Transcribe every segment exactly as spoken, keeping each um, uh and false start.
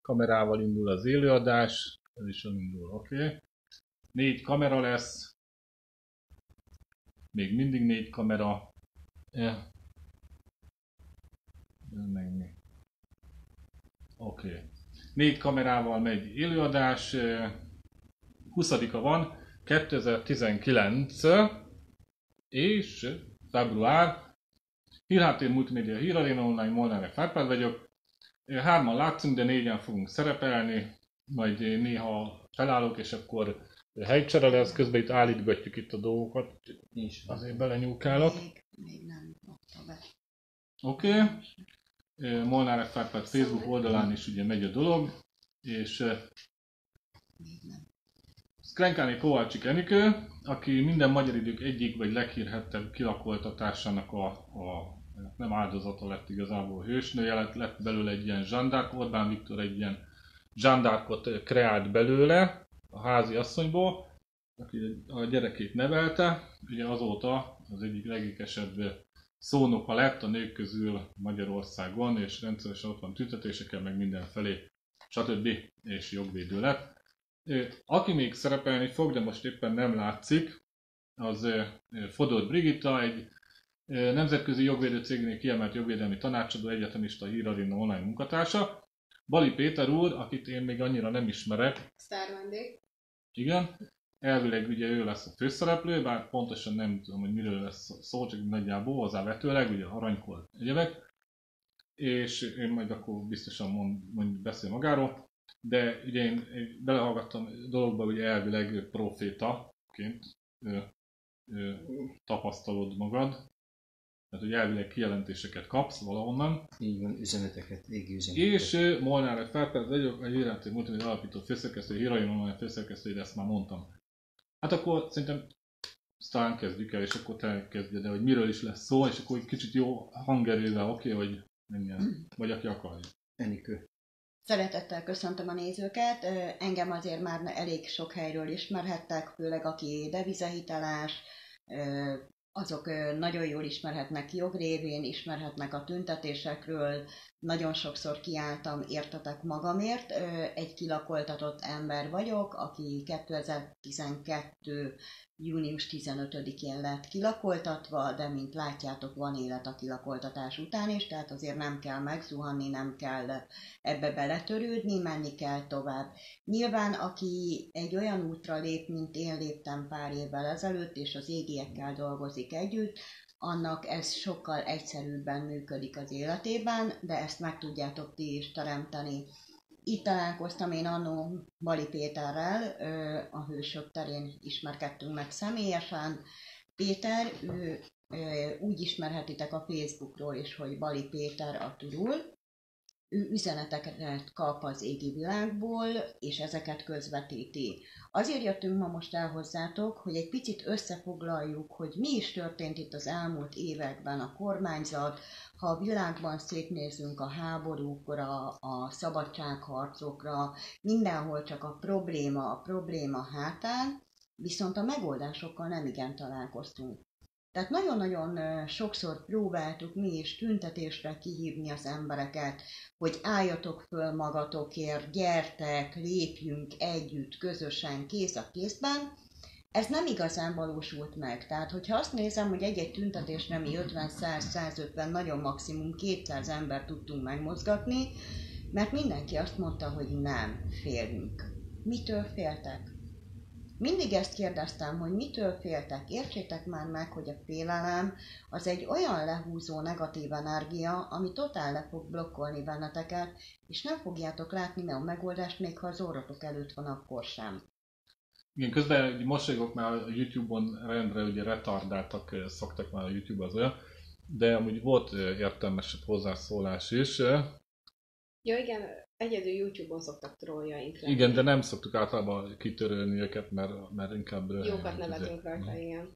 kamerával indul az élőadás, ez is indul, oké. Okay. Négy kamera lesz, még mindig négy kamera. Eh. Meg mi? Oké. Okay. Négy kamerával megy élőadás, huszadika van, kétezer-tizenkilenc és február. Hírháttér Multimédia Híraréna Online, Molnár F. Árpád vagyok. Hárman látszunk, de négyen fogunk szerepelni, majd néha felállok, és akkor helycsere lesz, közben itt állítgatjuk itt a dolgokat, Nincs. azért belenyúkálok. Még, még nem adta be. Oké. Okay. Molnár F. Árpád Facebook oldalán is ugye megy a dolog, és Még nem. Skrenkáné Kovácsik Enikő, aki minden magyar idők egyik vagy leghírhettebb kilakoltatásának a, a nem áldozata lett igazából hősnője, lett, lett belőle egy ilyen zsandárk, Orbán Viktor egy ilyen zsandárkot kreált belőle a házi asszonyból, aki a gyerekét nevelte, ugye azóta az egyik legékesebb szónoka lett a nők közül Magyarországon, és rendszeresen ott van tüntetéseken, meg mindenfelé, stb. És jogvédő lett. Aki még szerepelni fog, de most éppen nem látszik, az Fodor Brigitta, egy nemzetközi jogvédő cégnél kiemelt jogvédelmi tanácsadó, egyetemista, Híraréna online munkatársa. Bali Péter úr, akit én még annyira nem ismerek. Sztár vendég. Igen. Elvileg ugye ő lesz a főszereplő, bár pontosan nem tudom, hogy miről lesz szó, csak nagyjából hozzávetőleg, ugye aranykor egyebek. És én majd akkor biztosan mond, mond beszél magáról. De ugye én, én belehallgattam dologba, hogy elvileg profétaként ö, ö, tapasztalod magad. Tehát, hogy elvileg kijelentéseket kapsz valahonnan. Így van, üzeneteket, égi üzeneteket. És uh, Molnár F. Árpád vagyok, a Hírháttér Multimédia alapító főszerkesztő, Híraréna online főszerkesztő, de ezt már mondtam. Hát akkor szerintem talán kezdjük el, és akkor te kezdjed el, hogy miről is lesz szó, és akkor egy kicsit jó hangerővel, oké, okay, hogy menjen, vagy aki akarja. Enikő. Szeretettel köszöntöm a nézőket. Engem azért már elég sok helyről ismerhettek, főleg aki devizahiteles, azok nagyon jól ismerhetnek jogrévén, ismerhetnek a tüntetésekről, nagyon sokszor kiálltam, értetek magamért. Egy kilakoltatott ember vagyok, aki kétezer-tizenkettő. június tizenötödikén lett kilakoltatva, de mint látjátok, van élet a kilakoltatás után is, tehát azért nem kell megzuhanni, nem kell ebbe beletörődni, menni kell tovább. Nyilván, aki egy olyan útra lép, mint én léptem pár évvel ezelőtt, és az égiekkel dolgozik együtt, annak ez sokkal egyszerűbben működik az életében, de ezt meg tudjátok ti is teremteni. Itt találkoztam én annó Bali Péterrel, a Hősök terén ismerkedtünk meg személyesen. Péter, ő úgy ismerhetitek a Facebookról is, hogy Bali Péter a Turul. Ő üzeneteket kap az égi világból, és ezeket közvetíti. Azért jöttünk ma most el hozzátok, hogy egy picit összefoglaljuk, hogy mi is történt itt az elmúlt években a kormányzat, ha a világban szétnézünk a háborúkra, a szabadságharcokra, mindenhol csak a probléma, a probléma hátán, viszont a megoldásokkal nem igen találkoztunk. Tehát nagyon-nagyon sokszor próbáltuk mi is tüntetésre kihívni az embereket, hogy álljatok föl magatokért, gyertek, lépjünk együtt, közösen, kéz a kézben. Ez nem igazán valósult meg. Tehát, hogyha azt nézem, hogy egy-egy tüntetésre mi ötven-száz-százötven, nagyon maximum kétszáz ember tudtunk megmozgatni, mert mindenki azt mondta, hogy nem, félünk. Mitől féltek? Mindig ezt kérdeztem, hogy mitől féltek. Értsétek már meg, hogy a félelem az egy olyan lehúzó negatív energia, ami totál le fog blokkolni benneteket, és nem fogjátok látni a megoldást, még ha az orrotok előtt van, akkor sem. Igen, közben mosolygok, már a YouTube-on rendre ugye retardáltak, szoktak már a YouTube az olyan, de amúgy volt értelmesebb hozzászólás is. Ja igen, egyedül YouTube-on szoktak trolljaink lenni. Igen, de nem szoktuk általában kitörölni őket, mert, mert inkább... Jókat nevetünk rajta, igen.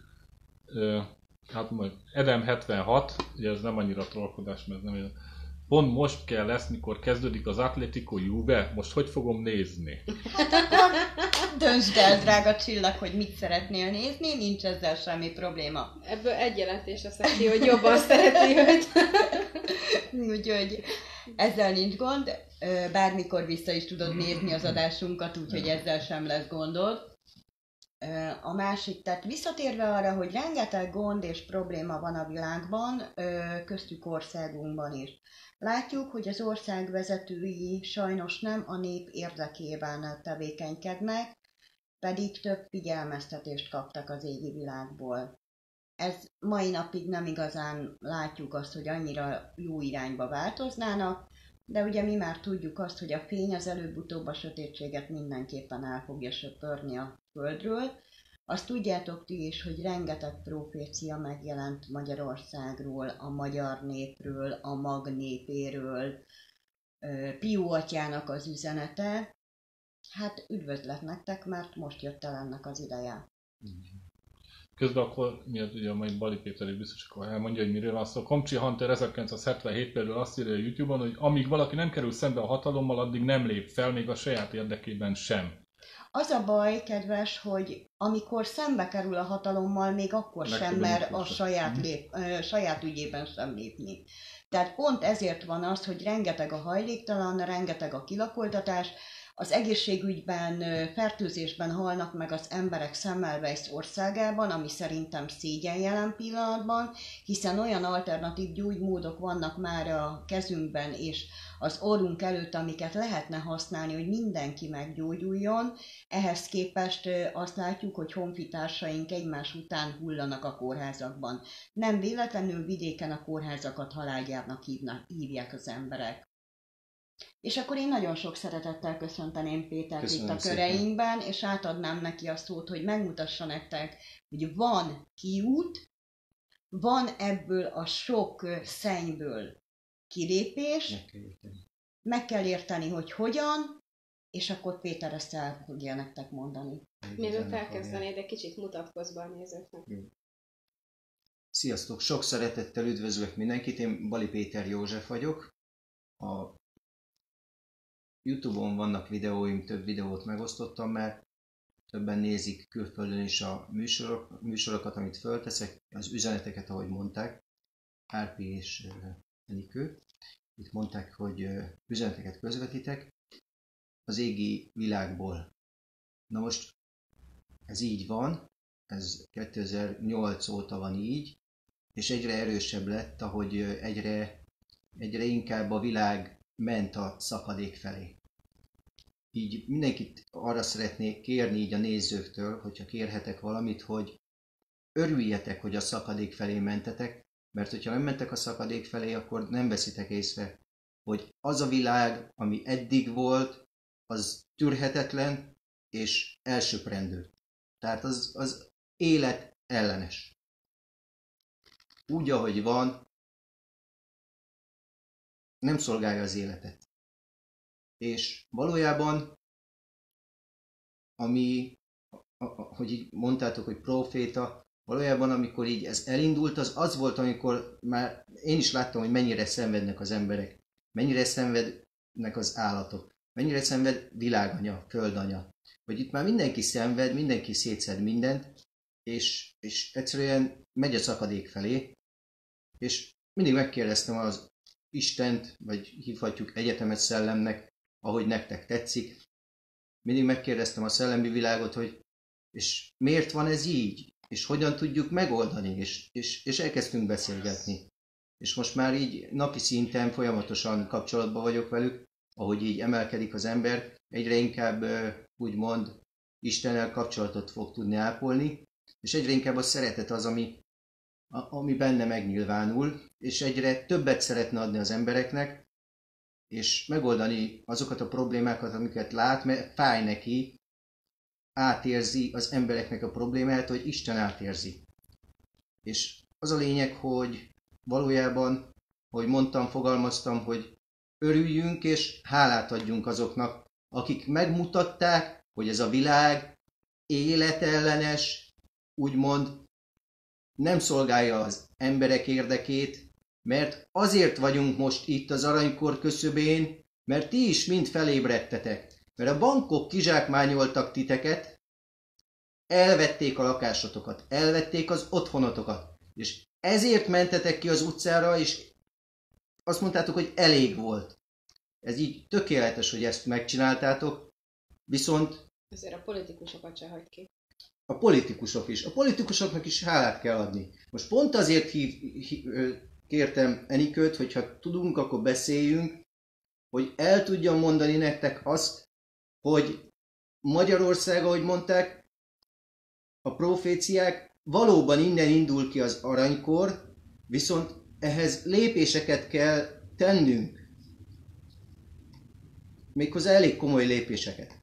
Hát majd Edem hetvenhat, ugye ez nem annyira trollkodás, mert nem... Pont most kell lesz, mikor kezdődik az Atletico Juve, most hogy fogom nézni? Hát akkor döntsd el, drága csillag, hogy mit szeretnél nézni, nincs ezzel semmi probléma. Ebből egy jelentés lesz ki, hogy jobban szereti őt. Úgyhogy ezzel nincs gond. Bármikor vissza is tudod nézni az adásunkat, úgyhogy ezzel sem lesz gondod. A másik, tehát visszatérve arra, hogy rengeteg gond és probléma van a világban, köztük országunkban is. Látjuk, hogy az ország vezetői sajnos nem a nép érdekében tevékenykednek, pedig több figyelmeztetést kaptak az égi világból. Ez mai napig nem igazán látjuk azt, hogy annyira jó irányba változnának, de ugye mi már tudjuk azt, hogy a fény az előbb-utóbb a sötétséget mindenképpen el fogja söpörni a földről. Azt tudjátok ti is, hogy rengeteg profécia megjelent Magyarországról, a magyar népről, a mag népéről, Pió atyának az üzenete. Hát üdvözlet nektek, mert most jött el ennek az ideje. Közben akkor, miatt ugye majd Bali Péter is biztos akkor elmondja, hogy miről van szó. Komcsi Hunter ezerkilencszázhetvenhét például azt írja a YouTube-on, hogy amíg valaki nem kerül szembe a hatalommal, addig nem lép fel, még a saját érdekében sem. Az a baj, kedves, hogy amikor szembe kerül a hatalommal, még akkor Legtöbb sem mer a saját, lép, ö, saját ügyében sem lépni. Tehát pont ezért van az, hogy rengeteg a hajléktalan, rengeteg a kilakoltatás, az egészségügyben, fertőzésben halnak meg az emberek Semmelweis országában, ami szerintem szégyen jelen pillanatban, hiszen olyan alternatív gyógymódok vannak már a kezünkben és az orrunk előtt, amiket lehetne használni, hogy mindenki meggyógyuljon. Ehhez képest azt látjuk, hogy honfitársaink egymás után hullanak a kórházakban. Nem véletlenül vidéken a kórházakat halálgyárnak hívják az emberek. És akkor én nagyon sok szeretettel köszönteném Pétert Köszönöm itt a szépen. Köreinkben, és átadnám neki a szót, hogy megmutassa nektek, hogy van kiút, van ebből a sok szennyből kilépés, meg kell érteni, meg kell érteni hogy hogyan, és akkor Péter ezt el fogja nektek mondani. Mielőtt elkezdenéd, de kicsit mutatkozz be a nézőknek. Sziasztok! Sok szeretettel üdvözlök mindenkit, én Bali Péter József vagyok. A YouTube-on vannak videóim, több videót megosztottam már, többen nézik külföldön is a műsorok, műsorokat, amit fölteszek, az üzeneteket, ahogy mondták, Árpi és Enikő. Itt mondták, hogy üzeneteket közvetítek az égi világból. Na most ez így van, ez kétezer-nyolc óta van így, és egyre erősebb lett, ahogy egyre, egyre inkább a világ ment a szakadék felé. Így mindenkit arra szeretnék kérni így a nézőktől, hogyha kérhetek valamit, hogy örüljetek, hogy a szakadék felé mentetek, mert hogyha nem mentek a szakadék felé, akkor nem veszitek észre, hogy az a világ, ami eddig volt, az tűrhetetlen és elsöprendő. Tehát az, az élet ellenes. Úgy, ahogy van, nem szolgálja az életet. És valójában, ami, hogy így mondtátok, hogy proféta, valójában amikor így ez elindult, az az volt, amikor már én is láttam, hogy mennyire szenvednek az emberek, mennyire szenvednek az állatok, mennyire szenved világanya, földanya. Hogy itt már mindenki szenved, mindenki szétszed mindent, és, és egyszerűen megy a szakadék felé, és mindig megkérdeztem az Istent, vagy hívhatjuk egyetemet szellemnek, ahogy nektek tetszik. Mindig megkérdeztem a szellemi világot, hogy és miért van ez így? És hogyan tudjuk megoldani? És, és, és elkezdtünk beszélgetni. És most már így napi szinten folyamatosan kapcsolatban vagyok velük, ahogy így emelkedik az ember, egyre inkább úgymond Istennel kapcsolatot fog tudni ápolni, és egyre inkább a szeretet az, ami, ami benne megnyilvánul, és egyre többet szeretne adni az embereknek, és megoldani azokat a problémákat, amiket lát, mert fáj neki, átérzi az embereknek a problémáját, hogy Isten átérzi. És az a lényeg, hogy valójában, ahogy mondtam, fogalmaztam, hogy örüljünk és hálát adjunk azoknak, akik megmutatták, hogy ez a világ életellenes, úgymond nem szolgálja az emberek érdekét, mert azért vagyunk most itt az aranykor küszöbén, mert ti is mind felébredtetek. Mert a bankok kizsákmányoltak titeket, elvették a lakásotokat, elvették az otthonotokat, és ezért mentetek ki az utcára, és azt mondtátok, hogy elég volt. Ez így tökéletes, hogy ezt megcsináltátok, viszont Ezért a politikusokat se hagy ki. a politikusok is. A politikusoknak is hálát kell adni. Most pont azért hív, hív, kértem Enikőt, hogyha tudunk, akkor beszéljünk, hogy el tudjam mondani nektek azt, hogy Magyarország, ahogy mondták, a proféciák, valóban innen indul ki az aranykor, viszont ehhez lépéseket kell tennünk. Méghozzá elég komoly lépéseket.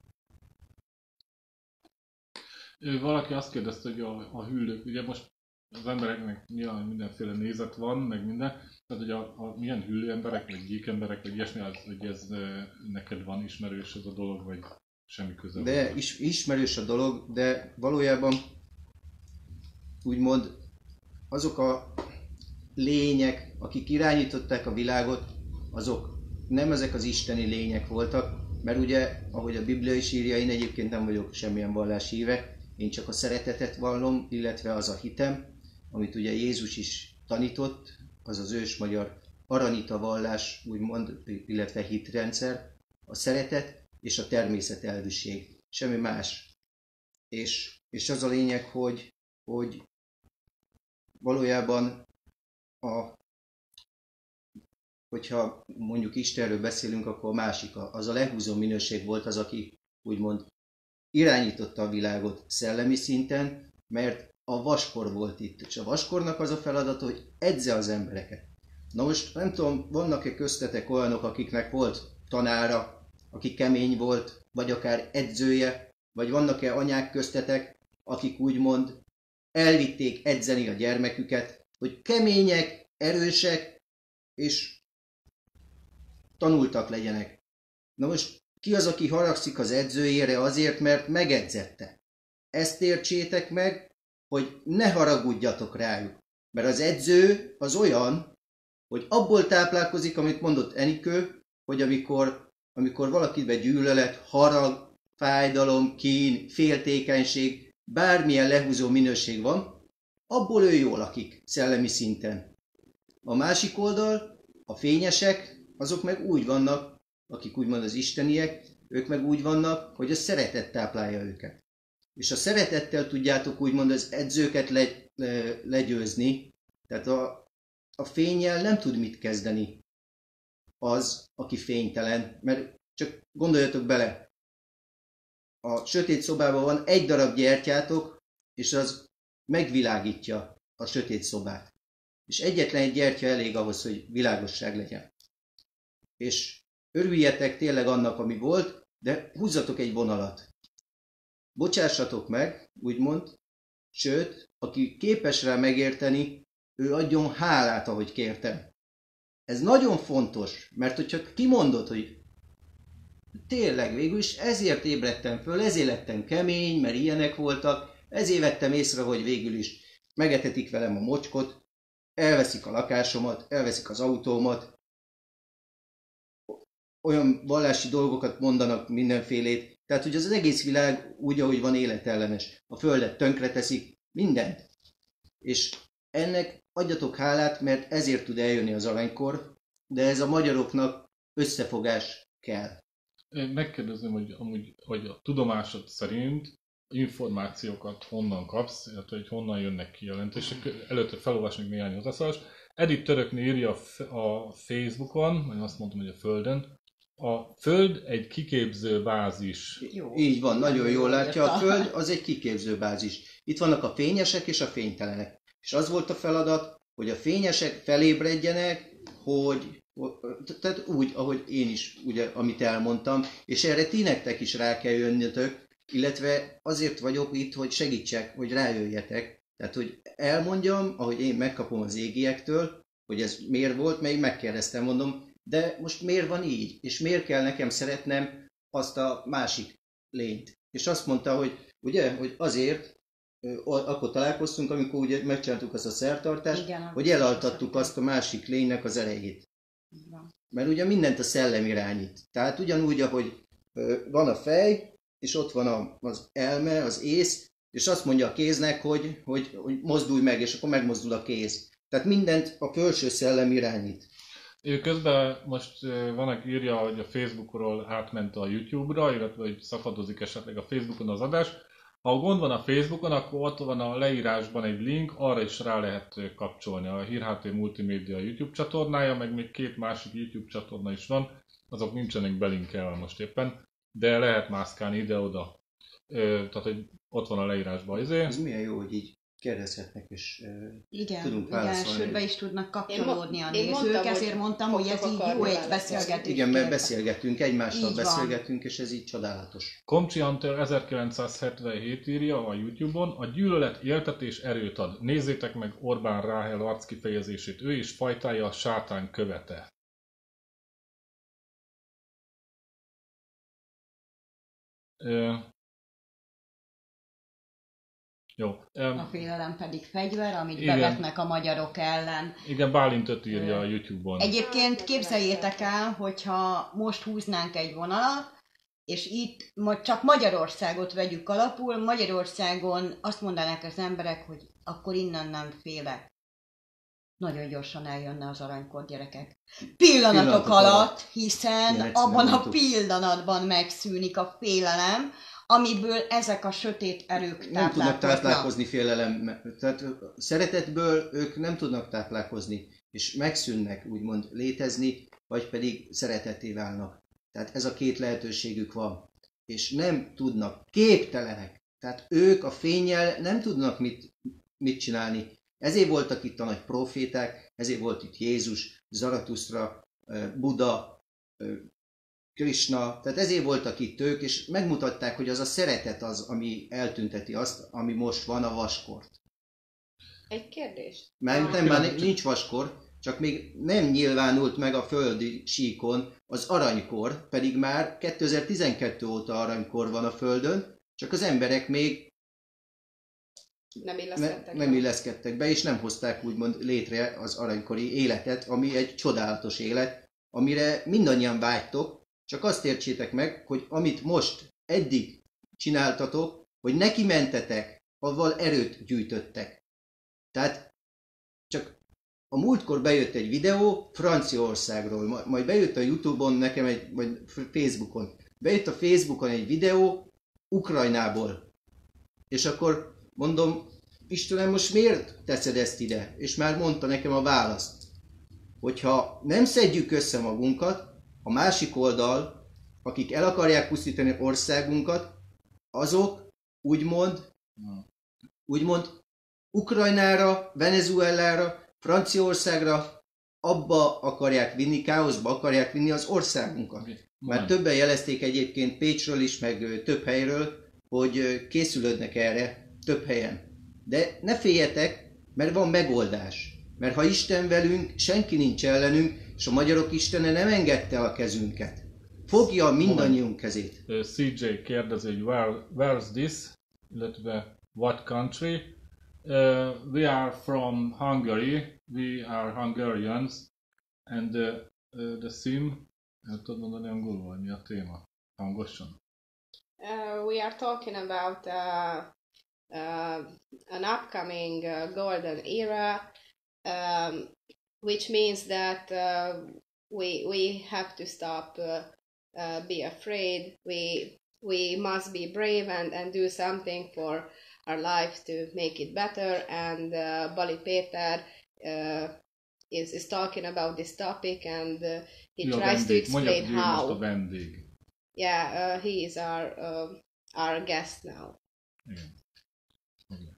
Valaki azt kérdezte, hogy a, a hüllők, ugye most az embereknek nyilván mindenféle nézet van, meg minden, tehát hogy a, a milyen hüllő emberek, vagy gyík emberek, vagy ilyesmi, az, hogy ez neked van ismerős ez a dolog, vagy semmi köze. De is, ismerős a dolog, de valójában úgymond azok a lények, akik irányították a világot, azok nem ezek az isteni lények voltak, mert ugye, ahogy a Biblia is írja, én egyébként nem vagyok semmilyen valláshíve, én csak a szeretetet vallom, illetve az a hitem, amit ugye Jézus is tanított, az az ős magyar aranita vallás, úgymond, illetve hitrendszer, a szeretet és a természetelvűség, semmi más. És, és az a lényeg, hogy, hogy valójában a, hogyha mondjuk Istenről beszélünk, akkor a másik, az a lehúzó minőség volt az, aki úgymond irányította a világot szellemi szinten, mert a vaskor volt itt, és a vaskornak az a feladata, hogy edze az embereket. Na most nem tudom, vannak-e köztetek olyanok, akiknek volt tanára, aki kemény volt, vagy akár edzője, vagy vannak-e anyák köztetek, akik úgymond elvitték edzeni a gyermeküket, hogy kemények, erősek, és tanultak legyenek. Na most ki az, aki haragszik az edzőjére azért, mert megedzette? Ezt értsétek meg, hogy ne haragudjatok rájuk. Mert az edző az olyan, hogy abból táplálkozik, amit mondott Enikő, hogy amikor, amikor valakiben gyűlölet, harag, fájdalom, kín, féltékenység, bármilyen lehúzó minőség van, abból ő jól lakik szellemi szinten. A másik oldal, a fényesek, azok meg úgy vannak, akik úgymond az isteniek, ők meg úgy vannak, hogy a szeretet táplálja őket. És a szeretettel tudjátok úgymond az edzőket le, le, legyőzni, tehát a, a fénnyel nem tud mit kezdeni az, aki fénytelen, mert csak gondoljatok bele, a sötét szobában van egy darab gyertyátok, és az megvilágítja a sötét szobát. És egyetlen egy gyertya elég ahhoz, hogy világosság legyen. És örüljetek tényleg annak, ami volt, de húzzatok egy vonalat. Bocsássatok meg, úgymond, sőt, aki képes rá megérteni, ő adjon hálát, ahogy kértem. Ez nagyon fontos, mert hogyha kimondod, hogy tényleg végül is ezért ébredtem föl, ezért lettem kemény, mert ilyenek voltak, ezért vettem észre, hogy végül is megetetik velem a mocskot, elveszik a lakásomat, elveszik az autómat, olyan vallási dolgokat mondanak mindenfélét, tehát hogy az, az egész világ úgy, ahogy van, életellenes. A földet tönkreteszik, mindent. És ennek adjatok hálát, mert ezért tud eljönni az aranykor, de ez a magyaroknak összefogás kell. Én megkérdezem, hogy, amúgy, hogy a tudomásod szerint információkat honnan kapsz, illetve hogy honnan jönnek kijelentések. Előtte felolvasnék néhány hozzászólást. Edith Törökné írja a Facebookon, vagy azt mondtam, hogy a Földön, a Föld egy kiképző bázis. Jó. Így van, nagyon jól látja. A Föld az egy kiképző bázis. Itt vannak a fényesek és a fénytelenek. És az volt a feladat, hogy a fényesek felébredjenek, hogy, tehát úgy, ahogy én is, ugye, amit elmondtam, és erre ti nektek is rá kell jönnetek, illetve azért vagyok itt, hogy segítsek, hogy rájöjjetek. Tehát, hogy elmondjam, ahogy én megkapom az égiektől, hogy ez miért volt, mert én megkérdeztem, mondom, de most miért van így? És miért kell nekem szeretnem azt a másik lényt? És azt mondta, hogy ugye, hogy azért, akkor találkoztunk, amikor ugye megcsináltuk azt a szertartást, igen, hogy elaltattuk azt a másik lénynek az erejét. Igen. Mert ugye mindent a szellem irányít. Tehát ugyanúgy, ahogy van a fej, és ott van az elme, az ész, és azt mondja a kéznek, hogy, hogy, hogy mozdulj meg, és akkor megmozdul a kéz. Tehát mindent a felső szellem irányít. Ő közben most van, aki írja, hogy a Facebookról átment a YouTube-ra, illetve hogy szakadozik esetleg a Facebookon az adás. Ha gond van a Facebookon, akkor ott van a leírásban egy link, arra is rá lehet kapcsolni. A Hír há té Multimédia YouTube csatornája, meg még két másik YouTube csatorna is van, azok nincsenek belinkelve most éppen, de lehet mászkálni ide-oda. Tehát, hogy ott van a leírásban izé. Ez milyen jó, hogy így kérdezhetnek, és igen, tudunk igen, válaszolni. sőt, is tudnak kapcsolódni a Én mo- nézők, mondtam, ezért hogy mondtam, hogy ez így jó egy beszélgetés. Igen, mert beszélgetünk, egymással Így van. beszélgetünk, és ez így csodálatos. Komcsi Hunter ezerkilencszázhetvenhét írja a YouTube-on, a gyűlölet éltetés erőt ad. Nézzétek meg Orbán Ráhel arckifejezését, ő is fajtája a sátán követe. Ö... Jó. A félelem pedig fegyver, amit igen. bevetnek a magyarok ellen. Igen, Bálint öt írja a YouTube-on. Egyébként képzeljétek el, hogyha most húznánk egy vonalat, és itt csak Magyarországot vegyük alapul, Magyarországon azt mondanák az emberek, hogy akkor innen nem félek. Nagyon gyorsan eljönne az aranykor, gyerekek. Pillanatok, Pillanatok alatt, hiszen abban a pillanatban megszűnik a félelem, amiből ezek a sötét erők nem tudnak táplálkozni félelem, tehát szeretetből ők nem tudnak táplálkozni, és megszűnnek úgymond létezni, vagy pedig szeretetté válnak. Tehát ez a két lehetőségük van. És nem tudnak, képtelenek. Tehát ők a fénnyel nem tudnak mit, mit csinálni. Ezért voltak itt a nagy proféták, ezért volt itt Jézus, Zaratusztra, Buddha, Krishna, tehát ezért voltak itt ők, és megmutatták, hogy az a szeretet az, ami eltünteti azt, ami most van, a vaskort. Egy kérdés. Mert nem, már nincs vaskor, csak még nem nyilvánult meg a földi síkon az aranykor, pedig már kétezer-tizenkettő óta aranykor van a földön, csak az emberek még nem illeszkedtek, ne, nem illeszkedtek be, és nem hozták úgymond létre az aranykori életet, ami egy csodálatos élet, amire mindannyian vágytok. Csak azt értsétek meg, hogy amit most eddig csináltatok, hogy neki mentetek, avval erőt gyűjtöttek. Tehát csak a múltkor bejött egy videó Franciaországról, majd bejött a YouTube-on nekem egy, vagy Facebookon. Bejött a Facebookon egy videó Ukrajnából. És akkor mondom, Istenem, most miért teszed ezt ide? És már mondta nekem a választ. Hogyha nem szedjük össze magunkat, a másik oldal, akik el akarják pusztítani országunkat, azok úgymond, úgymond Ukrajnára, Venezuelára, Franciaországra abba akarják vinni, káoszba akarják vinni az országunkat. Már többen jelezték egyébként Pécsről is, meg több helyről, hogy készülődnek erre több helyen. De ne féljetek, mert van megoldás. Mert ha Isten velünk, senki nincs ellenünk, és a magyarok Istene nem engedte a kezünket. Fogja mindannyiunk kezét. cé jé kérdezi, hogy where, where's this, illetve what country. Uh, we are from Hungary, we are Hungarians, and uh, uh, the theme, el tudod mondani angolul, hogy mi a téma? Hangosan. Uh, we are talking about uh, uh, an upcoming uh, golden era, um, which means that uh, we we have to stop uh, uh, be afraid. We we must be brave and, and do something for our life to make it better. And uh, Bali Péter uh, is is talking about this topic, and uh, he Jó, tries to explain Mondjad, how. most a vendég. Yeah, uh, he is our uh, our guest now. Igen. Igen.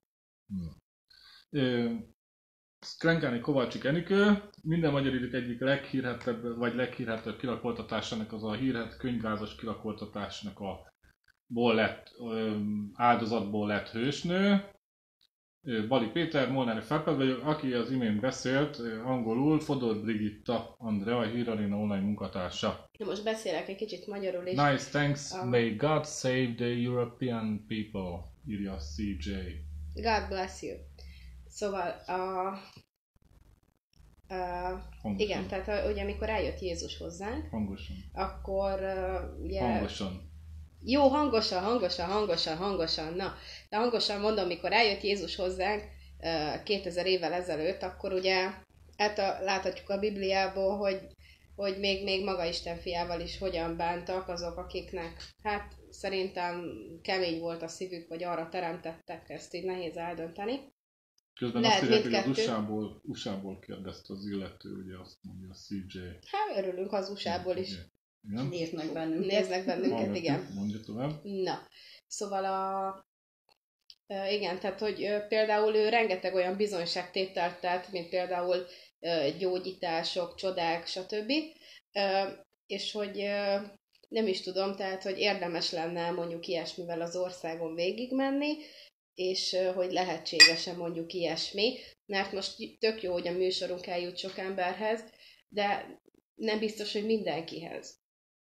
Hmm. Skrenkáni Kovácsik Enikő, minden magyar idők egyik leghírhettebb, vagy leghírhettebb kilakoltatásának az a hírhet könyvvázas kilakoltatásnak a ból lett, áldozatból lett hősnő. Bali Péter, Molnári Felped vagyok, aki az imént beszélt angolul, Fodor Brigitta Andrea, a Hírarena online munkatársa. Na most beszélek egy kicsit magyarul is. Nice, thanks. Um, May God save the European people, írja cé jé. God bless you. Szóval, uh, uh, igen, tehát uh, ugye amikor eljött Jézus hozzánk, hangosan, akkor uh, ugye... Hangosan. Jó, hangosan, hangosan, hangosan, hangosan, na, de hangosan mondom, mikor eljött Jézus hozzánk uh, kétezer évvel ezelőtt, akkor ugye hát a, láthatjuk a Bibliából, hogy, hogy még, még maga Isten fiával is hogyan bántak azok, akiknek hát szerintem kemény volt a szívük, vagy arra teremtettek, ezt így nehéz eldönteni. Közben Lehet azt írják, hogy az mindkettő. u es á-ból, u es á-ból kérdezte az illető, ugye azt mondja a cé dzsé. Hát örülünk az u es á-ból is. Igen? Néznek bennünket. Néznek bennünket, Hallgatjuk, igen. mondja tovább. Na, szóval a... e, igen, tehát hogy e, például ő rengeteg olyan bizonyságtételt tett, mint például e, gyógyítások, csodák, stb. E, és hogy e, nem is tudom, tehát hogy érdemes lenne mondjuk ilyesmivel az országon végigmenni, és e, hogy lehetséges-e mondjuk ilyesmi, mert most tök jó, hogy a műsorunk eljut sok emberhez, de nem biztos, hogy mindenkihez.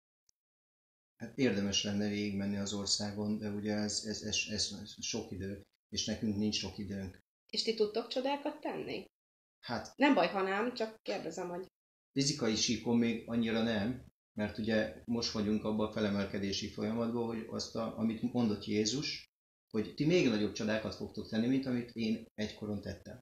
Hát érdemes lenne végigmenni az országon, de ugye ez, ez, ez, ez, ez sok idő, és nekünk nincs sok időnk. És ti tudtok csodákat tenni? Hát Nem baj, ha nem, csak kérdezem, hogy... fizikai síkon még annyira nem, mert ugye most vagyunk abban a felemelkedési folyamatban, hogy azt, a, amit mondott Jézus, hogy ti még nagyobb csodákat fogtok tenni, mint amit én egykoron tettem.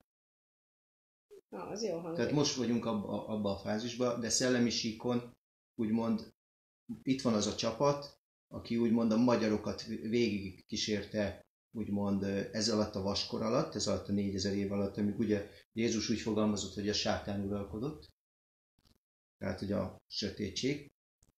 Na, az jó hangzik. Tehát most vagyunk abba, abba a fázisban, de szellemi síkon úgymond itt van az a csapat, aki úgymond a magyarokat végig kísérte úgymond ez alatt a vaskor alatt, ez alatt a négyezer év alatt, amíg ugye Jézus úgy fogalmazott, hogy a sátán uralkodott, tehát ugye a sötétség,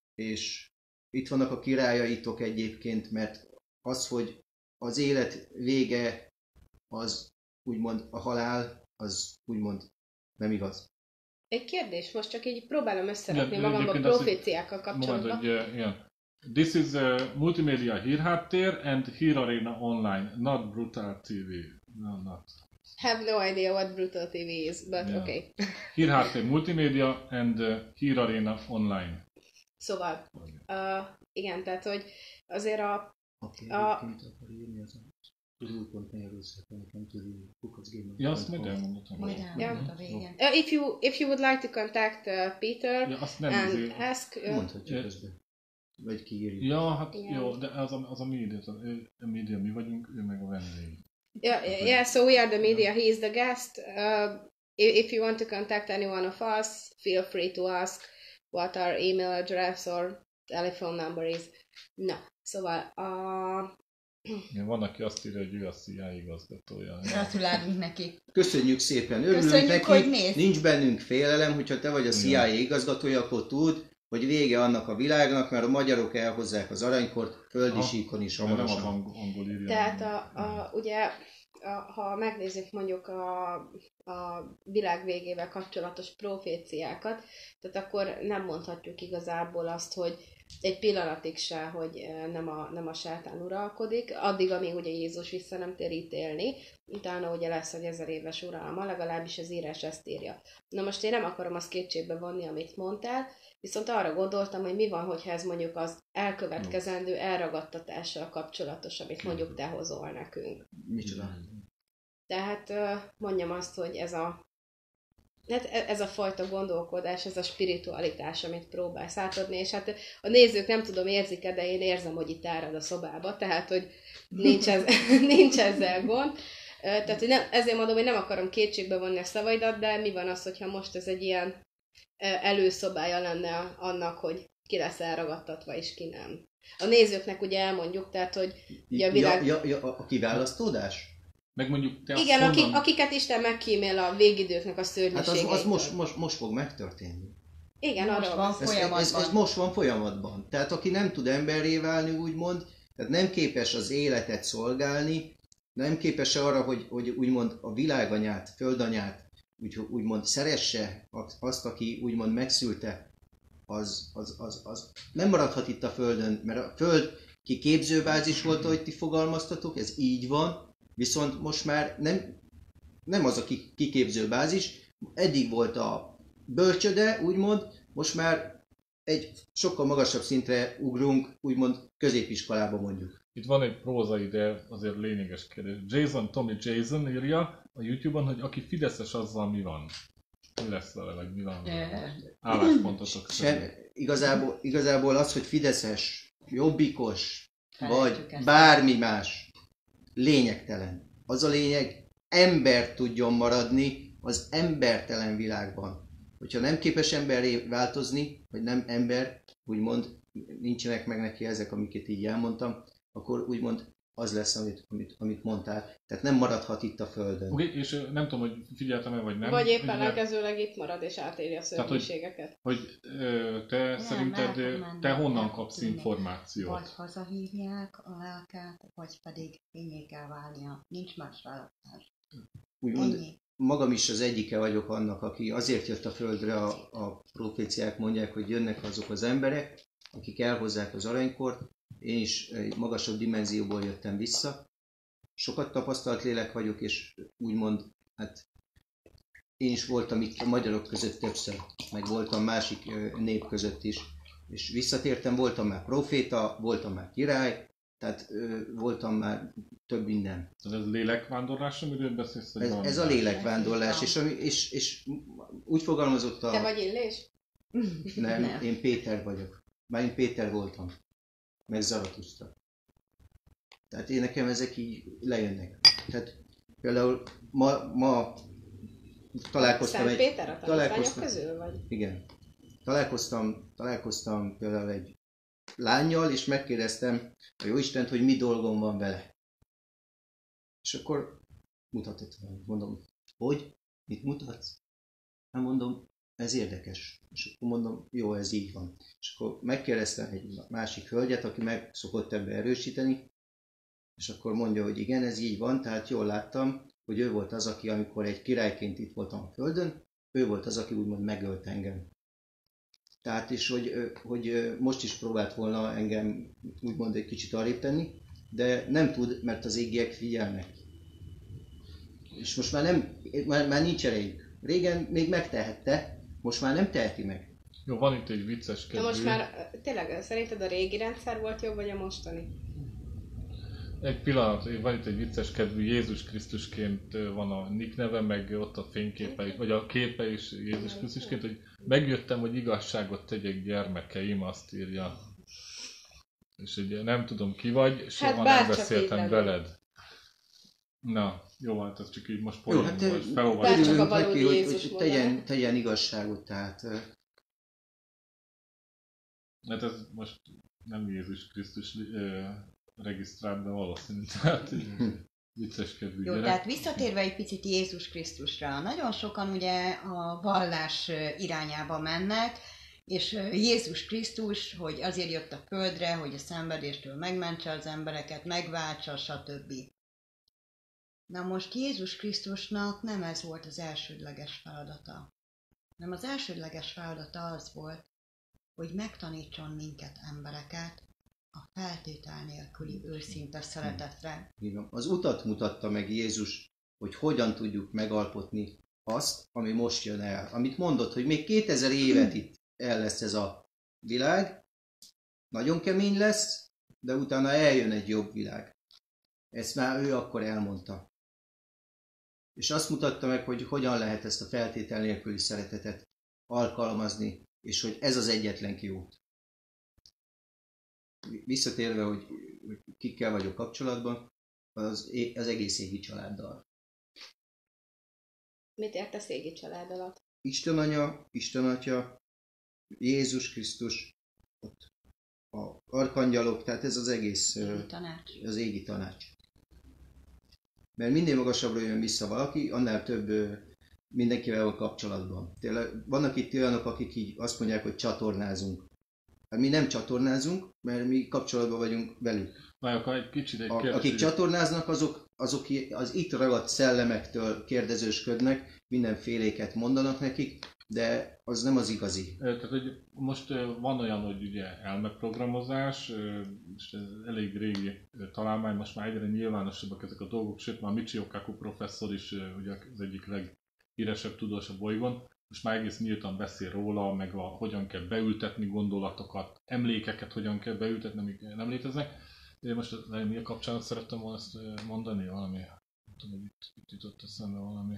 és itt vannak a királyaitok egyébként, mert az, hogy az élet vége az úgymond a halál, az úgymond nem igaz. Egy kérdés, most csak így próbálom összerakni Igen, magamba egyébként azt, hogy- proféciákkal kapcsolatban. Moment, hogy uh, igen. This is a multimedia hírháttér and hírarena online, not brutal té vé. No, not. Have no idea what Brutal té vé is, but Yeah. okay. Hírháttér multimédia and uh, hírarena online. Szóval, uh, igen, tehát, hogy azért a... Aki A- egyébként akar írni, az a tudul pont magyarul nekem tudul kukacgémen. Ja, azt majd elmondhatom. Majd Ja. elmondod a végén. Uh, if you if you would like to contact uh, Peter Ja, azt nem and izé- ask... Uh, Mondhatjuk Ja. közben. Vagy kiírjuk. Ja, hát Igen. jó, de az a, az a média, az a, a média, mi vagyunk, ő meg a vendég. Yeah, yeah, yeah, so we are the media, he is the guest. Uh, if, if you want to contact any one of us, feel free to ask what our email address or telephone number is. Na, szóval a... Igen, van, aki azt írja, hogy ő a cé i á igazgatója. Gratulálunk neki. Köszönjük szépen, örülünk Köszönjük, neki, hogy néz. nincs bennünk félelem, hogyha te vagy a cé i á igazgatója, akkor tud, hogy vége annak a világnak, mert a magyarok elhozzák az aranykort, földi Aha. síkon is Nem az hamarosan. angol, angol írja. Tehát a, a, ugye, a, ha megnézzük mondjuk a, a világ végével kapcsolatos proféciákat, tehát akkor nem mondhatjuk igazából azt, hogy egy pillanatig se, hogy nem a, nem a sátán uralkodik, addig, amíg ugye Jézus vissza nem tér ítélni, utána ugye lesz egy ezer éves uralma, legalábbis az írás ezt írja. Na most én nem akarom azt kétségbe vonni, amit mondtál, viszont arra gondoltam, hogy mi van, hogyha ez mondjuk az elkövetkezendő elragadtatással kapcsolatos, amit mondjuk te hozol nekünk. Micsoda? Tehát ö, mondjam azt, hogy ez a, hát e- ez a fajta gondolkodás, ez a spiritualitás, amit próbálsz átadni, és hát a nézők nem tudom érzik-e, de én érzem, hogy itt árad a szobába, tehát hogy nincs, ez, nincs ezzel gond. Ö, Tehát hogy nem, ezért mondom, hogy nem akarom kétségbe vonni a szavaidat, de mi van az, hogyha most ez egy ilyen ö, előszobája lenne annak, hogy ki lesz elragadtatva és ki nem. A nézőknek ugye elmondjuk, tehát hogy ugye a világ... Ja, ja, ja, a kiválasztódás? Meg mondjuk te Igen, azt akik, honnan... akiket Isten megkímél a végidőknek a Hát az, szörnyűségétől. az most, most, most fog megtörténni. Igen, Most arról van van. Ez, ez, folyamatban. ez most van folyamatban. Tehát aki nem tud emberré válni, úgymond, tehát nem képes az életet szolgálni, nem képes arra, hogy, hogy úgymond a világanyát, földanyát, úgy, úgymond szeresse azt, aki úgymond megszülte, az, az, az, az nem maradhat itt a földön, mert a föld kiképzőbázis volt, ahogy ti fogalmaztatok, ez így van, viszont most már nem, nem az a kiképzőbázis, eddig volt a bölcsöde, úgymond, most már egy sokkal magasabb szintre ugrunk, úgymond középiskolába mondjuk. Itt van egy prózai, de azért lényeges kérdés. Jason, Tommy Jason írja a YouTube-on, hogy aki fideszes, azzal mi van? Mi lesz vele, vagy mi van vele? Álláspontotok szerint. Sem, igazából, igazából az, hogy fideszes, jobbikos, vagy Felejtjük ezt. bármi más, lényegtelen. Az a lényeg, ember tudjon maradni, az embertelen világban. Hogyha nem képes emberré változni, vagy nem ember, úgymond nincsenek meg neki ezek, amiket így elmondtam, akkor úgymond az lesz, amit, amit, amit mondtál. Tehát nem maradhat itt a Földön. Okay, és nem tudom, hogy figyeltem-e, vagy nem. Vagy éppen ugye, elkezőleg itt marad és átéli a szörnyűségeket. hogy, hogy ö, te nem, szerinted, te honnan kapsz információt? Vagy hazahívják a lelket, vagy pedig kényé kell válnia. Nincs más választás. Úgymond Ennyi. magam is az egyike vagyok annak, aki azért jött a Földre, a, a proféciák mondják, hogy jönnek azok az emberek, akik elhozzák az aranykort. Én is egy magasabb dimenzióból jöttem vissza. Sokat tapasztalt lélek vagyok, és úgymond, hát én is voltam itt a magyarok között többször, meg voltam másik nép között is. És visszatértem, voltam már proféta, voltam már király, tehát ö, voltam már több minden. Ez lélekvándorlás, amiről beszélsz? Ez, ez a lélekvándorlás, és, és, és úgy fogalmazott a... Te vagy Illés? Nem, Nem. én Péter vagyok. Már én Péter voltam. Meg Zaratusztra. Tehát én nekem ezek így lejönnek. Tehát például ma, ma találkoztam Szent egy... Péter a tanítványok találkoztam- közül vagy? Igen. Találkoztam, találkoztam például egy lánnyal, és megkérdeztem a Jóistent, hogy mi dolgom van vele. És akkor mutatott valamit. Mondom, hogy? Mit mutatsz? Hát mondom, ez érdekes. És akkor mondom, jó, ez így van. És akkor megkérdeztem egy másik hölgyet, aki meg szokott ebbe erősíteni, és akkor mondja, hogy igen, ez így van, tehát jól láttam, hogy ő volt az, aki amikor egy királyként itt voltam a Földön, ő volt az, aki úgymond megölt engem. Tehát is, hogy, hogy most is próbált volna engem úgymond egy kicsit arrébb tenni, de nem tud, mert az égiek figyelnek. És most már, nem, már, már nincs erejük. Régen még megtehette, most már nem teheti meg. Jó, van itt egy vicces De kedvű. most már tényleg szerinted a régi rendszer volt jobb, vagy a mostani? Egy pillanat, van itt egy vicces kedvű, Jézus Krisztusként van a nick neve, meg ott a fényképe is, vagy a képe is Jézus Krisztusként, hogy megjöttem, hogy igazságot tegyek gyermekeim, azt írja. És ugye nem tudom ki vagy, soha Hát nem bárcsak beszéltem így veled. Na, jó, hát ez csak így most Jó, poén hát volt, bárcsak felolvastam. örülünk a valódi neki, hogy, Jézus hogy mondaná. tegyen, tegyen igazságot, tehát ö, Hát ez most nem Jézus Krisztus ö, regisztrált, de valószínű. Tehát így vicces kedvű Jó, gyerek. tehát visszatérve egy picit Jézus Krisztusra, nagyon sokan ugye a vallás irányába mennek, és Jézus Krisztus, hogy azért jött a földre, hogy a szenvedéstől megmentse az embereket, megváltsa, stb. Na most Jézus Krisztusnak nem ez volt az elsődleges feladata, hanem az elsődleges feladata az volt, hogy megtanítson minket embereket a feltétel nélküli őszinte szeretetre. így van. Az utat mutatta meg Jézus, hogy hogyan tudjuk megalkotni azt, ami most jön el. Amit mondott, hogy még kétezer évet itt el lesz ez a világ, nagyon kemény lesz, de utána eljön egy jobb világ. Ezt már ő akkor elmondta. És azt mutatta meg, hogy hogyan lehet ezt a feltétel nélküli szeretetet alkalmazni, és hogy ez az egyetlen kiút. Visszatérve, hogy hogy kikkel vagyok kapcsolatban, az, é- az egész égi családdal. Mit értesz égi család alatt? Isten Anya, Isten Atya, Jézus Krisztus, ott a arkangyalok, tehát ez az egész ö, Tanács. az égi tanács. Mert minél magasabbra jön vissza valaki, annál több ö, mindenkivel van kapcsolatban. Tényleg vannak itt olyanok, akik így azt mondják, hogy csatornázunk. Hát mi nem csatornázunk, mert mi kapcsolatban vagyunk velük. Várj, akkor egy kicsit egy A, kérdés. akik hogy- csatornáznak, azok, azok az itt ragadt szellemektől kérdezősködnek, mindenféléket mondanak nekik, de az nem az igazi. Ö, Tehát, hogy most ö, van olyan, hogy ugye elmeprogramozás, ö, és ez elég régi ö, találmány, most már egyre nyilvánosabbak ezek a dolgok, sőt már Michio Kaku professzor is ö, ugye az egyik leghíresebb tudós a bolygón, most már egész nyíltan beszél róla, meg a, hogyan kell beültetni gondolatokat, emlékeket hogyan kell beültetni, amik nem léteznek. Én most az mi kapcsán szerettem volna ezt ö, mondani, valami, nem tudom, hogy itt, itt jutott eszembe valami.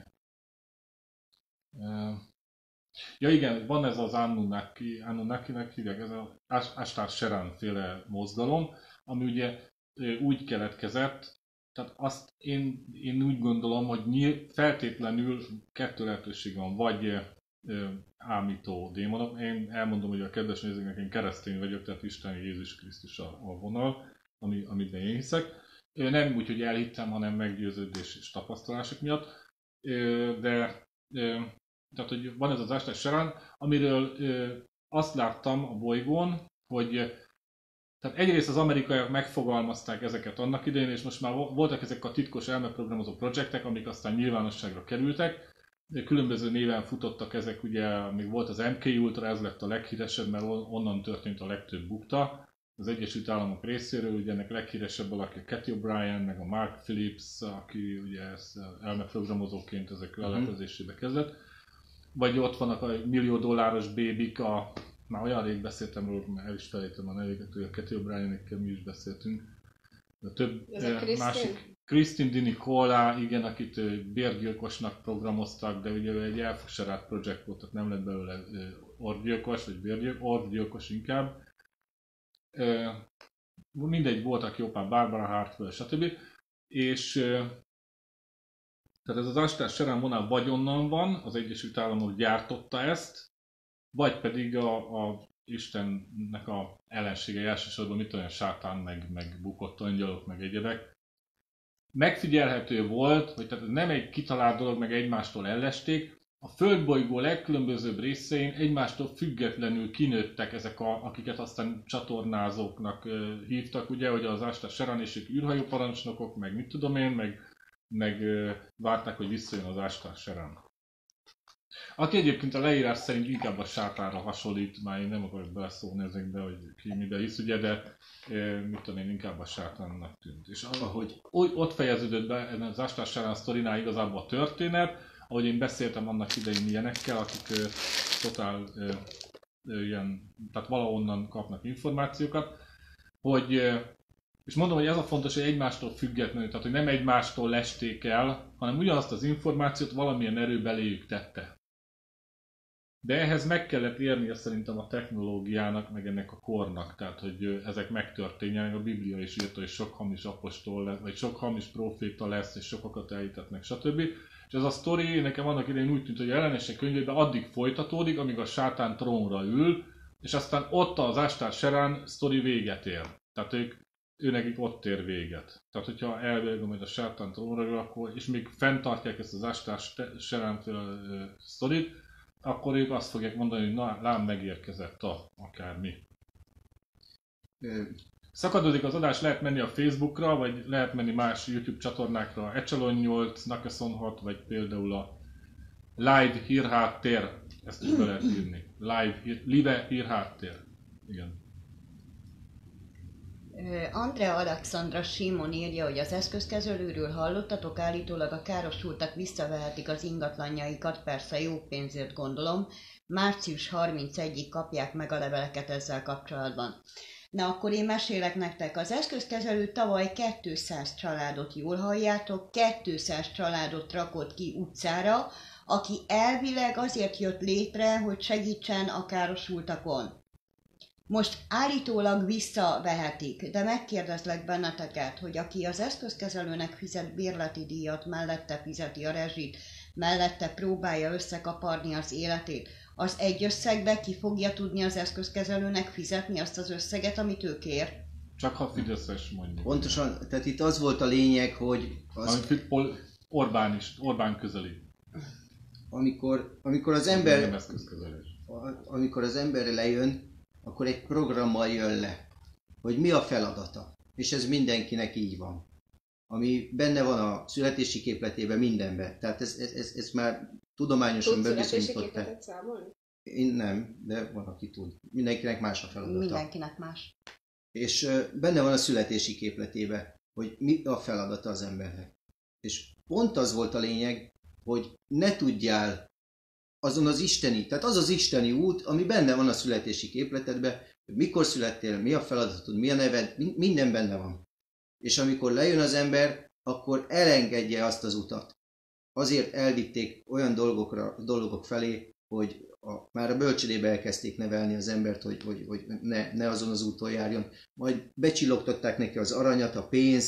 Ö, Ja igen, van ez az Anunnaki, Anunnakinek hívják, ez az Ashtar Sheran féle mozgalom, ami ugye ö, úgy keletkezett, tehát azt én, én úgy gondolom, hogy nyíl, feltétlenül kettő lehetőség van, vagy ö, ámító démonok. Én elmondom, hogy a kedves nézőknek én keresztény vagyok, tehát Isten Jézus Krisztus a, a vonal, ami, amiben én hiszek. Nem úgy, hogy elhittem, hanem meggyőződés és tapasztalások miatt. De tehát, hogy van ez az Astar Sharan, amiről azt láttam a bolygón, hogy tehát egyrészt az amerikaiak megfogalmazták ezeket annak idején, és most már voltak ezek a titkos elmeprogramozó projektek, amik aztán nyilvánosságra kerültek. Különböző néven futottak ezek, ugye még volt az em ké Ultra, ez lett a leghíresebb, mert onnan történt a legtöbb bukta az Egyesült Államok részéről, ugye ennek leghíresebb valaki a Cathy O'Brien, meg a Mark Phillips, aki ugye ezt elmeprogramozóként ezek leletezésébe kezdett. Vagy ott vannak a millió dolláros bébik, a, már olyan rég beszéltem róla, mert el is felejtem a nevéket, hogy a Cathy O'Brien-ekkel mi is beszéltünk. De több eh, másik, Christine Di Nicola, igen, akit bérgyilkosnak programoztak, de ugye egy elfogsarált projekt volt, tehát nem lett belőle orgyilkos, vagy bérgyilkos, orgyilkos inkább. Mindegy, voltak jobbá, Barbara Hartwell, stb. És tehát ez az Astar Sharan vonal vagy onnan van, az Egyesült Államok gyártotta ezt, vagy pedig a, a Istennek a ellensége, elsősorban mit olyan sátán, meg, meg bukott angyalok, meg egyebek. Megfigyelhető volt, hogy tehát ez nem egy kitalált dolog, meg egymástól ellesték. A földbolygó legkülönbözőbb részein egymástól függetlenül kinőttek ezek, a, akiket aztán csatornázóknak uh, hívtak, ugye, hogy az Astar Sharan és ők űrhajóparancsnokok, meg mit tudom én, meg, meg uh, várták, hogy visszajön az Astar Sharan. Aki egyébként a leírás szerint inkább a sátánra hasonlít, már én nem akarok beleszólni ezekbe, hogy ki mibe hisz, ugye, de uh, mit tudom én, inkább a sátánnak tűnt. És ahogy ott fejeződött be az Astar Sharan sztorinál igazából a történet, ahogy én beszéltem annak idején ilyenekkel, akik ö, totál ö, ö, ilyen, tehát valahonnan kapnak információkat, hogy, ö, és mondom, hogy ez a fontos, hogy egymástól függetlenül, tehát hogy nem egymástól lesték el, hanem ugyanazt az információt valamilyen erő beléjük tette. De ehhez meg kellett érnie szerintem a technológiának, meg ennek a kornak, tehát hogy ö, ezek megtörténjenek, a Biblia is írta, hogy sok hamis apostol lesz, vagy sok hamis proféta lesz, és sokakat elhitetnek, stb. És ez a sztori nekem annak idején úgy tűnt, hogy a Ellenesek könyvében addig folytatódik, amíg a sátán trónra ül, és aztán ott az Astar Sharan sztori véget ér. Tehát ők, ő nekik ott ér véget. Tehát hogyha elvégül majd a sátán trónra ül, akkor, és még fenntartják ezt az Astar Sharan sztorit, akkor ők azt fogják mondani, hogy na, lám megérkezett a akármi. Szakadódik az adás, lehet menni a Facebookra, vagy lehet menni más YouTube csatornákra, Echelon nyolc, Nakason hat, vagy például a Live Hírháttér, ezt is be lehet írni. Live, Live Hírháttér. Igen. Andrea Alexandra Simon írja, hogy az eszközkezelőről hallottatok, állítólag a károsultak visszavehetik az ingatlanjaikat, persze jó pénzért gondolom. március harmincegyedikéig kapják meg a leveleket ezzel kapcsolatban. Na akkor én mesélek nektek, az eszközkezelő tavaly kétszáz családot, jól halljátok, kétszáz családot rakott ki utcára, aki elvileg azért jött létre, hogy segítsen a károsultakon. Most állítólag visszavehetik, de megkérdezlek benneteket, hogy aki az eszközkezelőnek fizet bérleti díjat, mellette fizeti a rezsit, mellette próbálja összekaparni az életét, az egy összegbe ki fogja tudni az eszközkezelőnek fizetni azt az összeget, amit ő kér? Csak ha fideszes mondjuk. Pontosan, tehát itt az volt a lényeg, hogy... Az... Amit Orbán is, Orbán közeli. Amikor, amikor az ember... Nem eszközkezelés. Amikor az ember lejön, akkor egy programmal jön le, hogy mi a feladata. És ez mindenkinek így van. Ami benne van a születési képletében, mindenben. Tehát ez, ez, ez, ez már tudományosan bebizonyított. Én nem, de van, aki tud. Mindenkinek más a feladata. Mindenkinek más. És benne van a születési képletében, hogy mi a feladata az embernek. És pont az volt a lényeg, hogy ne tudjál azon az isteni, tehát az az isteni út, ami benne van a születési képletedben, hogy mikor születtél, mi a feladatod, mi a neved, minden benne van. És amikor lejön az ember, akkor elengedje azt az utat. Azért elvitték olyan dolgokra, dolgok felé, hogy a, már a bölcsödébe elkezdték nevelni az embert, hogy, hogy, hogy ne, ne azon az úton járjon. Majd becsillogtatták neki az aranyat, a pénzt,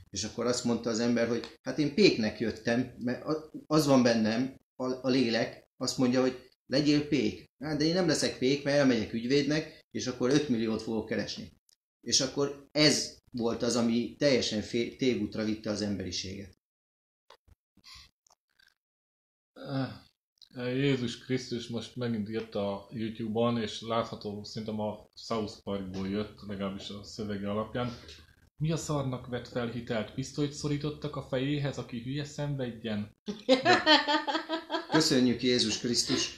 És akkor azt mondta az ember, hogy hát én péknek jöttem, mert az van bennem, a, a lélek, azt mondja, hogy legyél pék. Hát, de én nem leszek pék, mert elmegyek ügyvédnek, és akkor öt milliót fogok keresni. És akkor ez volt az, ami teljesen fél, tévútra vitte az emberiséget. Jézus Krisztus most megint írt a YouTube-on, és látható, szerintem a South Parkból jött, legalábbis a szövege alapján. Mi a szarnak vett fel hitelt? Pisztolyt szorítottak a fejéhez, aki hülye szenvedjen? De... Köszönjük Jézus Krisztus!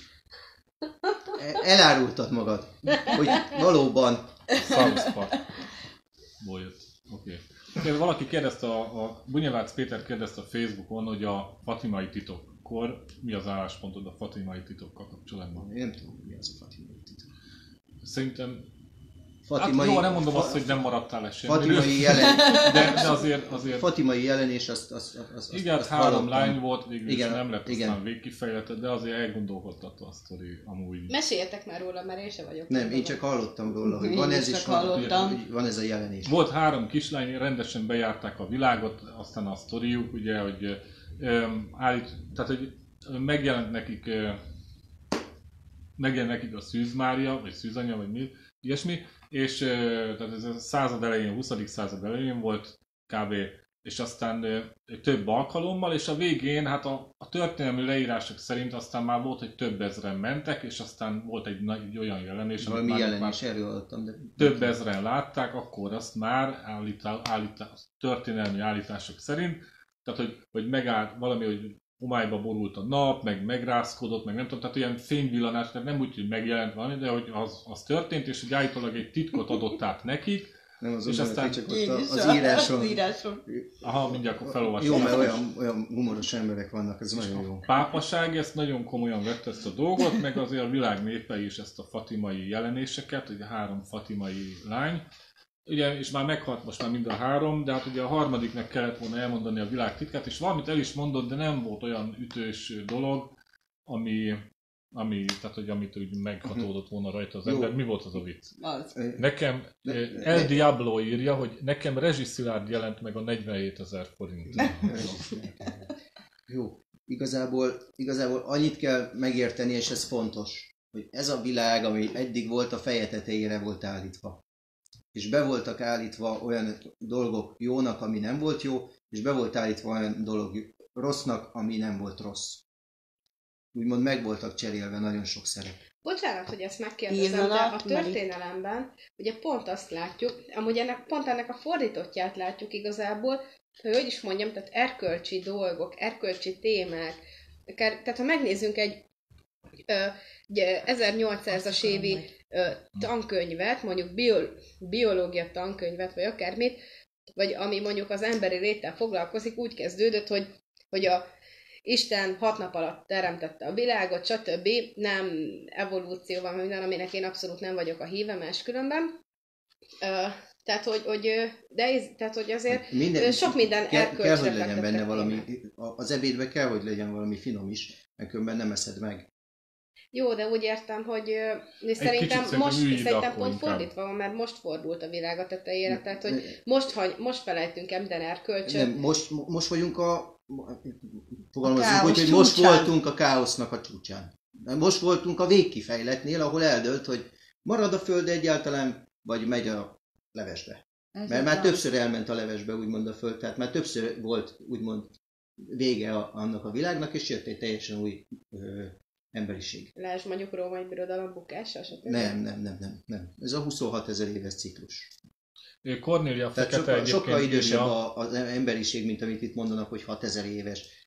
Elárultad magad, hogy valóban... South Parkból jött. Oké. Okay. Valaki kérdezte, a, a Bunyavác Péter kérdezte a Facebookon, hogy a fatimai titokkor mi az álláspontod a fatimai titokkal kapcsolatban? Én nem tudom, mi az a fatimai titok. Szerintem... Fatimai, hát jó, nem mondom fa, azt, hogy nem maradtál le semmiről. Fatimai jelen... de, de azért, azért... Fatimai jelenés, azt... azt, azt, azt igen, azt három hallottam. lány volt, végül igen, is nem lett igen. aztán végkifejlete, de azért elgondolkodtató a sztori amúgy. Meséljetek már róla, mert én sem vagyok. Nem, én csak hallottam róla, hogy van ez, és van, van ez a jelenés. Volt három kislány, rendesen bejárták a világot, aztán a sztoriuk, ugye, hogy um, állít, tehát, hogy megjelent nekik, uh, megjelent nekik a Szűz Mária, vagy Szűzanya, vagy mi, ilyesmi, és uh, tehát ez a század elején, a huszadik század elején volt kb. És aztán uh, több alkalommal, és a végén, hát a, a történelmi leírások szerint aztán már volt, hogy több ezren mentek, és aztán volt egy, egy olyan jelenés, amit mi jelenés, erről hallottam, de... több ezren látták, akkor azt már állítá, állítá, történelmi állítások szerint, tehát hogy, hogy megállt valami, hogy homályba borult a nap, meg megrázkodott, meg nem tudom, tehát ilyen fényvillanás, tehát nem úgy, hogy megjelent valami, de hogy az, az történt, és hogy állítólag egy titkot adott át nekik. Nem az és aztán csak ott az, az íráson. íráson. Aha, mindjárt akkor felolvasom. Jó, mert olyan, olyan humoros emberek vannak, ez nagyon jó. A pápaság ezt nagyon komolyan vette ezt a dolgot, meg azért a világ népei is ezt a fatimai jelenéseket, ugye három fatimai lány. Ugye, és már meghalt most már mind a három, de hát ugye a harmadiknek kellett volna elmondani a világ titkát, és valamit el is mondott, de nem volt olyan ütős dolog, ami, ami tehát hogy amit úgy meghatódott volna rajta az ember. Mi volt az a vicc? Az. Nekem, El Diablo írja, hogy nekem Rezsi Szilárd jelent meg a negyvenhétezer forint. Jó, igazából, igazából annyit kell megérteni, és ez fontos, hogy ez a világ, ami eddig volt, a feje tetejére volt állítva. És be voltak állítva olyan dolgok jónak, ami nem volt jó, és be volt állítva olyan dolog rossznak, ami nem volt rossz. Úgymond meg voltak cserélve nagyon sok szerep. Bocsánat, hogy ezt megkérdezem, de a történelemben ugye pont azt látjuk, amúgy ennek, pont ennek a fordítottját látjuk igazából, hogy hogy is mondjam, tehát erkölcsi dolgok, erkölcsi témák. Tehát ha megnézzünk egy ö, ugye, ezernyolcszázas évi ö, tankönyvet, mondjuk bio, biológia tankönyvet, vagy akármit, vagy ami mondjuk az emberi léttel foglalkozik, úgy kezdődött, hogy, hogy a Isten hat nap alatt teremtette a világot, stb. Nem evolúció van minden, aminek én abszolút nem vagyok a híve máskülönben. Uh, tehát, hogy, hogy, de ez, tehát, hogy azért minden, sok minden kell, erkölcsre kell, hogy legyen benne fektetett valami, az ebédben kell, hogy legyen valami finom is, mert különben nem eszed meg. Jó, de úgy értem, hogy szerintem most szerintem pont inkább. Fordítva van, mert most fordult a világ a tetejére, tehát hogy most, hagy, most felejtünk el minden erkölcsöt. Nem, most, most vagyunk a fogalmazunk úgy, hogy most voltunk a káosznak a csúcsán. Most voltunk a végkifejletnél, ahol eldőlt, hogy marad a föld egyáltalán, vagy megy a levesbe. Ez Mert már van. Többször elment a levesbe, úgymond a föld, tehát már többször volt, úgymond vége a, annak a világnak, és jött egy teljesen új ö, emberiség. Lásd mondjuk római birodalom bukása, stb. Nem, nem, nem, nem, nem. Ez a huszonhat ezer éves ciklus. Kornélia Fekete sokkal, sokkal idősebb írja, az emberiség, mint amit itt mondanak, hogy hatezer éves.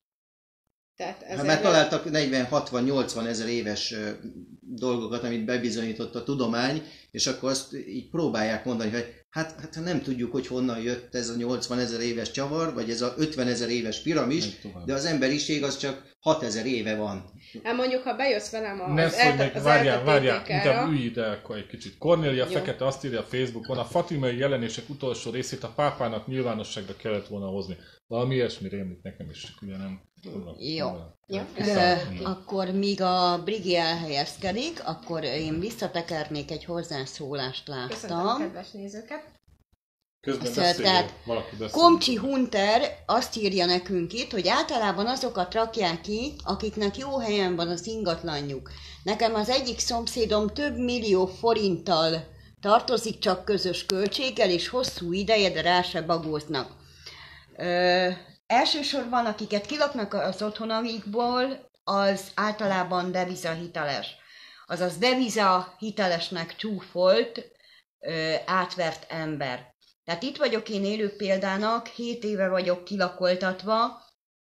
Tehát hát már találtak negyven, hatvan, nyolcvan ezer éves dolgokat, amit bebizonyított a tudomány, és akkor azt így próbálják mondani, hogy hát, hát nem tudjuk, hogy honnan jött ez a nyolcvan ezer éves csavar, vagy ez a ötven ezer éves piramis, de az emberiség az csak hatezer éve van. Hát mondjuk, ha bejössz velem az, ne szólj meg, az várjál, várjál, inkább ülj ide akkor egy kicsit. Kornélia Fekete azt írja a Facebookon, a fatimai jelenések utolsó részét a pápának nyilvánosságra kellett volna hozni. Valami ilyesmi rémlik nekem is, ugye nem? Jó. Jó. Ö, akkor míg a Brigi elhelyezkedik, akkor én visszatekernék egy hozzászólást láttam. Köszönöm a kedves nézőket. Közben Szóval, beszélj, tehát valaki beszél. Komcsi Hunter azt írja nekünk itt, hogy általában azokat rakják ki, akiknek jó helyen van az ingatlanjuk. Nekem az egyik szomszédom több millió forinttal tartozik csak közös költséggel, és hosszú ideje, de rá se bagóznak. Ö, elsősorban, akiket kilaknak az otthonaikból, az általában devizahiteles. Azaz devizahitelesnek csúfolt, ö, átvert ember. Tehát itt vagyok én élő példának, hét éve vagyok kilakoltatva,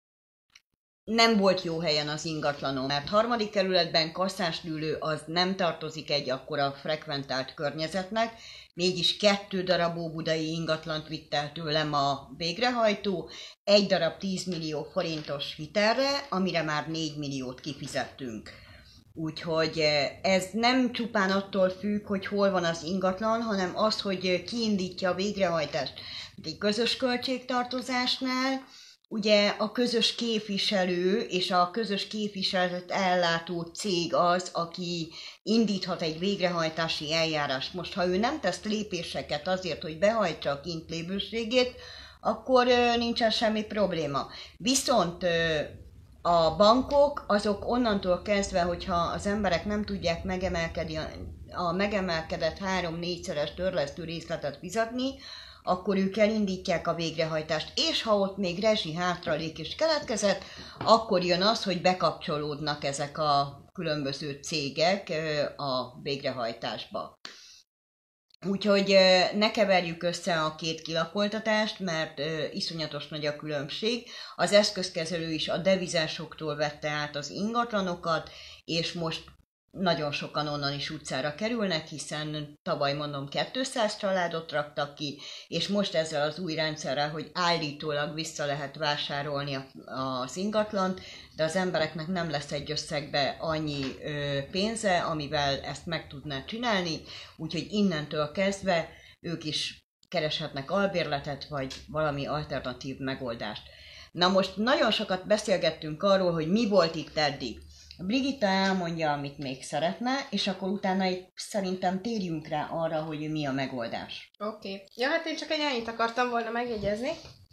nem volt jó helyen az ingatlanom, mert harmadik kerületben Kasszánslülő az nem tartozik egy akkora frekventált környezetnek, mégis kettő darab óbudai ingatlant vitt el tőlem a végrehajtó, egy darab tíz millió forintos hitelre, amire már négy milliót kifizettünk. Úgyhogy ez nem csupán attól függ, hogy hol van az ingatlan, hanem az, hogy ki indítja a végrehajtást. Egy közös költségtartozásnál ugye a közös képviselő és a közös képviseletet ellátó cég az, aki indíthat egy végrehajtási eljárást. Most, ha ő nem tesz lépéseket azért, hogy behajtsa a kintlévőségét, akkor nincsen semmi probléma. Viszont a bankok azok onnantól kezdve, hogyha az emberek nem tudják megemelkedni a, a megemelkedett három-négyszeres törlesztő részletet fizetni, akkor ők elindítják a végrehajtást, és ha ott még rezsi hátralék is keletkezett, akkor jön az, hogy bekapcsolódnak ezek a különböző cégek a végrehajtásba. Úgyhogy ne keverjük össze a két kilakoltatást, mert iszonyatos nagy a különbség. Az eszközkezelő is a devizásoktól vette át az ingatlanokat, és most nagyon sokan onnan is utcára kerülnek, hiszen tavaly mondom kétszáz családot raktak ki, és most ezzel az új rendszerrel, hogy állítólag vissza lehet vásárolni az ingatlant, de az embereknek nem lesz egy összegbe annyi ö, pénze, amivel ezt meg tudná csinálni, úgyhogy innentől kezdve ők is kereshetnek albérletet, vagy valami alternatív megoldást. Na most nagyon sokat beszélgettünk arról, hogy mi volt itt eddig. Brigitta elmondja, amit még szeretne, és akkor utána itt szerintem térjünk rá arra, hogy mi a megoldás. Oké. Okay. Ja, hát én csak egy annyit akartam volna megjegyezni.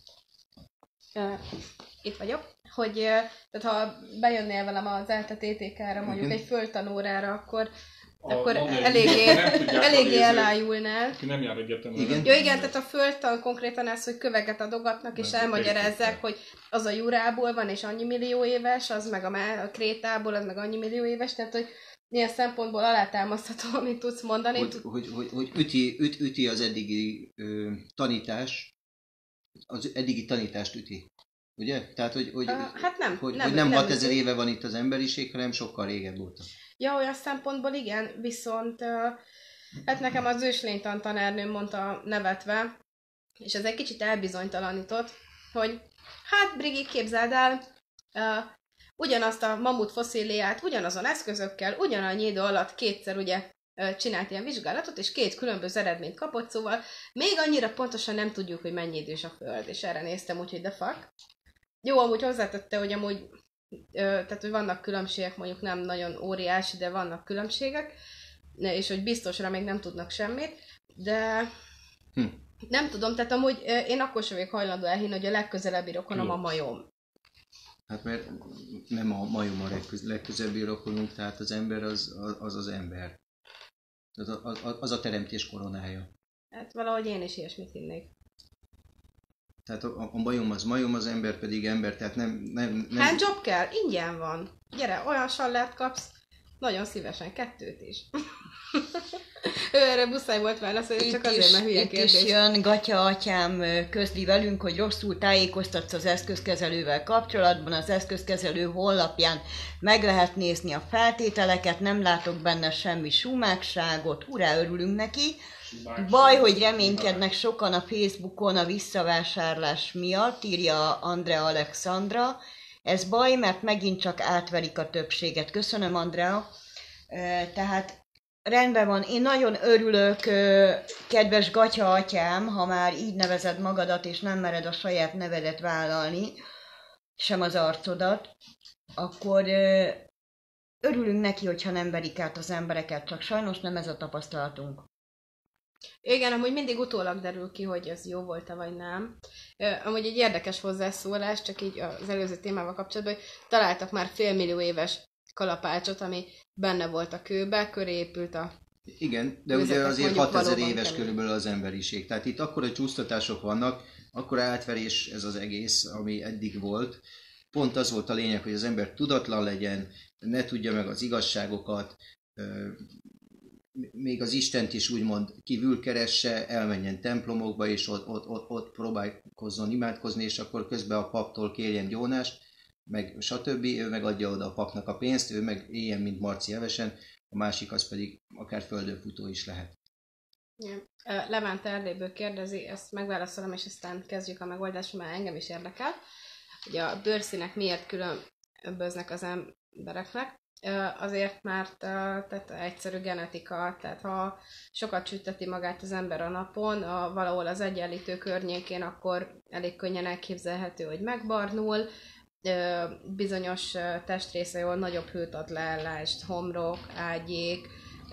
Uh, itt vagyok. Hogy uh, tehát ha bejönnél velem az ELTE té té ká-ra, mondjuk uh-huh. egy földtanórára, akkor A, akkor mondja, eléggé, eléggé elájulnál. Ki nem jár egyetemre. Igen. Jó, igen, tehát a földtan konkrétan ez, hogy köveket adogatnak, és Nem, elmagyarázzák, hogy az a Jurából van, és annyi millió éves, az meg a, Má- a Krétából, az meg annyi millió éves, tehát hogy milyen szempontból alátámasztható, amit tudsz mondani. Hogy, hogy, hogy, hogy üti, üt, üti az eddigi ö, tanítás, az eddigi tanítást üti. Ugye? Tehát, hogy, hogy, Uh, hát nem. hogy, nem, hogy nem, nem nem hatezer éve van itt az emberiség, hanem sokkal régebb óta. Ja, olyan szempontból igen, viszont uh, hát nekem az őslénytan tanárnőm mondta nevetve, és ez egy kicsit elbizonytalanított, hogy hát Brigi, képzeld el, uh, ugyanazt a mamut fosszíliát ugyanazon eszközökkel, ugyanannyi idő alatt kétszer ugye uh, csinált ilyen vizsgálatot, és két különböző eredményt kapott, szóval még annyira pontosan nem tudjuk, hogy mennyi idős a Föld, és erre néztem úgy, hogy the fuck. Jó, amúgy hozzátette, hogy amúgy tehát, hogy vannak különbségek, mondjuk nem nagyon óriási, de vannak különbségek, és hogy biztosra még nem tudnak semmit, de hm. nem tudom, tehát amúgy én akkor sem vagyok hajlandó elhinni, hogy a legközelebbi rokonom a majom. Hát mert nem a majom a legközelebbi rokonunk, tehát az ember az az, az ember. Az a, az, az a teremtés koronája. Hát valahogy én is ilyesmit hinnék. Tehát a, a majom az majom, az ember pedig ember, tehát nem... nem, nem... Handjob kell? Ingyen van. Gyere, olyan sallát kapsz, nagyon szívesen, kettőt is. Ő erre muszáj volt válaszolni, csak azért, mert hülye kérdés. Itt is jön Gatya atyám közli velünk, hogy rosszul tájékoztatsz az eszközkezelővel kapcsolatban. Az eszközkezelő honlapján meg lehet nézni a feltételeket, nem látok benne semmi sumákságot, hurrá, örülünk neki. Baj, hogy reménykednek sokan a Facebookon a visszavásárlás miatt, írja Andrea Alexandra. Ez baj, mert megint csak átverik a többséget. Köszönöm, Andrea. Tehát rendben van. Én nagyon örülök, kedves Gatya atyám, ha már így nevezed magadat, és nem mered a saját nevedet vállalni, sem az arcodat, akkor örülünk neki, hogyha nem verik át az embereket, csak sajnos nem ez a tapasztalatunk. Igen, amúgy mindig utólag derül ki, hogy ez jó volt-e vagy nem. Amúgy egy érdekes hozzászólás, csak így az előző témával kapcsolatban, hogy találtak már félmillió éves kalapácsot, ami benne volt a kőbe, köré épült a... Igen, de ugye azért hatezer éves körülbelül az emberiség. Tehát itt akkora csúsztatások vannak, akkora átverés ez az egész, ami eddig volt. Pont az volt a lényeg, hogy az ember tudatlan legyen, ne tudja meg az igazságokat, még az Istent is úgymond kívül keresse, elmenjen templomokba, és ott, ott, ott, ott próbálkozzon imádkozni, és akkor közben a paptól kérjen gyónást, meg stb. Ő megadja oda a papnak a pénzt, ő meg éljen, mint Marci Evesen, a másik az pedig akár földönfutó is lehet. Ja. Levánt Erdélyből kérdezi, ezt megválaszolom, és aztán kezdjük a megoldást, mert engem is érdekel. Ugye a bőrszínek miért különböznek az embereknek? Azért, mert tehát egyszerű genetika, tehát ha sokat süteti magát az ember a napon, a, valahol az egyenlítő környékén, akkor elég könnyen elképzelhető, hogy megbarnul, bizonyos testrésze jól nagyobb hőt ad leállást, homlok, ágyék,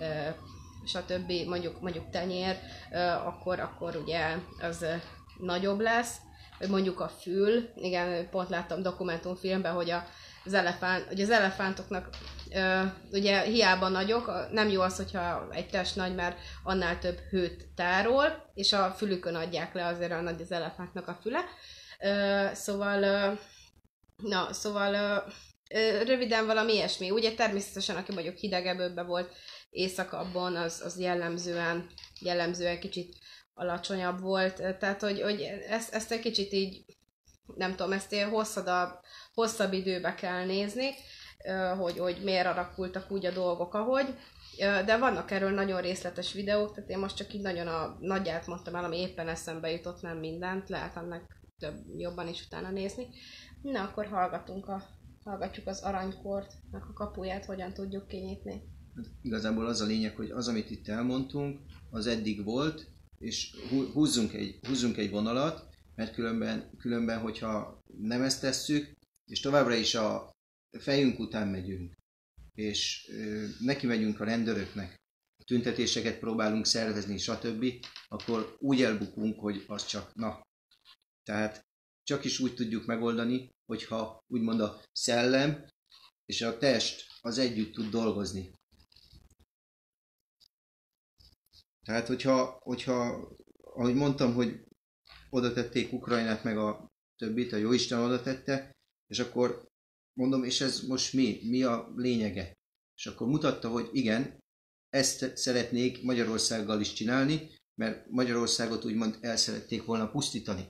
stb. mondjuk, mondjuk tenyér, akkor, akkor ugye az nagyobb lesz. Mondjuk a fül, igen, pont láttam dokumentumfilmben, hogy a az, elefánt, hogy az elefántoknak ö, ugye hiába nagyok, nem jó az, hogyha egy test nagy, mert annál több hőt tárol, és a fülükön adják le, azért a nagy az elefántnak a füle. Ö, szóval, ö, na, szóval ö, ö, röviden valami ilyesmi. Ugye természetesen, aki mondjuk hidegebőben volt éjszakabban, az, az jellemzően, jellemzően kicsit alacsonyabb volt. Tehát, hogy, hogy ezt, ezt egy kicsit így, nem tudom, ezt ilyen hosszabb, hosszabb időbe kell nézni, hogy, hogy miért alakultak úgy a dolgok, ahogy. De vannak erről nagyon részletes videók, tehát én most csak így nagyon a nagyját mondtam el, ami éppen eszembe jutott, nem mindent, lehet annak több jobban is utána nézni. Na, akkor hallgatunk a, hallgatjuk az aranykortnak a kapuját, hogyan tudjuk kinyitni. Igazából az a lényeg, hogy az, amit itt elmondtunk, az eddig volt, és húzzunk egy, húzzunk egy vonalat, mert különben, különben, hogyha nem ezt tesszük, és továbbra is a fejünk után megyünk, és ö, neki megyünk a rendőröknek, a tüntetéseket próbálunk szervezni, stb., akkor úgy elbukunk, hogy az csak na. Tehát csak is úgy tudjuk megoldani, hogyha úgymond a szellem és a test az együtt tud dolgozni. Tehát, hogyha, hogyha ahogy mondtam, hogy oda tették Ukrajnát, meg a többit, a Jóisten oda tette, és akkor mondom, és ez most mi? Mi a lényege? És akkor mutatta, hogy igen, ezt szeretnék Magyarországgal is csinálni, mert Magyarországot úgymond el szerették volna pusztítani.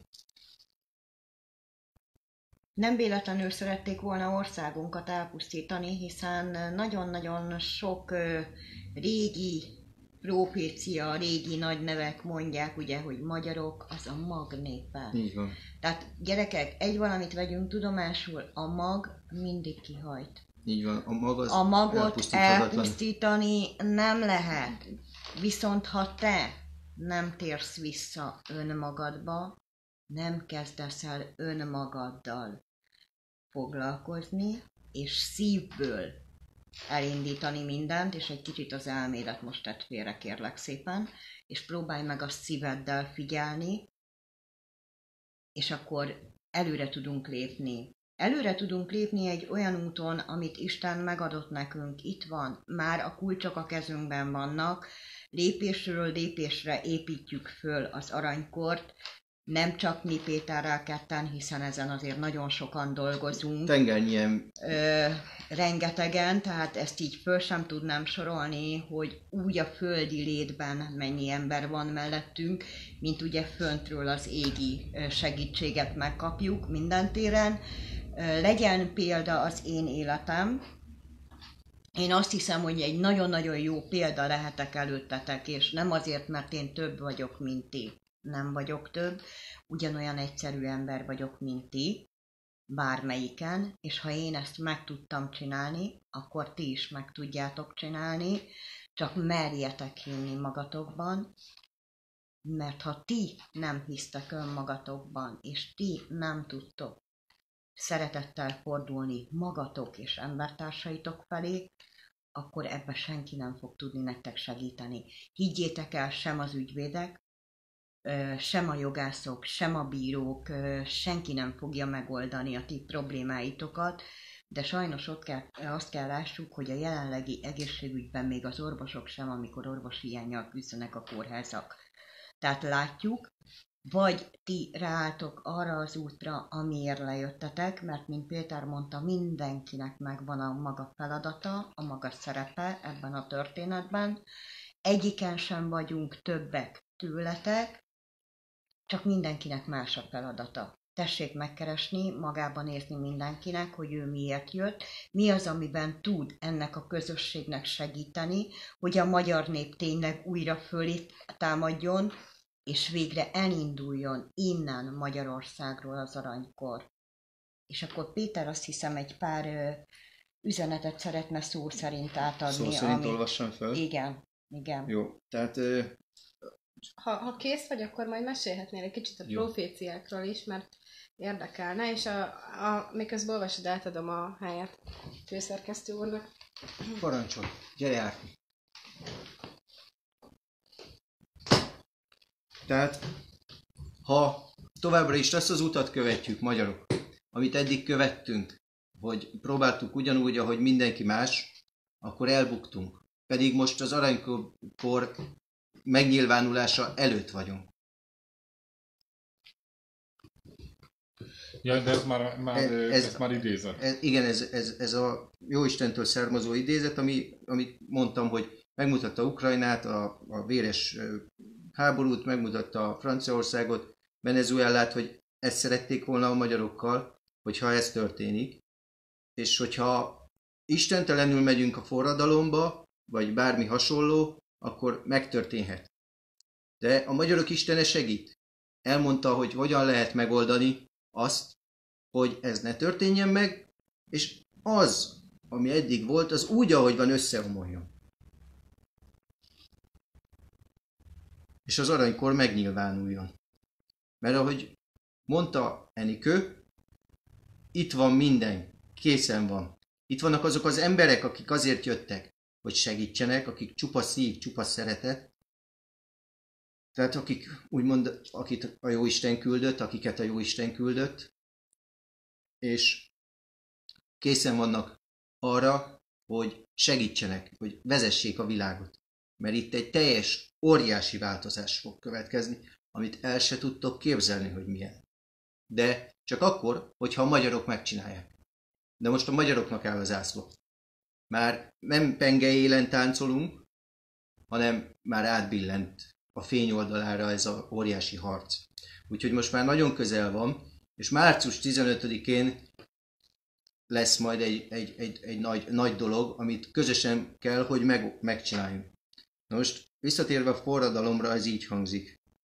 Nem véletlenül szerették volna országunkat elpusztítani, hiszen nagyon-nagyon sok régi profécia, régi nagy nevek mondják, ugye, hogy magyarok, az a mag népe. Így van. Tehát gyerekek, egy valamit vegyünk tudomásul, a mag mindig kihajt. Így van, a mag az A magot elpusztítani nem lehet. Viszont ha te nem térsz vissza önmagadba, nem kezdesz el önmagaddal foglalkozni, és szívből elindítani mindent, és egy kicsit az elmélet most tett félre, kérlek szépen, és próbálj meg a szíveddel figyelni, és akkor előre tudunk lépni. Előre tudunk lépni egy olyan úton, amit Isten megadott nekünk. Itt van, már a kulcsok a kezünkben vannak, lépésről lépésre építjük föl az aranykort, nem csak mi Péterrel ketten, hiszen ezen azért nagyon sokan dolgozunk. Tengernyien. Ö, rengetegen, tehát ezt így föl sem tudnám sorolni, hogy úgy a földi létben mennyi ember van mellettünk, mint ugye föntről az égi segítséget megkapjuk minden téren. Ö, legyen példa az én életem. Én azt hiszem, hogy egy nagyon-nagyon jó példa lehetek előttetek, és nem azért, mert én több vagyok, mint ti. Nem vagyok több, ugyanolyan egyszerű ember vagyok, mint ti, bármelyiken, és ha én ezt meg tudtam csinálni, akkor ti is meg tudjátok csinálni, csak merjetek hinni magatokban, mert ha ti nem hisztek önmagatokban, és ti nem tudtok szeretettel fordulni magatok és embertársaitok felé, akkor ebben senki nem fog tudni nektek segíteni. Higgyétek el, sem az ügyvédek, sem a jogászok, sem a bírók, senki nem fogja megoldani a ti problémáitokat, de sajnos ott kell, azt kell lássuk, hogy a jelenlegi egészségügyben még az orvosok sem, amikor orvosi hiánnyal küzdenek a kórházak. Tehát látjuk, vagy ti ráálltok arra az útra, amiért lejöttetek, mert mint Péter mondta, mindenkinek megvan a maga feladata, a maga szerepe ebben a történetben. Egyiken sem vagyunk többek tőletek, csak mindenkinek más a feladata. Tessék megkeresni, magában nézni mindenkinek, hogy ő miért jött, mi az, amiben tud ennek a közösségnek segíteni, hogy a magyar nép tényleg újra fölé támadjon, és végre elinduljon innen Magyarországról az aranykor. És akkor Péter azt hiszem egy pár ö, üzenetet szeretne szó szerint átadni. Szó szerint ami... olvassam fel? Igen, igen. Jó, tehát... Ö... Ha, ha kész vagy, akkor majd mesélhetnél egy kicsit a Jó. proféciákról is, mert érdekelne, és a, a, miközben olvasod, átadom a helyet főszerkesztő úrnak. Parancsolj, gyere át! Tehát, ha továbbra is azt az utat követjük, magyarok, amit eddig követtünk, hogy próbáltuk ugyanúgy, ahogy mindenki más, akkor elbuktunk. Pedig most az aranykor megnyilvánulása előtt vagyunk. Ja, de ez már, már, ez, Ez- ez már idézet. Ez, igen, ez, ez, ez a Jóistentől származó idézet, ami, amit mondtam, hogy megmutatta Ukrajnát, a, a véres ö, háborút, megmutatta Franciaországot, Venezuelát, hogy ezt szerették volna a magyarokkal, hogyha ez történik. És hogyha istentelenül megyünk a forradalomba, vagy bármi hasonló, akkor megtörténhet. De a magyarok istene segít. Elmondta, hogy hogyan lehet megoldani azt, hogy ez ne történjen meg, és az, ami eddig volt, az úgy, ahogy van, összeomoljon. És az aranykor megnyilvánuljon. Mert ahogy mondta Enikő, itt van minden, készen van. Itt vannak azok az emberek, akik azért jöttek, hogy segítsenek, akik csupa szív, csupa szeretet. Tehát akik, úgymond, akit a Jóisten küldött, akiket a Jóisten küldött, és készen vannak arra, hogy segítsenek, hogy vezessék a világot. Mert itt egy teljes, óriási változás fog következni, amit el se tudtok képzelni, hogy milyen. De csak akkor, hogyha a magyarok megcsinálják. De most a magyaroknak áll az zászló. Már nem penge élen táncolunk, hanem már átbillent a fény oldalára ez az óriási harc. Úgyhogy most már nagyon közel van, és március tizenötödikén lesz majd egy, egy, egy, egy nagy, nagy dolog, amit közösen kell, hogy meg, megcsináljunk. Na most visszatérve a forradalomra, ez így hangzik.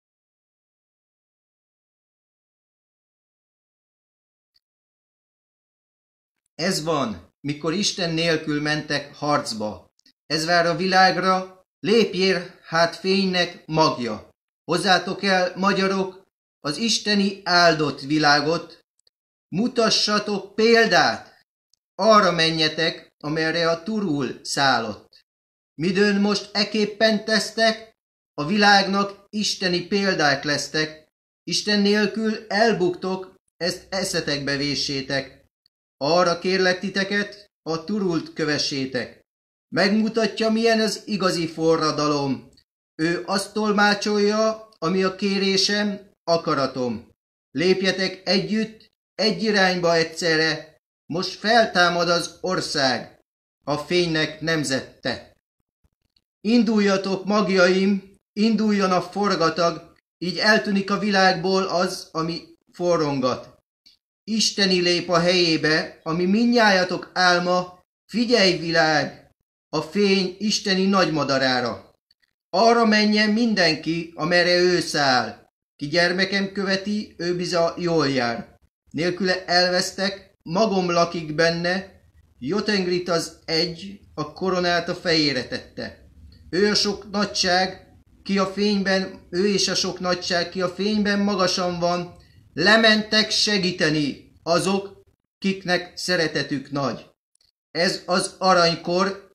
Ez van, mikor Isten nélkül mentek harcba. Ez vár a világra, lépjél hát fénynek magja. Hozzátok el, magyarok, az isteni áldott világot, mutassatok példát, arra menjetek, amerre a turul szállott. Midőn most eképpen tesztek, a világnak isteni példák lesztek, Isten nélkül elbuktok, ezt eszetekbe véssétek. Arra kérlek titeket, a turult kövessétek. Megmutatja, milyen az igazi forradalom. Ő azt tolmácsolja, ami a kérésem, akaratom. Lépjetek együtt, egy irányba egyszerre. Most feltámad az ország, a fénynek nemzette. Induljatok, magjaim, induljon a forgatag, így eltűnik a világból az, ami forrongat. Isteni lép a helyébe, ami mindnyájatok álma, figyelj világ, a fény isteni nagymadarára. Arra menjen mindenki, amerre ő száll. Ki gyermekem követi, ő biza jól jár. Nélküle elvesztek, magom lakik benne, Jotengrit az egy, a koronát a fejére tette. Ő a sok nagyság, ki a fényben, ő és a sok nagyság, ki a fényben magasan van, lementek segíteni azok, kiknek szeretetük nagy. Ez az aranykor,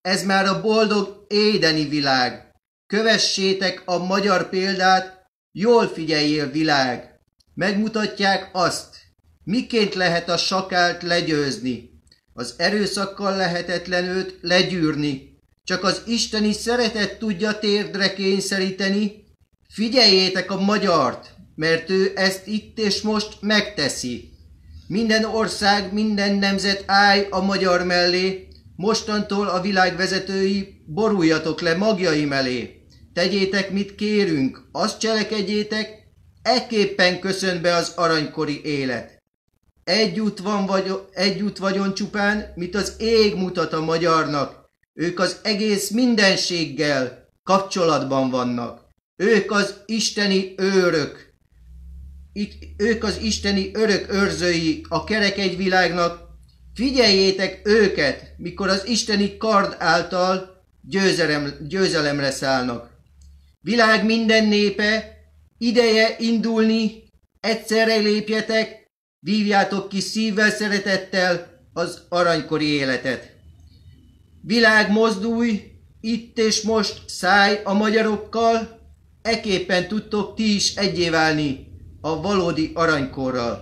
ez már a boldog édeni világ. Kövessétek a magyar példát, jól figyeljél világ. Megmutatják azt, miként lehet a sakált legyőzni. Az erőszakkal lehetetlen őt legyűrni. Csak az isteni szeretet tudja térdre kényszeríteni. Figyeljétek a magyart, mert ő ezt itt és most megteszi. Minden ország, minden nemzet állj a magyar mellé, mostantól a világ vezetői, boruljatok le magjaim elé. Tegyétek, mit kérünk, azt cselekedjétek, ekképpen köszön be az aranykori élet. Egy út van vagy, egy út vagyon csupán, mit az ég mutat a magyarnak. Ők az egész mindenséggel kapcsolatban vannak. Ők az isteni őrök. Itt, ők az isteni örök őrzői a kerek egy világnak. Figyeljétek őket, mikor az isteni kard által győzelem, győzelemre szállnak. Világ minden népe, ideje indulni, egyszerre lépjetek, vívjátok ki szívvel, szeretettel az aranykori életet. Világ mozdulj, itt és most szállj a magyarokkal, ekképpen tudtok ti is egyé válni a valódi aranykorral.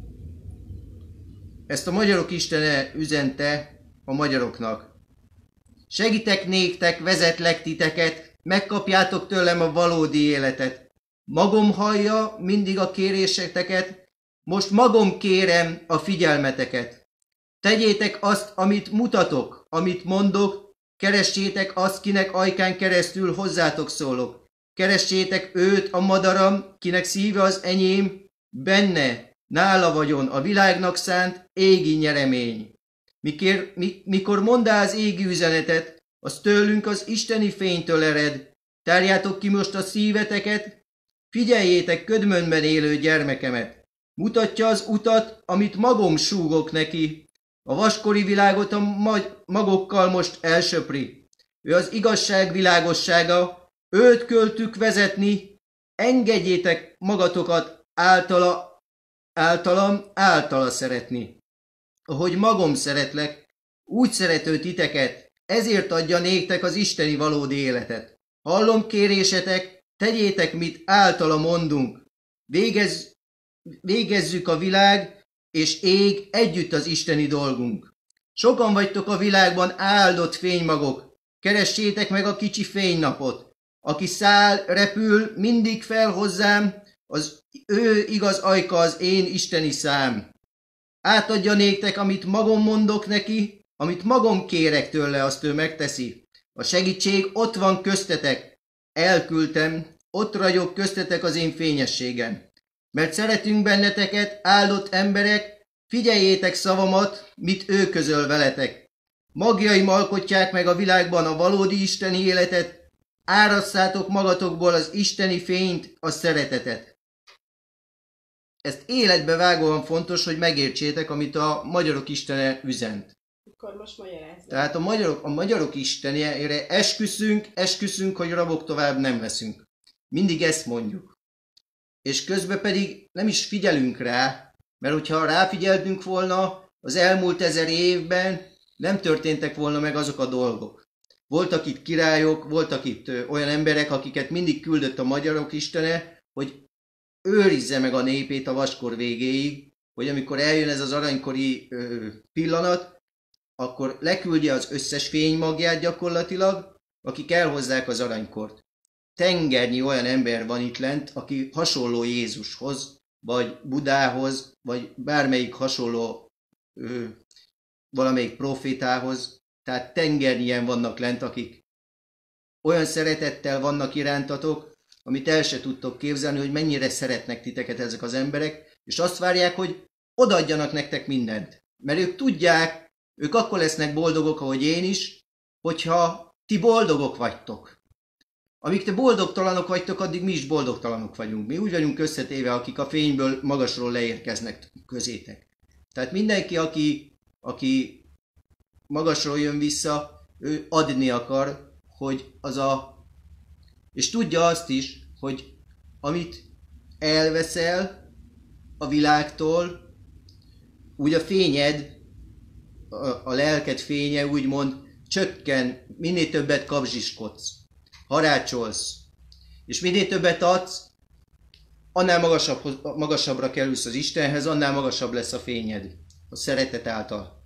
Ezt a magyarok istene üzente a magyaroknak. Segítek néktek, vezetlek titeket, megkapjátok tőlem a valódi életet. Magom hallja mindig a kéréseteket, most magom kérem a figyelmeteket. Tegyétek azt, amit mutatok, amit mondok, keressétek azt, kinek ajkán keresztül hozzátok szólok. Keressétek őt, a madaram, kinek szíve az enyém, benne, nála vagyon a világnak szánt égi nyeremény. Mikor, mi, mikor mondál az égi üzenetet, az tőlünk az isteni fénytől ered. Tárjátok ki most a szíveteket, figyeljétek ködmönben élő gyermekemet. Mutatja az utat, amit magom súgok neki. A vaskori világot a mag- magokkal most elsöpri. Ő az igazság világossága, őt költük vezetni, engedjétek magatokat általa, általam, általa szeretni. Ahogy magam szeretlek, úgy szerető titeket, ezért adja néktek az isteni valódi életet. Hallom kérésetek, tegyétek, mit általa mondunk. Végez, végezzük a világ és ég együtt az isteni dolgunk. Sokan vagytok a világban áldott fénymagok, keressétek meg a kicsi fénynapot. Aki száll, repül, mindig fel hozzám, az ő igaz ajka az én isteni szám. Átadja néktek, amit magam mondok neki, amit magam kérek tőle, azt ő megteszi. A segítség ott van köztetek, elküldtem, ott ragyog köztetek az én fényességem. Mert szeretünk benneteket, áldott emberek, figyeljétek szavamat, mit ő közöl veletek. Magjaim alkotják meg a világban a valódi isteni életet, árasszátok magatokból az isteni fényt, a szeretetet. Ezt életbe vágóan fontos, hogy megértsétek, amit a magyarok istene üzent. Akkor most magyarázz. Tehát a magyarok, a magyarok istenére esküszünk, esküszünk, hogy rabok tovább nem leszünk. Mindig ezt mondjuk. És közben pedig nem is figyelünk rá, mert hogyha ráfigyeltünk volna, az elmúlt ezer évben nem történtek volna meg azok a dolgok. Voltak itt királyok, voltak itt ö, olyan emberek, akiket mindig küldött a magyarok istene, hogy őrizze meg a népét a vaskor végéig, hogy amikor eljön ez az aranykori ö, pillanat, akkor leküldje az összes fénymagját gyakorlatilag, akik elhozzák az aranykort. Tengernyi olyan ember van itt lent, aki hasonló Jézushoz, vagy Budához, vagy bármelyik hasonló ö, valamelyik profétához. Tehát tengernyien vannak lent, akik olyan szeretettel vannak irántatok, amit el se tudtok képzelni, hogy mennyire szeretnek titeket ezek az emberek, és azt várják, hogy odaadjanak nektek mindent. Mert ők tudják, ők akkor lesznek boldogok, ahogy én is, hogyha ti boldogok vagytok. Amíg te boldogtalanok vagytok, addig mi is boldogtalanok vagyunk. Mi úgy vagyunk összetéve, akik a fényből magasról leérkeznek közétek. Tehát mindenki, aki, aki magasról jön vissza, ő adni akar, hogy az a... És tudja azt is, hogy amit elveszel a világtól, úgy a fényed, a, a lelked fénye úgymond csökken, minél többet kapzsiskodsz, harácsolsz, és minél többet adsz, annál magasabb, magasabbra kerülsz az Istenhez, annál magasabb lesz a fényed, a szeretet által.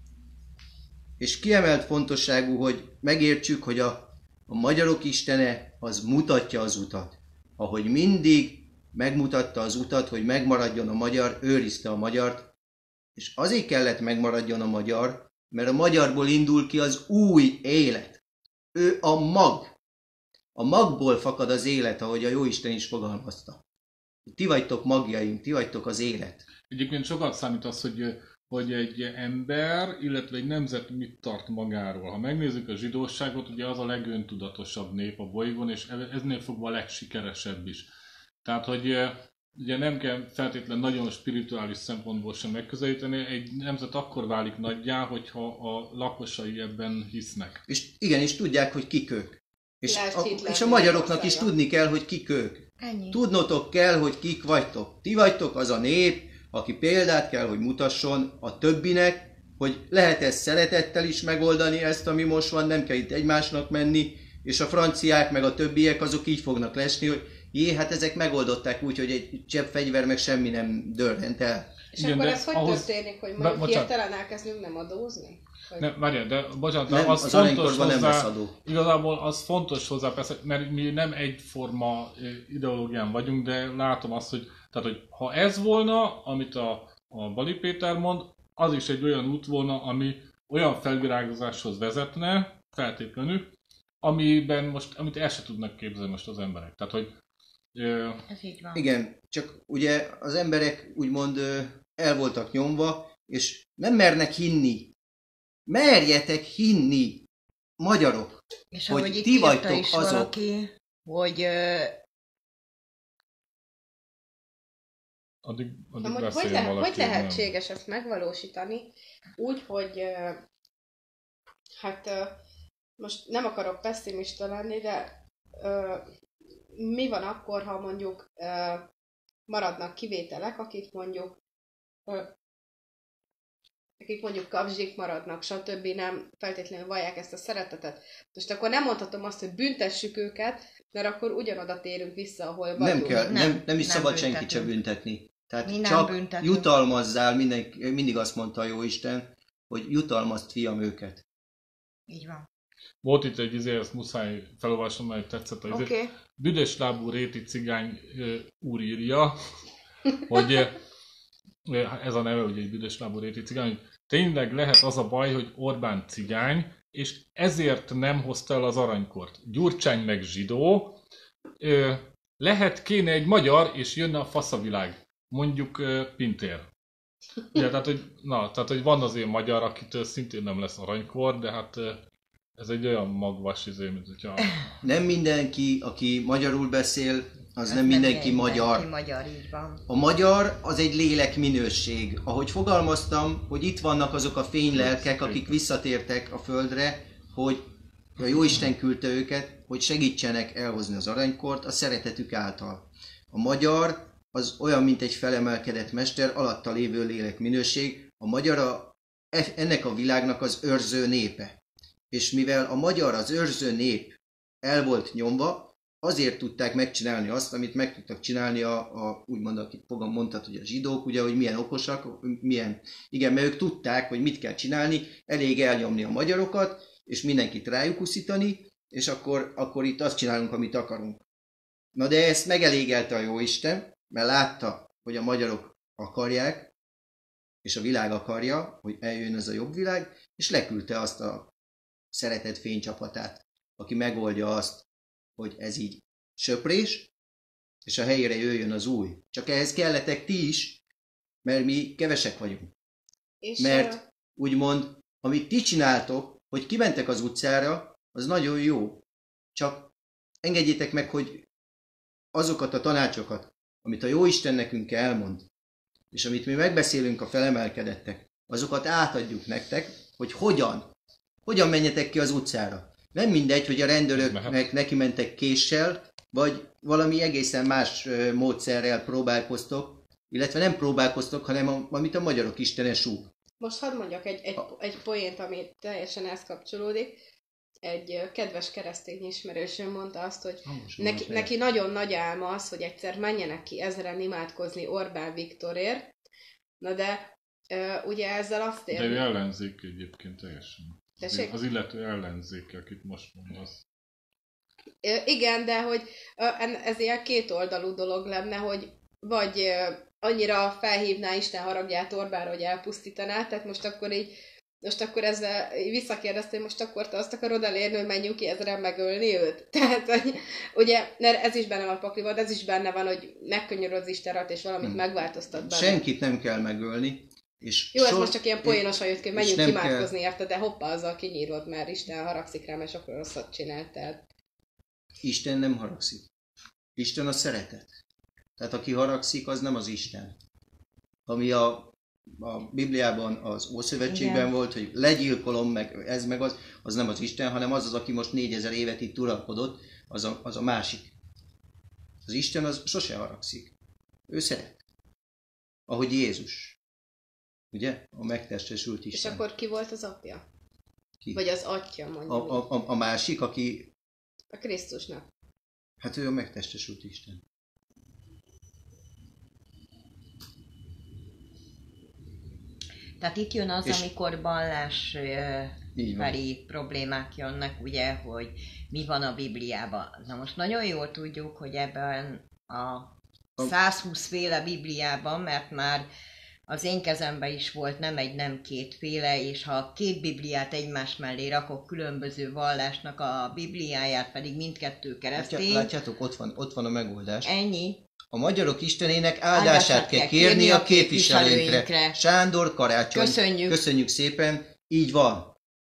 És kiemelt fontosságú, hogy megértsük, hogy a, a magyarok Istene az mutatja az utat. Ahogy mindig megmutatta az utat, hogy megmaradjon a magyar, őrizte a magyart, és azért kellett megmaradjon a magyar, mert a magyarból indul ki az új élet. Ő a mag. A magból fakad az élet, ahogy a Jóisten is fogalmazta. Ti vagytok magjaink, ti vagytok az élet. Egyébként sokat számít az, hogy, hogy egy ember, illetve egy nemzet mit tart magáról. Ha megnézzük a zsidóságot, ugye az a legöntudatosabb nép a bolygón, és eznél fogva a legsikeresebb is. Tehát, hogy ugye nem kell feltétlenül nagyon spirituális szempontból sem megközelíteni, egy nemzet akkor válik nagyjá, hogyha a lakosai ebben hisznek. És igen, és tudják, hogy kik ők. És Lásd a, Hitler és a magyaroknak is Magyarországra. tudni kell, hogy kik ők. Ennyi. Tudnotok kell, hogy kik vagytok. Ti vagytok az a nép, aki példát kell, hogy mutasson a többinek, hogy lehet ezt szeretettel is megoldani ezt, ami most van, nem kell itt egymásnak menni, és a franciák meg a többiek azok így fognak lesni, hogy jé, hát ezek megoldották úgy, hogy egy csepp fegyver meg semmi nem dörrent el. És Igen, akkor de ez hogy ahhoz- történik, hogy Be- mondjuk bocsánat. hirtelen elkezdünk nem adózni? Vagy... Ne, várjál, de bocsánat, de Nem, az, az fontos aranykorban nem lesz hozzá, adó. igazából az fontos hozzá, persze, mert mi nem egyforma ö, ideológián vagyunk, de látom azt, hogy, tehát, hogy ha ez volna, amit a, a Bali Péter mond, az is egy olyan út volna, ami olyan felvirágozáshoz vezetne, feltétlenül, amiben most, amit el se tudnak képzelni most az emberek. Tehát, hogy ö, Ez így van. Igen, csak ugye az emberek úgymond ö, el voltak nyomva, és nem mernek hinni. Merjetek hinni, magyarok! És hogy ahogy itt ti írta vagytok is azok. valaki, hogy ö, addig, addig Na, hogy, hogy, beszéljen le, valaki. hogy lehetséges ezt megvalósítani úgy, hogy ö, hát ö, most nem akarok pessimista lenni, de ö, mi van akkor, ha mondjuk ö, maradnak kivételek, akik mondjuk ö, akik mondjuk kapzsik maradnak, stb. Nem feltétlenül vallják ezt a szeretetet. Most akkor nem mondhatom azt, hogy büntessük őket, mert akkor ugyanoda térünk vissza, ahol Nem vagyunk. kell, nem, Nem, nem, nem is nem szabad senkit büntetünk. se büntetni. Tehát Mi nem csak büntetünk. jutalmazzál, minden, mindig azt mondta a Jóisten, hogy jutalmazd, fiam, őket. így van. Volt itt egy izé, ezt muszáj felolvasnom, mert tetszett az Oké. izé. Okay. Büdös lábú réti cigány ö, úr írja, hogy ö, ez a neve, ugye egy büdös lábú réti cigány, hogy tényleg lehet az a baj, hogy Orbán cigány, és ezért nem hozta el az aranykort. Gyurcsány meg zsidó, ö, lehet kéne egy magyar, és jönne a faszavilág. Mondjuk ö, Pintér. Ja, tehát, hogy, na, tehát, hogy van azért magyar, akitől szintén nem lesz aranykor, de hát ö, ez egy olyan magvas izé, mint hogyha... Nem mindenki, aki magyarul beszél, az Ez nem mindenki magyar. Mindenki magyar, így van. A magyar az egy lélek minőség. Ahogy fogalmaztam, hogy itt vannak azok a fénylelkek, akik visszatértek a földre, hogy a Jóisten küldte őket, hogy segítsenek elhozni az aranykort a szeretetük által. A magyar az olyan, mint egy felemelkedett mester, alatta lévő lélek minőség. A magyar a, ennek a világnak az őrző népe. És mivel a magyar, az őrző nép el volt nyomva, azért tudták megcsinálni azt, amit meg tudtak csinálni a, a úgymond, akit fogom mondtad, hogy a zsidók, ugye, hogy milyen okosak, milyen, igen, mert ők tudták, hogy mit kell csinálni, elég elnyomni a magyarokat, és mindenkit rájuk uszítani, és akkor, akkor itt azt csinálunk, amit akarunk. Na de ezt megelégelte a Jóisten, mert látta, hogy a magyarok akarják, és a világ akarja, hogy eljön ez a jobb világ, és leküldte azt a szeretett fénycsapatát, aki megoldja azt, hogy ez így söprés, és a helyére jöjjön az új. Csak ehhez kelletek ti is, mert mi kevesek vagyunk. És, Mert úgymond, amit ti csináltok, hogy kimentek az utcára, az nagyon jó. Csak engedjétek meg, hogy azokat a tanácsokat, amit a Jóisten nekünk elmond, és amit mi megbeszélünk a felemelkedettek, azokat átadjuk nektek, hogy hogyan, hogyan menjetek ki az utcára. Nem mindegy, hogy a rendőröknek neki mentek késsel, vagy valami egészen más ö, módszerrel próbálkoztok, illetve nem próbálkoztok, hanem a, amit a magyarok istene súg. Most hadd mondjak egy, egy, egy poént, ami teljesen ezt kapcsolódik. Egy kedves keresztény ismerősöm mondta azt, hogy neki, neki nagyon nagy álma az, hogy egyszer menjenek ki ezeren imádkozni Orbán Viktorért. Na de uh, ugye ezzel azt ér... De ő ellenzék egyébként teljesen. Tessék? Az illető ellenzék, akit most mondasz. Uh, igen, de hogy uh, ez ilyen kétoldalú dolog lenne, hogy vagy uh, annyira felhívná Isten haragját Orbánra, hogy elpusztítaná, tehát most akkor így Most akkor ezzel visszakérdezte, hogy most akkor te azt akarod elérni, hogy menjünk ki ezeren megölni őt? Tehát, hogy, ugye, ez is benne van a pakliban, ez is benne van, hogy megkönnyöröd az Istenrat, és valamit hmm. megváltoztat benne. Senkit nem kell megölni. És Jó, ez sor... most csak ilyen poénosan jött ki, menjünk imádkozni kell... érte, de hoppá, azzal kinyírod, mert Isten haragszik rám, és akkor rosszat csinált. Tehát... Isten nem haragszik. Isten a szeretet. Tehát aki haragszik, az nem az Isten. Ami a a Bibliában, az Ószövetségben Igen. volt, hogy legyilkolom, meg ez meg az, az nem az Isten, hanem az az, aki most négyezer évet itt uralkodott, az a, az a másik. Az Isten az sose haragszik. Ő szeret. Ahogy Jézus. Ugye? A megtestesült Isten. És akkor ki volt az apja? Ki? Vagy az atya, mondjuk. A, a, a másik, aki... A Krisztusnak. Hát ő a megtestesült Isten. Tehát itt jön az, és amikor vallásbeli problémák jönnek, ugye, hogy mi van a Bibliában. Na most nagyon jól tudjuk, hogy ebben a százhúsz féle Bibliában, mert már az én kezemben is volt nem egy, nem kétféle, és ha két Bibliát egymás mellé rakok, különböző vallásnak a Bibliáját, pedig mindkettő keresztény. Látjátok, ott van, ott van a megoldás. Ennyi. A magyarok Istenének áldását, áldását kell kérni a képviselőinkre. Sándor Karácsony. Köszönjük. Köszönjük szépen. Így van.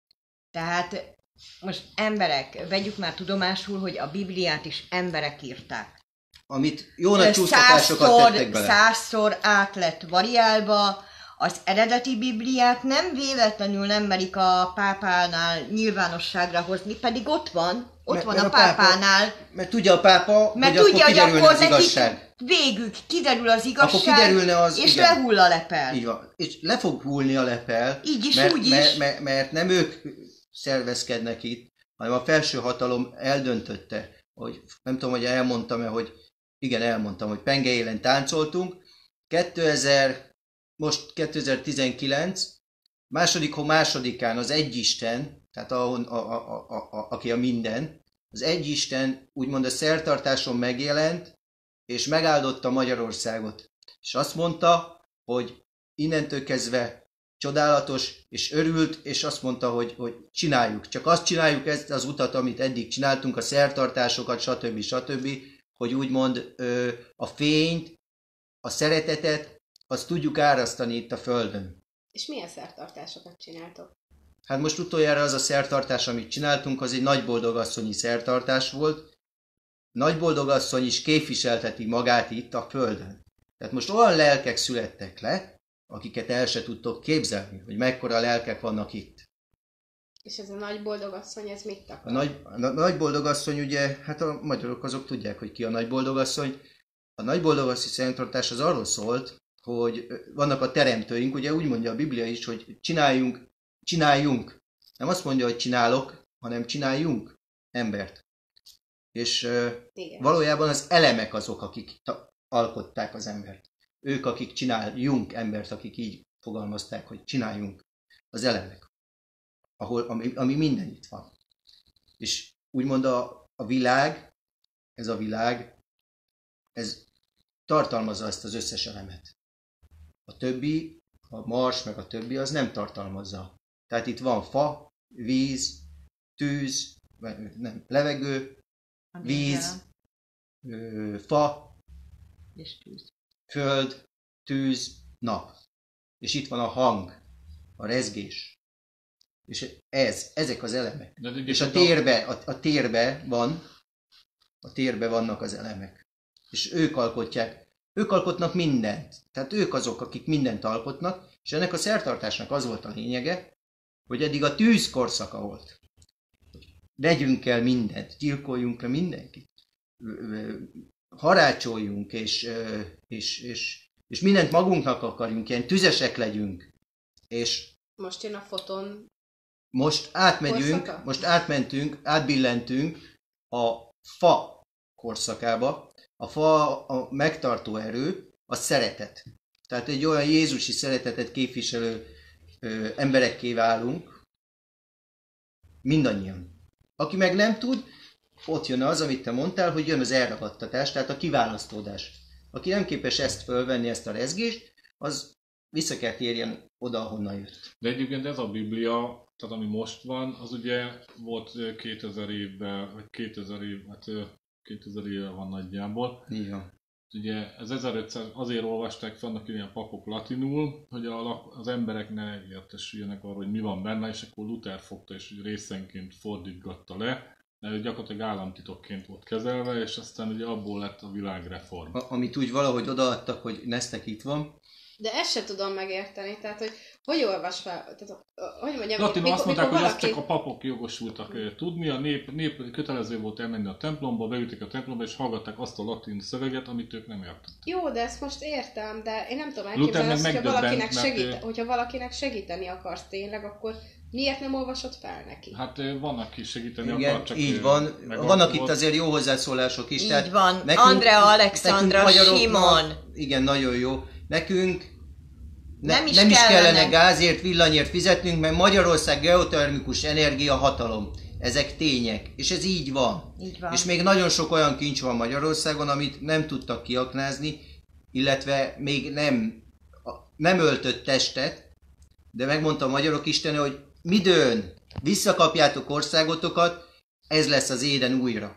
Tehát most emberek, vegyük már tudomásul, hogy a Bibliát is emberek írták. Amit jó nagy csúsztatásokat tettek bele. Százszor át lett variálva. Az eredeti Bibliát nem véletlenül nem merik a pápánál nyilvánosságra hozni, pedig ott van. Ott mert, van mert a pápánál. Pápa, mert tudja a pápa, mert hogy tudja, akkor kiderülne hogy az igazság. Végül kiderül az igazság, akkor kiderülne az, és igen. lehull a lepel. Így van. És le fog hullni a lepel, így is, mert, úgy mert, is. Mert, mert nem ők szervezkednek itt, hanem a felső hatalom eldöntötte, hogy nem tudom, hogy elmondtam-e, hogy igen, elmondtam, hogy penge élen táncoltunk. kétezer, most kétezer-tizenkilenc, második hó másodikán az Egyisten, tehát a, a, a, a, a, aki a minden, az Egyisten úgymond a szertartáson megjelent, és megáldotta Magyarországot. És azt mondta, hogy innentől kezdve csodálatos, és örült, és azt mondta, hogy, hogy csináljuk. Csak azt csináljuk ezt az utat, amit eddig csináltunk, a szertartásokat, stb. stb., hogy úgymond ö, a fényt, a szeretetet, azt tudjuk árasztani itt a Földön. És milyen szertartásokat csináltok? Hát most utoljára az a szertartás, amit csináltunk, az egy nagyboldogasszonyi szertartás volt. Nagyboldogasszony is képviselteti magát itt a Földön. Tehát most olyan lelkek születtek le, akiket el se tudtok képzelni, hogy mekkora lelkek vannak itt. És ez a nagyboldogasszony, ez mit akar? A nagy, a nagyboldogasszony, ugye, hát a magyarok azok tudják, hogy ki a nagyboldogasszony. A nagyboldogasszony szertartás az arról szólt, hogy vannak a teremtőink, ugye úgy mondja a Biblia is, hogy csináljunk, csináljunk. Nem azt mondja, hogy csinálok, hanem csináljunk embert. És igen. Valójában az elemek azok, akik alkották az embert. Ők, akik csináljunk embert, akik így fogalmazták, hogy csináljunk. Az elemek. Ahol, ami, ami minden itt van. És úgymond a, a világ, ez a világ, ez tartalmazza ezt az összes elemet. A többi, a Mars meg a többi, az nem tartalmazza. Tehát itt van fa, víz, tűz, nem, levegő, víz, ö, fa, és tűz. Föld, tűz, nap. És itt van a hang, a rezgés. És ez, ezek az elemek. És a térbe, a, a térbe van, a térbe vannak az elemek. És ők alkotják, ők alkotnak mindent. Tehát ők azok, akik mindent alkotnak, és ennek a szertartásnak az volt a lényege, hogy eddig a tűz korszaka volt. Vegyünk el mindent, gyilkoljunk le mindenkit. Harácsoljunk, és, és, és, és mindent magunknak akarjunk, ilyen tüzesek legyünk. És Most jön a foton. most átmegyünk, Korszaka? most átmentünk, átbillentünk a fa korszakába. A fa a megtartó erő, a szeretet. Tehát egy olyan jézusi szeretetet képviselő ö, emberekké válunk, mindannyian. Aki meg nem tud, ott jön az, amit te mondtál, hogy jön az elragadtatás, tehát a kiválasztódás. Aki nem képes ezt fölvenni, ezt a rezgést, az vissza kell térjen oda, ahonnan jött. De egyébként ez a Biblia, tehát ami most van, az ugye volt kétezer évben, vagy kétezer év, hát kétezer éve van nagyjából. Így van. Ugye ez ezerötszáz azért olvasták fel annak ilyen papok latinul, hogy a, az emberek ne értesüljenek arról, hogy mi van benne, és akkor Luther fogta és részenként fordítgatta le, mert gyakorlatilag államtitokként volt kezelve, és aztán ugye abból lett a világreform. A, amit úgy valahogy odaadtak, hogy Nesztek itt van. De ezt se tudom megérteni, tehát hogy hogy olvas fel, tehát, hogy mondjam, Latinul azt mondták, hogy valaki... azt csak a papok jogosultak hmm. tudni, a nép, nép kötelező volt elmenni a templomba, beültek a templomba, és hallgatták azt a latin szöveget, amit ők nem értettek. Jó, de ezt most értem, de én nem tudom Luther elképzelni azt, hogyha valakinek, mert segít, ő... hogyha valakinek segíteni akarsz tényleg, akkor miért nem olvasod fel neki? Hát van, aki segíteni Igen, akar, csak így van. Vannak itt azért jó hozzászólások is. Így tehát van. nekünk, Andrea, Alexandra, nekünk Simon. Igen, nagyon jó. Nekünk ne, nem is, nem is kellene. kellene gázért, villanyért fizetnünk, mert Magyarország geotermikus energia hatalom. Ezek tények. És ez így van. Így van. És még nagyon sok olyan kincs van Magyarországon, amit nem tudtak kiaknázni, illetve még nem, nem öltött testet, de megmondta a magyarok istene, hogy midőn visszakapjátok országotokat, ez lesz az éden újra.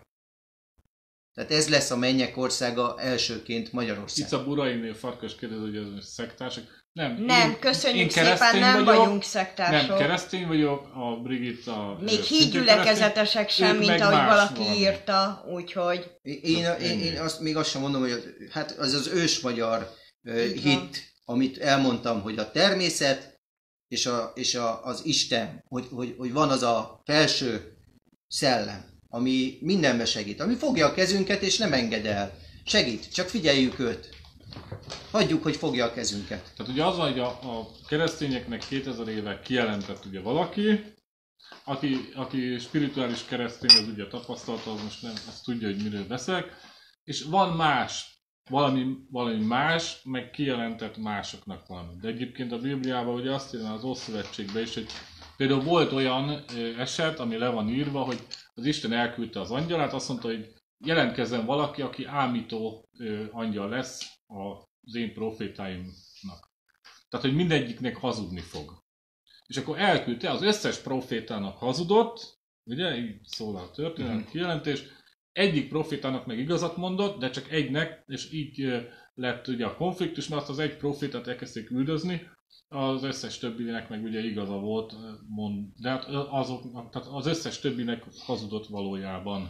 Tehát ez lesz a mennyek országa elsőként Magyarország. Itt a Burainél Farkas kérdez, hogy ez szektársak. Nem, nem én, köszönjük én szépen, nem vagyok, vagyunk szektársok. Nem, keresztény vagyok, a Brigitta... Még hídgyülekezetesek sem, mint ahogy valaki van. írta, úgyhogy... Én, én, én, én azt, még azt sem mondom, hogy hát az az ős magyar uh, hit, amit elmondtam, hogy a természet és, a, és a, az Isten, hogy, hogy, hogy van az a felső szellem, ami mindenbe segít, ami fogja a kezünket és nem enged el. Segít, csak figyeljük őt. Hagyjuk, hogy fogja a kezünket. Tehát ugye az, hogy a, a keresztényeknek kétezer éve kijelentett ugye valaki, aki, aki spirituális keresztény, az ugye tapasztalta, az most nem, azt tudja, hogy miről beszélek, és van más, valami, valami más, meg kijelentett másoknak valami. De egyébként a Bibliában ugye azt írja az Ószövetségben is, hogy például volt olyan eset, ami le van írva, hogy az Isten elküldte az angyalát, azt mondta, hogy jelentkezzen valaki, aki ámító angyal lesz az én profétáimnak. Tehát, hogy mindegyiknek hazudni fog. És akkor elküldte, az összes profétának hazudott, ugye, így szól a történet, kijelentés, egyik profétának meg igazat mondott, de csak egynek, és így lett ugye a konfliktus, mert azt az egy profétát elkezdték üldözni, az összes többinek meg ugye igaza volt, mond, de hát azok, tehát az összes többinek hazudott valójában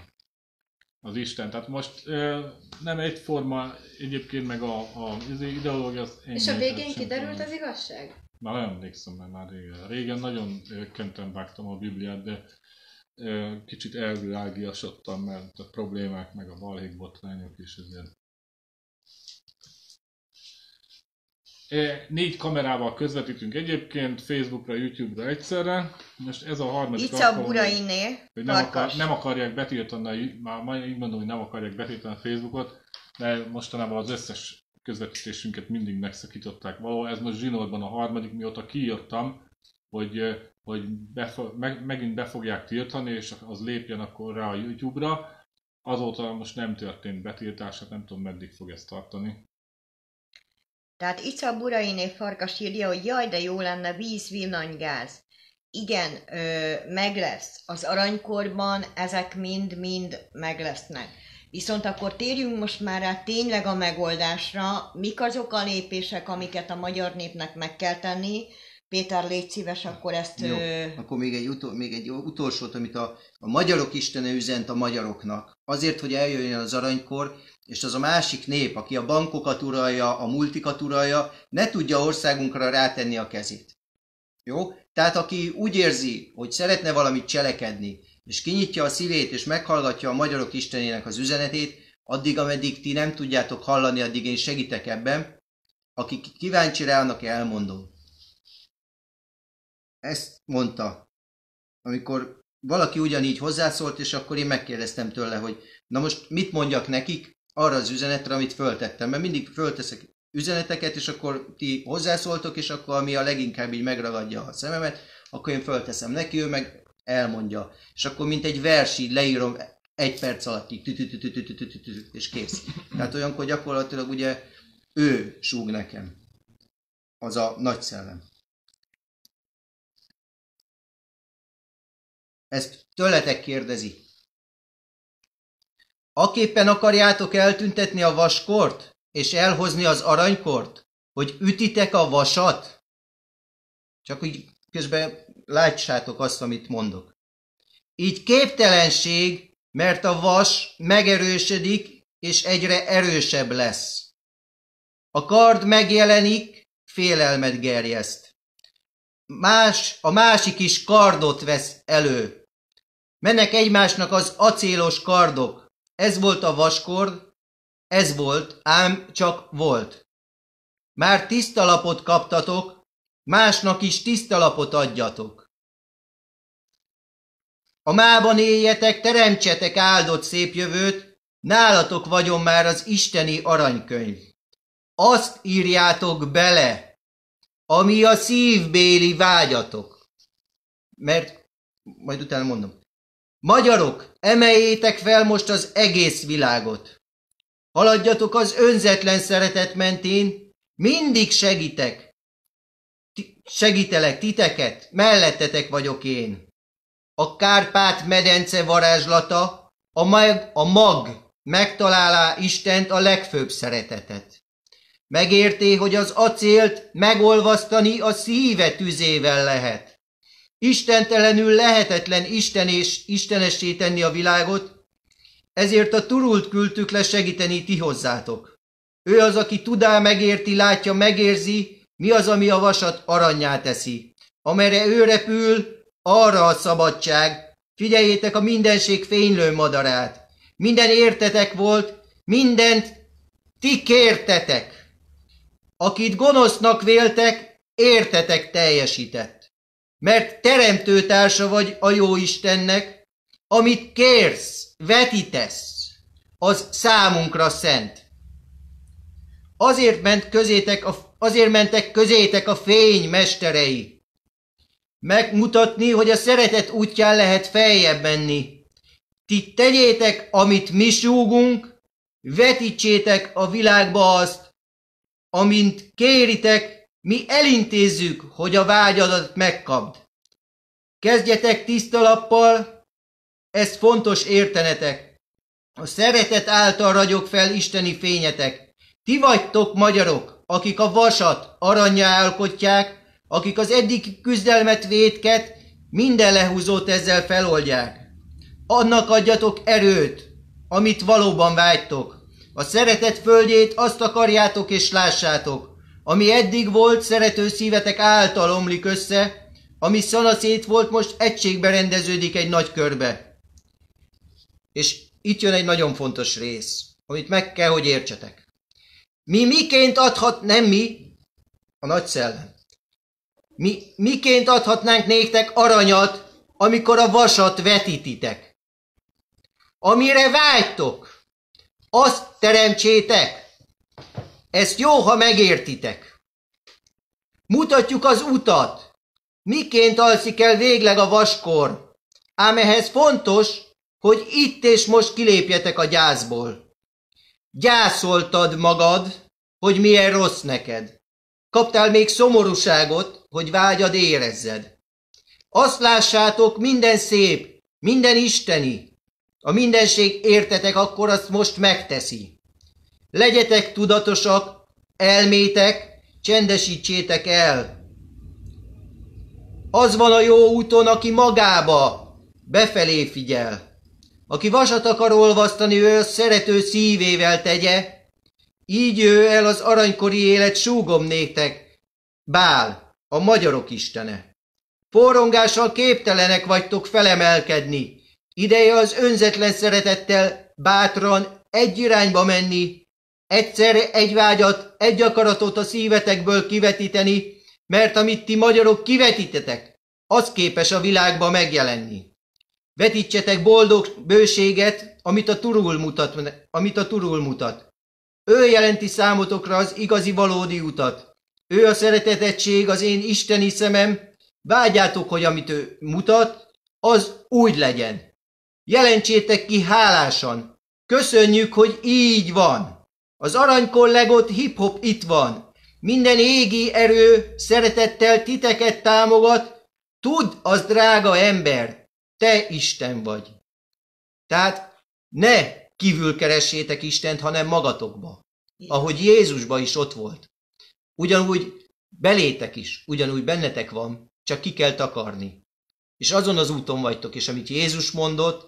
az Isten. Tehát most nem egyforma egyébként meg a, a ideológia az ennyi. És a végén kiderült az igazság? Már nem emlékszem, mert már régen. Régen nagyon kenten vágtam a Bibliát, de kicsit elvilágiasodtam, mert a problémák meg a balhékbotrányok is ezért. Négy kamerával közvetítünk egyébként, Facebookra, YouTube-ra egyszerre. Most ez a harmadik Itt a Burainél, hogy nem, akar, nem akarják betiltani, már így mondom, hogy nem akarják betiltani a Facebookot, de mostanában az összes közvetítésünket mindig megszakították valahol. Ez most zsinórban a harmadik, mióta kiírtam, hogy, hogy befo- meg, megint be fogják tiltani, és az lépjen akkor rá a YouTube-ra. Azóta most nem történt betiltás, hát nem tudom, meddig fog ezt tartani. Tehát Ica Burainé Farkas írja, hogy jaj, de jó lenne víz, villanygáz. Igen, ö, meg lesz. Az aranykorban ezek mind-mind meg lesznek. Viszont akkor térjünk most már rá tényleg a megoldásra. Mik azok a lépések, amiket a magyar népnek meg kell tenni? Péter, légy szíves, akkor ezt... Jó, ö... akkor még egy, utol, még egy utolsót, amit a, a magyarok istene üzent a magyaroknak. Azért, hogy eljöjjön az aranykor, és az a másik nép, aki a bankokat uralja, a multikat uralja, ne tudja országunkra rátenni a kezét. Jó? Tehát aki úgy érzi, hogy szeretne valamit cselekedni, és kinyitja a szívét, és meghallgatja a magyarok istenének az üzenetét, addig, ameddig ti nem tudjátok hallani, addig én segítek ebben. Akik kíváncsi rá, annak elmondom. ezt mondta, amikor valaki ugyanígy hozzászólt, és akkor én megkérdeztem tőle, hogy na most mit mondjak nekik arra az üzenetre, amit föltettem, mert mindig fölteszek üzeneteket, és akkor ti hozzászóltok, és akkor ami a leginkább így megragadja a szememet, akkor én fölteszem neki, ő meg elmondja. És akkor mint egy vers így leírom egy perc alatt, így és kész. Tehát olyankor gyakorlatilag ugye ő súg nekem. Az a nagy szellem. Ezt tőletek kérdezi. Aképpen akarjátok eltüntetni a vaskort, és elhozni az aranykort, hogy ütitek a vasat? Csak úgy közben látsátok azt, amit mondok. Így képtelenség, mert a vas megerősödik, és egyre erősebb lesz. A kard megjelenik, félelmet gerjeszt. Más, a másik is kardot vesz elő. Mennek egymásnak az acélos kardok. Ez volt a vaskord, ez volt, ám csak volt. Már tiszta lapot kaptatok, másnak is tiszta lapot adjatok. A mában éljetek, teremtsetek áldott szép jövőt, nálatok vagyon már az isteni aranykönyv. Azt írjátok bele, ami a szívbéli vágyatok. Mert, majd utána mondom. Magyarok, emeljétek fel most az egész világot. Haladjatok az önzetlen szeretet mentén, mindig segítek. Segítelek titeket, mellettetek vagyok én. A Kárpát-medence varázslata, a mag, a mag megtalálá Istent a legfőbb szeretetet. Megérté, hogy az acélt megolvasztani a szíve tüzével lehet. Istentelenül lehetetlen Isten és istenessé tenni a világot, ezért a Turult küldtük le segíteni ti hozzátok. Ő az, aki tudá, megérti, látja, megérzi, mi az, ami a vasat arannyá teszi. Amerre ő repül, arra a szabadság. Figyeljétek a mindenség fénylő madarát. Minden értetek volt, mindent ti kértetek. Akit gonosznak véltek, értetek teljesített. Mert teremtőtársa vagy a jó Istennek, amit kérsz, vetítesz, az számunkra szent. Azért, ment közétek a, azért mentek közétek a fény mesterei. Megmutatni, hogy a szeretet útján lehet feljebb menni. Ti tegyétek, amit mi súgunk, vetítsétek a világba azt, amint kéritek, mi elintézzük, hogy a vágyadat megkapd. Kezdjetek tiszta lappal, ez fontos értenetek. A szeretet által ragyog fel isteni fényetek. Ti vagytok magyarok, akik a vasat arannyá alkotják, akik az eddigi küzdelmet védket, minden lehúzót ezzel feloldják. Annak adjatok erőt, amit valóban vágytok. A szeretet földjét azt akarjátok és lássátok, ami eddig volt, szerető szívetek által omlik össze, ami szanaszét volt, most egységbe rendeződik egy nagy körbe. És itt jön egy nagyon fontos rész, amit meg kell, hogy értsetek. Mi miként adhat, nem mi, a nagy szellem. Mi miként adhatnánk néktek aranyat, amikor a vasat vetítitek? Amire vágytok, azt teremtsétek. Ezt jó, ha megértitek. Mutatjuk az utat. Miként alszik el végleg a vaskor? Ám ehhez fontos, hogy itt és most kilépjetek a gyászból. Gyászoltad magad, hogy milyen rossz neked. Kaptál még szomorúságot, hogy vágyad érezzed. Azt lássátok, minden szép, minden isteni. A mindenség értetek, akkor azt most megteszi. Legyetek tudatosak, elmétek, csendesítsétek el. Az van a jó úton, aki magába, befelé figyel. Aki vasat akar olvasztani, ő a szerető szívével tegye, így jöjj el az aranykori élet, súgom néktek, Bál, a magyarok istene. Forrongással képtelenek vagytok felemelkedni, ideje az önzetlen szeretettel bátran egy irányba menni, egyszerre egy vágyat, egy akaratot a szívetekből kivetíteni, mert amit ti magyarok kivetítetek, az képes a világba megjelenni. Vetítsetek boldog bőséget, amit a turul mutat, amit a turul mutat. Ő jelenti számotokra az igazi valódi utat. Ő a szeretetetség, az én isteni szemem. Vágyjátok, hogy amit ő mutat, az úgy legyen. Jelentsétek ki hálásan. Köszönjük, hogy így van. Az aranykollegot hip-hop itt van. Minden égi erő szeretettel titeket támogat. Tudd, az drága ember, te Isten vagy. Tehát ne kívül keressétek Istent, hanem magatokba. Ahogy Jézusba is ott volt. Ugyanúgy belétek is, ugyanúgy bennetek van, csak ki kell takarni. És azon az úton vagytok, és amit Jézus mondott,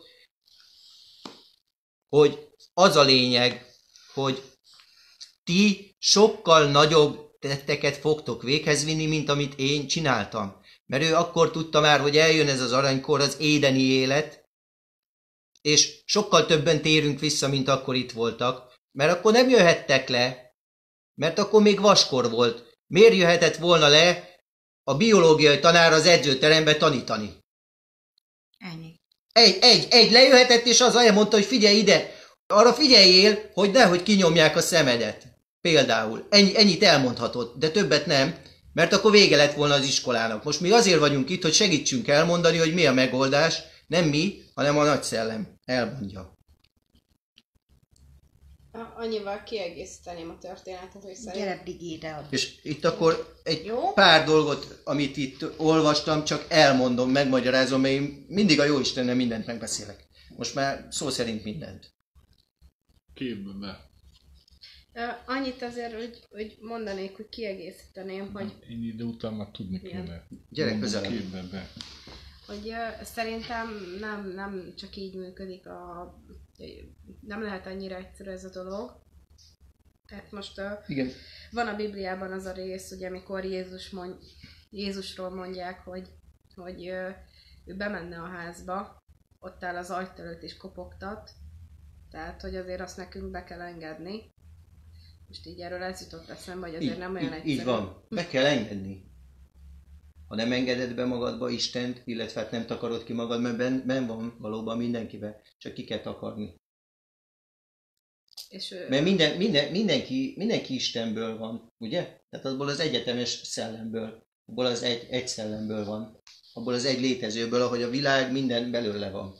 hogy az a lényeg, hogy ti sokkal nagyobb tetteket fogtok véghez vinni, mint amit én csináltam. Mert ő akkor tudta már, hogy eljön ez az aranykor, az édeni élet, és sokkal többen térünk vissza, mint akkor itt voltak, mert akkor nem jöhettek le, mert akkor még vaskor volt. Miért jöhetett volna le a biológiai tanár az edzőterembe tanítani? Ennyi. Egy, egy, egy lejöhetett, és az elmondta, hogy figyelj ide, arra figyeljél, hogy nehogy kinyomják a szemedet. Például. Ennyi, ennyit elmondhatod, de többet nem, mert akkor vége lett volna az iskolának. Most mi azért vagyunk itt, hogy segítsünk elmondani, hogy mi a megoldás, nem mi, hanem a nagy szellem elmondja. Annyival kiegészíteném a történetet, hogy Gyere, szerint... Brigitte. És itt akkor egy Jó? pár dolgot, amit itt olvastam, csak elmondom, megmagyarázom, mert én mindig a Jóistennel mindent megbeszélek. Most már szó szerint mindent. Képbe be. Uh, annyit azért, hogy, hogy mondanék, hogy kiegészíteném, hogy, Ennyi idő után már tudni Igen. kéne. Gyere Mondom, közelebb. Képbe be. hogy uh, szerintem nem, nem csak így működik a... Nem lehet annyira egyszerű ez a dolog. Tehát most uh, Igen. van a Bibliában az a rész, ugye, amikor Jézus mond, Jézusról mondják, hogy, hogy uh, ő bemenne a házba, ott áll az ajtó előtt és kopogtat, tehát, hogy azért azt nekünk be kell engedni. Most így erről ez jutott eszembe, hogy azért Így, nem olyan így, egyszerű. így van. Be kell engedni. Ha nem engeded be magadba Istent, illetve hát nem takarod ki magad, mert benn ben van valóban mindenkiben, csak ki kell takarni. És ő, Mert minden, minden, mindenki, mindenki Istenből van, ugye? Tehát abból az egyetemes szellemből, abból az egy, egy szellemből van, abból az egy létezőből, ahogy a világ minden belőle van.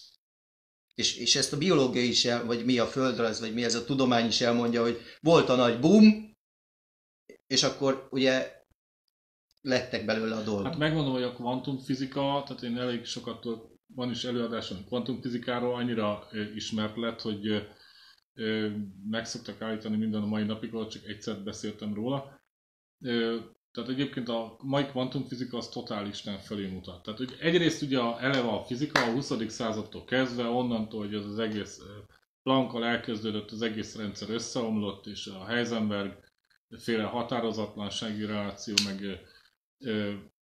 És, és ezt a biológia is, el, vagy mi a földrajz, vagy mi ez a tudomány is elmondja, hogy volt a nagy boom, és akkor ugye lettek belőle a dolgok. Hát megmondom, hogy a kvantumfizika, tehát én elég sokat tudok, van is előadásom kvantumfizikáról, annyira ö, ismert lett, hogy ö, ö, meg szoktak állítani minden a mai napig, csak egyszer beszéltem róla. Ö, tehát egyébként a mai kvantumfizika az totál Isten felé mutat. Tehát hogy egyrészt ugye a, eleve a fizika a huszadik századtól kezdve, onnantól, hogy az, az egész Planckkal elkezdődött, az egész rendszer összeomlott, és a Heisenberg féle határozatlansági reláció, meg ö,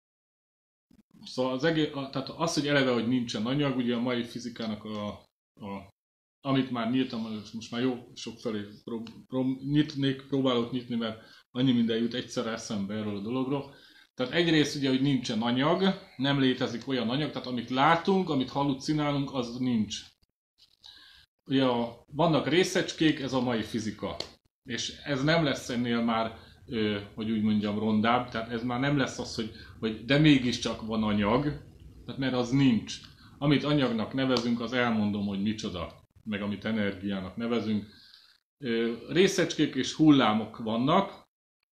szóval az egész, a, tehát az, hogy eleve, hogy nincsen anyag, ugye a mai fizikának a, a amit már nyíltam, most már jó sok felé prób, prób, nyitnék, próbálok nyitni, mert annyi minden jut egyszerre eszembe erről a dologról. Tehát egyrészt ugye, hogy nincsen anyag, nem létezik olyan anyag, tehát amit látunk, amit hallucinálunk, az nincs. Ugye a, vannak részecskék, ez a mai fizika. És ez nem lesz ennél már, ö, hogy úgy mondjam, rondább, tehát ez már nem lesz az, hogy, hogy de mégiscsak van anyag, tehát mert az nincs. Amit anyagnak nevezünk, az elmondom, hogy micsoda, meg amit energiának nevezünk. Ö, részecskék és hullámok vannak.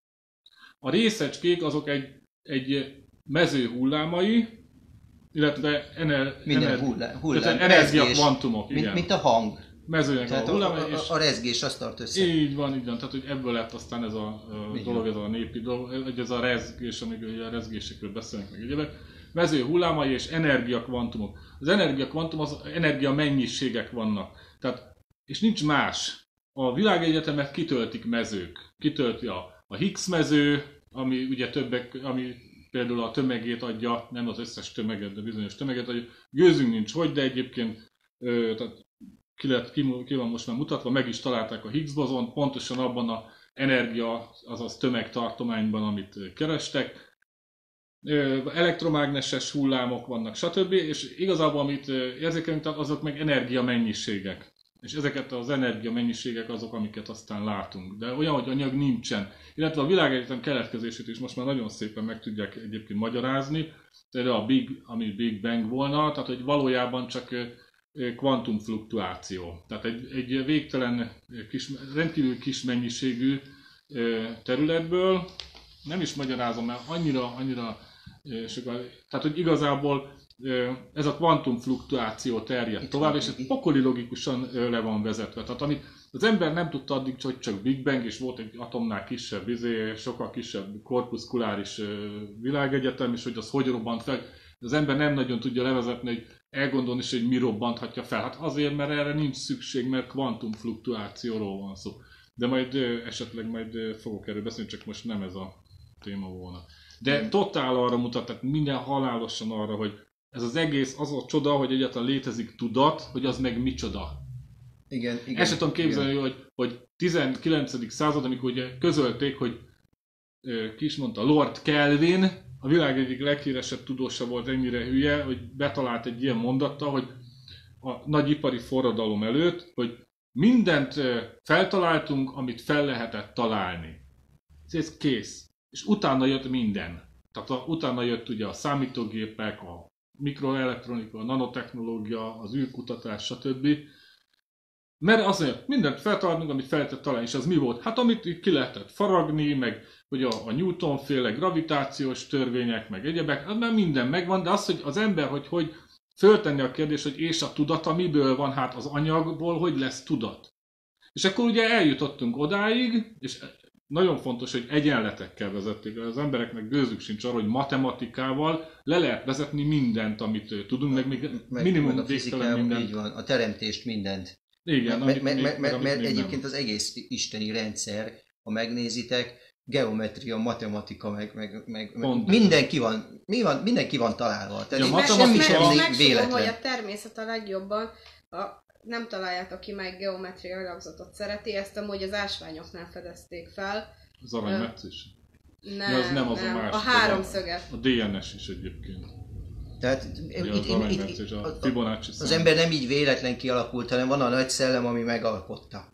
A részecskék azok egy, egy mező hullámai, illetve ener, Minden ener, hullám, hullám energiakvantumok, igen. Mint, mint a hang. Mezőnek Tehát a a, hullámai, a, és a, a rezgés azt tart össze. így van, így van. Tehát, hogy ebből lett aztán ez a, a Igen. dolog, ez a népi dolog, hogy ez a rezgés, amikor a rezgésekről beszélünk meg egyébként. Mező hullámai és energiakvantumok. Az energiakvantum, az energia mennyiségek vannak. Tehát, és nincs más. A világegyetemet kitöltik mezők. Kitölti a, a Higgs mező, ami ugye többek, ami például a tömegét adja, nem az összes tömeget, de bizonyos tömeget adja. Gőzünk nincs hogy, de egyébként ö, tehát ki, lett, ki, ki van most már mutatva, meg is találták a Higgs bozont, pontosan abban a energia, azaz tömegtartományban, amit kerestek. elektromágneses hullámok vannak, stb. És igazából amit érzékelünk, azok meg energiamennyiségek. És ezeket az energiamennyiségek azok, amiket aztán látunk. De olyan, hogy anyag nincsen. Illetve a világegyetem keletkezését is most már nagyon szépen meg tudják egyébként magyarázni. Tehát a Big, ami Big Bang volna, tehát hogy valójában csak kvantumfluktuáció. Tehát egy, egy végtelen, kis, rendkívül kis mennyiségű területből, nem is magyarázom, mert annyira, annyira sokkal, tehát hogy igazából ez a kvantumfluktuáció terjed tovább, és ez pokoli logikusan le van vezetve. Tehát amit az ember nem tudta addig, hogy csak Big Bang, és volt egy atomnál kisebb, izé, sokkal kisebb korpuszkuláris világegyetem, és hogy az hogy robbant fel. Az ember nem nagyon tudja levezetni, hogy elgondolni is, hogy mi robbanthatja fel. Hát azért, mert erre nincs szükség, mert kvantumfluktuációról van szó. De majd esetleg majd fogok erről beszélni, csak most nem ez a téma volna. De totál arra mutat, tehát minden halálosan arra, hogy ez az egész az a csoda, hogy egyáltalán létezik tudat, hogy az meg micsoda. Igen, igen. Ezt tudom képzelni, hogy, hogy tizenkilencedik század, amikor ugye közölték, hogy ki is mondta, Lord Kelvin, a világ egyik leghíresebb tudósa volt ennyire hülye, hogy betalált egy ilyen mondattal, hogy a nagyipari forradalom előtt, hogy mindent feltaláltunk, amit fel lehetett találni. Ez kész. És utána jött minden. Tehát a, utána jött ugye a számítógépek, a mikroelektronika, a nanotechnológia, az űrkutatás, stb. Mert azt mondja, mindent feltaláltunk, amit fel lehetett találni. És az mi volt? Hát amit ki lehetett faragni, meg hogy a, a Newton-féle gravitációs törvények, meg egyebek, az már minden megvan, de az, hogy az ember, hogy, hogy föltenni a kérdést, hogy és a tudata miből van, hát az anyagból, hogy lesz tudat. És akkor ugye eljutottunk odáig, és nagyon fontos, hogy egyenletekkel vezették. Az embereknek gőzük sincs arra, hogy matematikával le lehet vezetni mindent, amit tudunk, meg még meg, minimum meg a fizikában mindent. Így van, a teremtést mindent. Igen, mert, mert, mert, mert, amit mert még egyébként nem. az egész isteni rendszer, ha megnézitek, geometria, matematika, meg, meg, meg, meg mindenki van, mi van, mindenki van találva. Tehát Ja, ja, semmi sem véletlen. Hogy a természet a legjobban, a, nem találjátok ki, meg geometria alakzatot szereti, ezt amúgy az ásványoknál fedezték fel. Az aranymetsz is? Nem, az nem az nem. a más. A háromszöget. A dé en es is egyébként. Tehát Ugye itt, az itt, itt, a Fibonacci az ember nem így véletlen kialakult, hanem van a nagy szellem, ami megalkotta.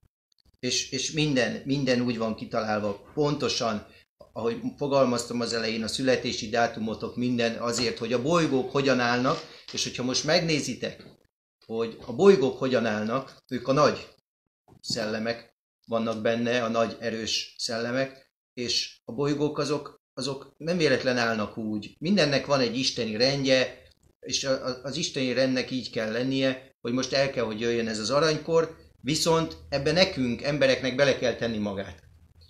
És, és minden, minden úgy van kitalálva, pontosan, ahogy fogalmaztam az elején, a születési dátumotok, minden azért, hogy a bolygók hogyan állnak, és hogyha most megnézitek, hogy a bolygók hogyan állnak, ők a nagy szellemek vannak benne, a nagy erős szellemek, és a bolygók azok, azok nem véletlen állnak úgy. Mindennek van egy isteni rendje, és az isteni rendnek így kell lennie, hogy most el kell, hogy jöjjön ez az aranykor, viszont ebbe nekünk, embereknek bele kell tenni magát.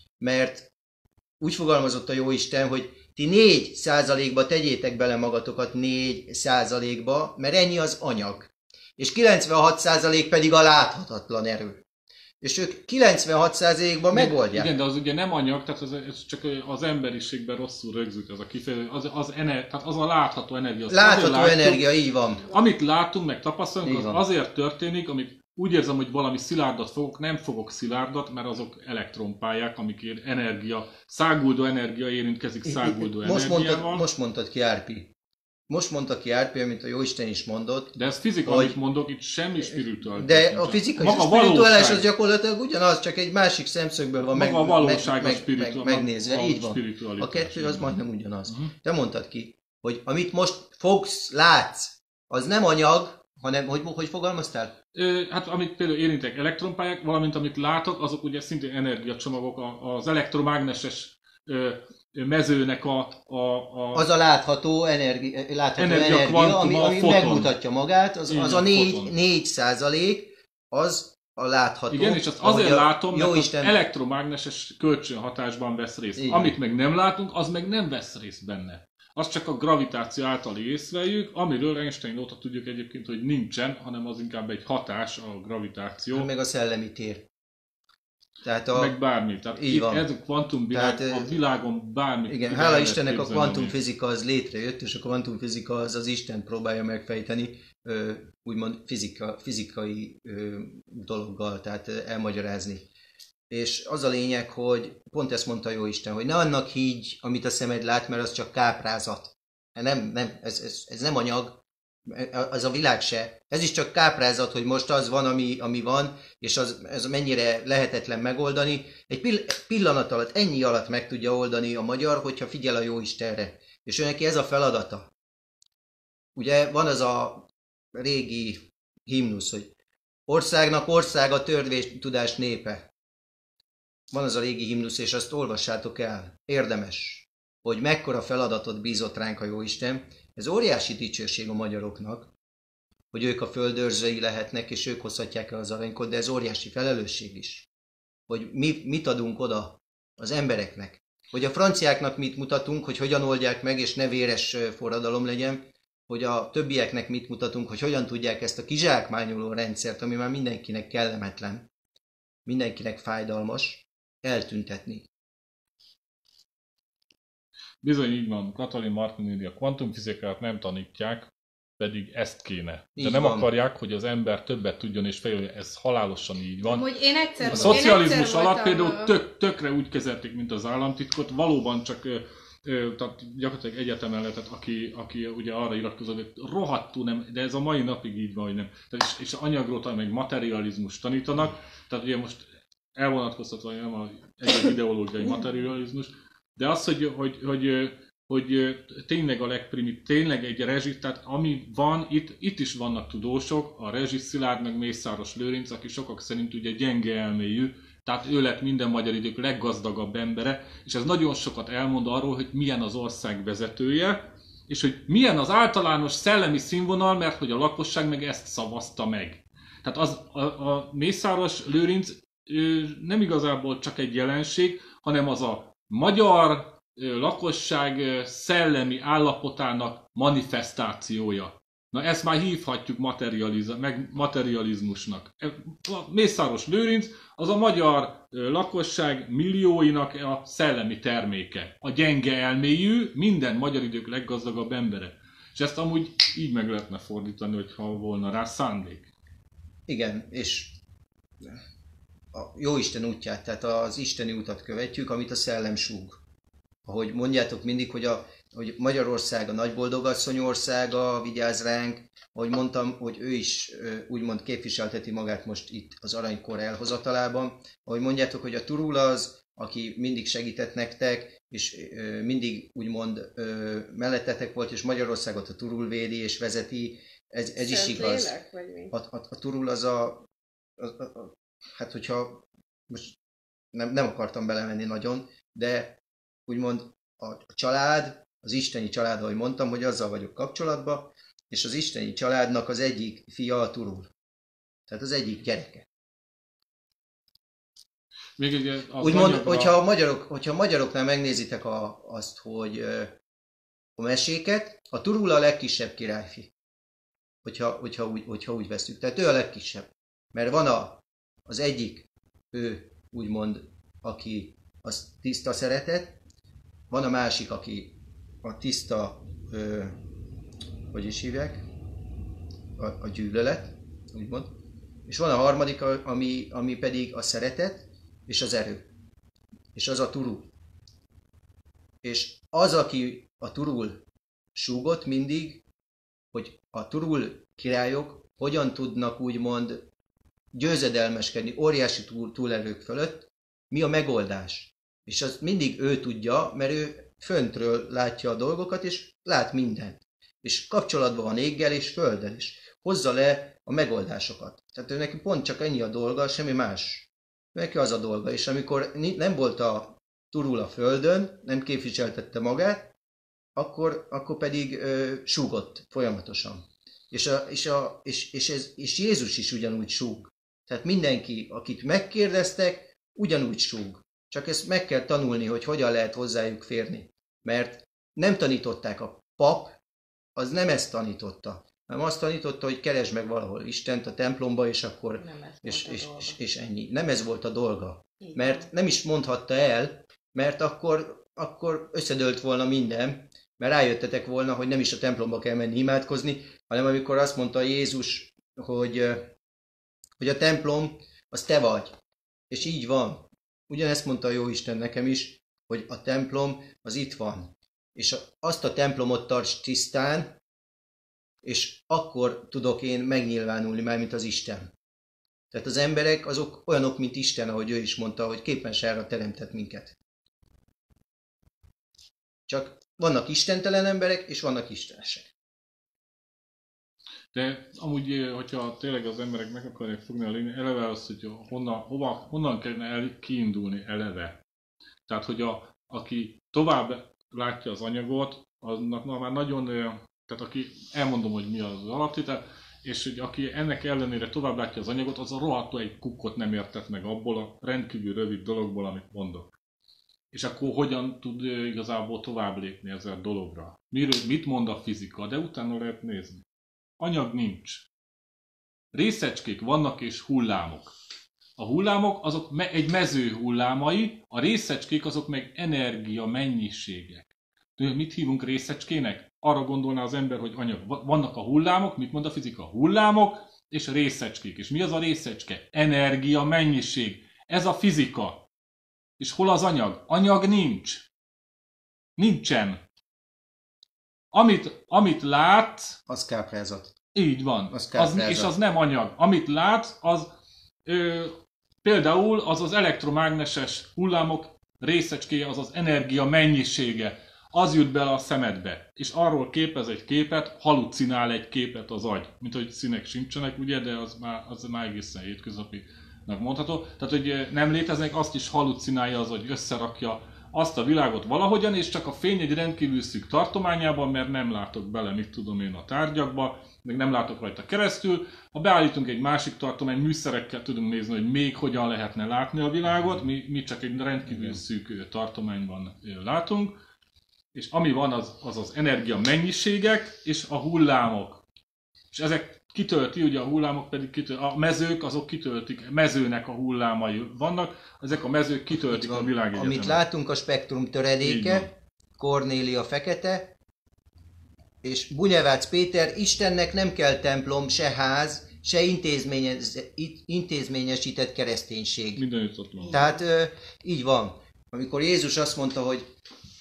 Mert úgy fogalmazott a Jóisten, hogy ti négy százalékba tegyétek bele magatokat négy százalékba, mert ennyi az anyag. És kilencvenhat százalék pedig a láthatatlan erő. És ők kilencvenhat százalékban megoldják. Igen, de az ugye nem anyag, tehát az, ez csak az emberiségben rosszul rögzült ez a kifejezés. Az, az, ener, tehát az a látható energia. Az látható látjuk, energia, így van. Amit látunk, meg tapasztalunk, az van. azért történik, amit úgy érzem, hogy valami szilárdat fogok, nem fogok szilárdat, mert azok elektronpályák, amikért energia, száguldó energia érintkezik száguldó most energiával. Mondtad, most mondtad ki Árpi. Most mondta ki Árpi, amit a Jóisten is mondott. De ez fizika, hogy, amit mondok, itt semmi spirituális. De a fizika és a spirituális az gyakorlatilag ugyanaz, csak egy másik szemszögből van meg, a valóság meg, a spiritu- meg, megnézve. a Így van. A kettő az majdnem ugyanaz. Uh-huh. Te mondtad ki, hogy amit most fogsz, látsz, az nem anyag, hanem hogy, hogy fogalmaztál? Ö, hát amit például érintek elektronpályák, valamint amit látok, azok ugye szintén energiacsomagok, az elektromágneses ö, mezőnek a, a, a... Az a látható, energi, látható energia, energia ami, ami megmutatja magát, az, az a négy százalék, az a látható. Igen, és azt azért látom, mert Isten... az elektromágneses kölcsönhatásban vesz részt. Igen. Amit meg nem látunk, az meg nem vesz részt benne. Azt csak a gravitáció által észleljük, amiről Einstein óta tudjuk egyébként, hogy nincsen, hanem az inkább egy hatás, a gravitáció. Meg a szellemi tér. Tehát a... Meg bármi. Tehát így van. Ez a kvantumvilág, Tehát, a világon bármi. Igen, hála Istennek a kvantumfizika az létrejött, és a kvantumfizika az az Isten próbálja megfejteni, úgymond fizika, fizikai dologgal, tehát elmagyarázni. És az a lényeg, hogy pont ezt mondta Jóisten, hogy ne annak higgy, amit a szemed lát, mert az csak káprázat. Nem, nem, ez, ez, ez nem anyag, az a világ se. Ez is csak káprázat, hogy most az van, ami, ami van, és az, ez mennyire lehetetlen megoldani. Egy pill- pillanat alatt, ennyi alatt meg tudja oldani a magyar, hogyha figyel a Jóistenre. És ő neki ez a feladata. Ugye van az a régi himnusz, hogy országnak országa törvés tudás népe. Van az a régi himnusz, és azt olvassátok el. Érdemes, hogy mekkora feladatot bízott ránk a Jóisten. Ez óriási dicsőség a magyaroknak, hogy ők a földőrzői lehetnek, és ők hozhatják el az aranykot, de ez óriási felelősség is. Hogy mi, mit adunk oda az embereknek. Hogy a franciáknak mit mutatunk, hogy hogyan oldják meg, és ne véres forradalom legyen. Hogy a többieknek mit mutatunk, hogy hogyan tudják ezt a kizsákmányoló rendszert, ami már mindenkinek kellemetlen, mindenkinek fájdalmas, eltüntetni. Bizony így van, Katalin Martinelli a kvantumfizikát nem tanítják, pedig ezt kéne. De Így nem van. akarják, hogy az ember többet tudjon és fejlődjön, ez halálosan így van. Hogy én egyszer, A szocializmus én egyszer alatt voltam, például tök, tökre úgy kezelték, mint az államtitkot, valóban csak ö, ö, tehát gyakorlatilag egyetemen lehetett, aki, aki ugye arra iratkozott, hogy rohadtul nem, de ez a mai napig így van, hogy nem. Tehát és, és anyagról, meg materializmus tanítanak, tehát ugye most elvonatkoztatva nem a egy ideológiai materializmus, de az, hogy, hogy, hogy, hogy tényleg a legprimit, tényleg egy rezsi, tehát ami van, itt, itt is vannak tudósok, a Rezsis Szilárd meg Mészáros Lőrinc, aki sokak szerint ugye gyenge elméjű, tehát ő lett minden magyar idők leggazdagabb embere, és ez nagyon sokat elmond arról, hogy milyen az ország vezetője, és hogy milyen az általános szellemi színvonal, mert hogy a lakosság meg ezt szavazta meg. Tehát az, a, a Mészáros Lőrinc nem igazából csak egy jelenség, hanem az a magyar lakosság szellemi állapotának manifestációja. Na ezt már hívhatjuk materializ- meg materializmusnak. Mészáros Lőrinc az a magyar lakosság millióinak a szellemi terméke. A gyenge elméjű, minden magyar idők leggazdagabb embere. És ezt amúgy így meg lehetne fordítani, hogyha volna rá szándék. Igen, és a Jóisten útját, tehát az isteni utat követjük, amit a szellem súg. Ahogy mondjátok mindig, hogy, a, hogy Magyarország a nagyboldogasszony országa, vigyáz ránk, ahogy mondtam, hogy ő is úgymond képviselteti magát most itt az aranykor elhozatalában. Ahogy mondjátok, hogy a Turul az, aki mindig segített nektek, és mindig úgymond mellettetek volt, és Magyarországot a Turul védi és vezeti, ez, ez is igaz. Lélek, vagy mi? A, a, a Turul az a, a, a, a hát hogyha most nem, nem akartam belemenni nagyon, de úgymond a család, az isteni család, ahogy mondtam, hogy azzal vagyok kapcsolatban, és az isteni családnak az egyik fia a Turul. Tehát az egyik gyereke. Még egy, az úgymond, anyagra... hogyha a magyarok, hogyha a magyaroknál megnézitek a, azt, hogy a meséket, a Turul a legkisebb királyfi. Hogyha, hogyha, úgy, hogyha úgy vesztük. Tehát ő a legkisebb. Mert van a, az egyik, ő úgymond, aki az tiszta szeretet, van a másik, aki a tiszta, ö, hogy is hívják, a, a gyűlölet, úgymond. És van a harmadik, ami, ami pedig a szeretet és az erő. És az a Turul. És az, aki a Turul súgott mindig, hogy a Turul királyok hogyan tudnak úgymond győzedelmeskedni óriási túl, túlerők fölött, mi a megoldás. És azt mindig ő tudja, mert ő föntről látja a dolgokat, és lát mindent. És kapcsolatban van éggel és földdel is. Hozza le a megoldásokat. Tehát ő neki pont csak ennyi a dolga, semmi más. Neki az a dolga. És amikor nem volt a Turul a földön, nem képviseltette magát, akkor, akkor pedig ö, súgott folyamatosan. És, a, és, a, és, és, ez, és Jézus is ugyanúgy súg. Tehát mindenki, akit megkérdeztek, ugyanúgy súg. Csak ezt meg kell tanulni, hogy hogyan lehet hozzájuk férni. Mert nem tanították, a pap, az nem ezt tanította. hanem azt tanította, hogy keresd meg valahol Istent a templomba, és akkor és, és, és, és ennyi. Nem ez volt a dolga. Így Mert van. nem is mondhatta el, mert akkor, akkor összedőlt volna minden, mert rájöttetek volna, hogy nem is a templomba kell menni imádkozni, hanem amikor azt mondta Jézus, hogy, hogy a templom, az te vagy. És így van. ugyanezt mondta a Jóisten nekem is, hogy a templom az itt van. És azt a templomot tarts tisztán, és akkor tudok én megnyilvánulni már, mint az Isten. Tehát az emberek azok olyanok, mint Isten, ahogy ő is mondta, hogy képensárra teremtett minket. Csak vannak istentelen emberek, és vannak istenesek. De amúgy, hogyha tényleg az emberek meg akarják fogni a lényeg, eleve az, hogy honnan, hova, honnan kellene el, kiindulni eleve. Tehát, hogy a, aki tovább látja az anyagot, aznak már nagyon, tehát aki, elmondom, hogy mi az alaptétel, és hogy aki ennek ellenére tovább látja az anyagot, az a rohadtó egy kukkot nem értett meg abból a rendkívül rövid dologból, amit mondok. És akkor hogyan tud igazából tovább lépni ezzel a dologra? Miről, mit mond a fizika? De utána lehet nézni. Anyag nincs. Részecskék vannak és hullámok. A hullámok azok me- egy mező hullámai, a részecskék azok meg energia mennyiségek. De mit hívunk részecskének? Arra gondolná az ember, hogy anyag. Vannak a hullámok, mit mond a fizika? Hullámok és részecskék. És mi az a részecske? Energia mennyiség. Ez a fizika. És hol az anyag? Anyag nincs. Nincsen. Amit, amit látsz... Az káprázat. Így van. Az az, és az nem anyag. Amit látsz, az ö, például az az elektromágneses hullámok részecskéje, az az energia mennyisége. Az jut bele a szemedbe. És arról képez egy képet, halucinál egy képet az agy. Mint hogy színek sincsenek, ugye, de az már, az már egészen hétköznapinak mondható. Tehát, hogy nem léteznek, azt is halucinálja az, hogy összerakja azt a világot valahogyan, és csak a fény egy rendkívül szűk tartományában, mert nem látok bele, mit tudom én, a tárgyakba, meg nem látok rajta keresztül. Ha beállítunk egy másik tartomány, műszerekkel tudunk nézni, hogy még hogyan lehetne látni a világot, mi, mi csak egy rendkívül szűk tartományban látunk, és ami van, az az, az energia mennyiségek és a hullámok. És ezek kitölti, ugye a hullámok pedig kitölti, a mezők azok kitöltik, mezőnek a hullámai vannak, ezek a mezők kitöltik a világegyetemet. Amit látunk, a spektrum töredéke, Kornélia fekete, és Bunyevác Péter, Istennek nem kell templom, se ház, se intézményes, intézményesített kereszténység. Mindenütt ott van. Tehát így van. Amikor Jézus azt mondta, hogy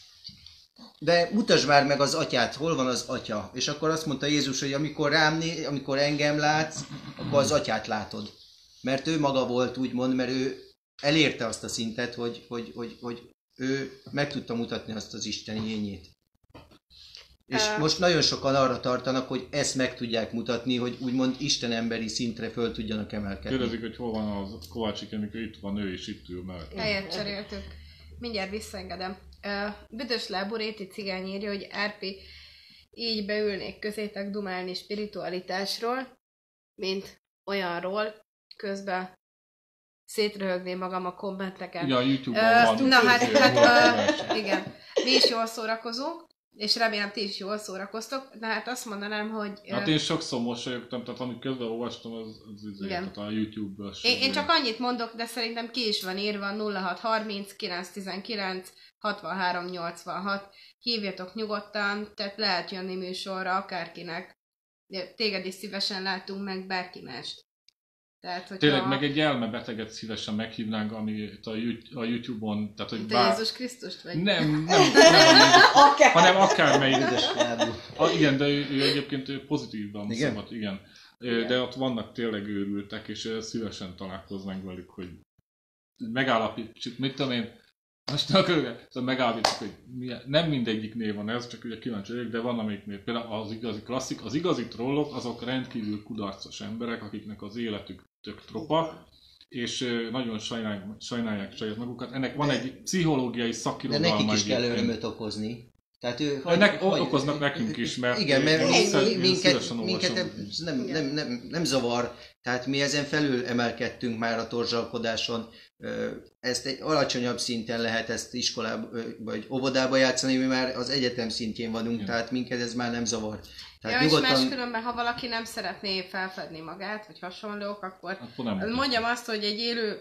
de mutasd már meg az atyát, hol van az atya? És akkor azt mondta Jézus, hogy amikor rám né, amikor engem látsz, akkor az atyát látod. Mert ő maga volt, úgymond, mert ő elérte azt a szintet, hogy, hogy, hogy, hogy ő meg tudta mutatni azt az isteni lényét. És uh. most nagyon sokan arra tartanak, hogy ezt meg tudják mutatni, hogy úgymond istenemberi szintre föl tudjanak emelkedni. Kérdezik, hogy hol van az Kovácsik, amikor itt van, ő is itt ül mellett. Helyet cseréltük. Mindjárt visszaengedem. Uh, Büdös lábú réti cigány írja, hogy Árpi, így beülnék közétek dumálni spiritualitásról, mint olyanról, közben szétröhögném magam a kommenteken. Igen, a YouTube-on uh, van. Na hát, hát uh, igen, mi is jól szórakozunk, és remélem ti is jól szórakoztok, de hát azt mondanám, hogy... Uh, hát én sokszor mosolyogtam, tehát amit közben olvastam, az, az, az tehát a YouTube-os. Én, én csak annyit mondok, de szerintem ki is van írva nulla hat harminc kilenc tizenkilenc hatvanhárom nyolcvanhat. Hívjatok nyugodtan, tehát lehet jönni műsorra akárkinek. De téged is szívesen látunk meg, bárki mást. Tehát, hogyha... Tényleg, meg egy elmebeteget szívesen meghívnánk, amit a, a YouTube-on, tehát hogy Te bár... Jézus Krisztust vagy? Nem, nem, nem, nem Akár. hanem akármelyik. Üdös A, igen, de ő, ő egyébként ő pozitívban igen? szabad, igen. igen. De ott vannak tényleg őrültek, és szívesen találkoznánk velük, hogy megállapítsuk, mit tudom én, most akkor szóval megállapítsuk, hogy milyen, nem mindegyiknél van ez, csak ugye kíváncsi vagyok, de van amelyiknél, például az igazi klasszik, az igazi trollok, azok rendkívül kudarcos emberek, akiknek az életük tök tropa, és nagyon sajnálják, sajnálják saját magukat. Ennek van egy pszichológiai szakirodalma. De nekik is kell egyébként. örömöt okozni. Tehát ő, hogy, nek, hogy, okoznak nekünk is, mert igen, mert én, mi, én, mi, én minket, minket nem, nem, nem, nem zavar. Tehát mi ezen felül emelkedtünk már a torzsalkodáson. Ezt egy alacsonyabb szinten lehet ezt iskolába vagy óvodába játszani, mi már az egyetem szintjén vagyunk, igen. Tehát minket ez már nem zavar. Tehát ja, nyugodtan... és máskülönben, ha valaki nem szeretné felfedni magát, vagy hasonlók, akkor, akkor nem mondjam azt, hogy egy élő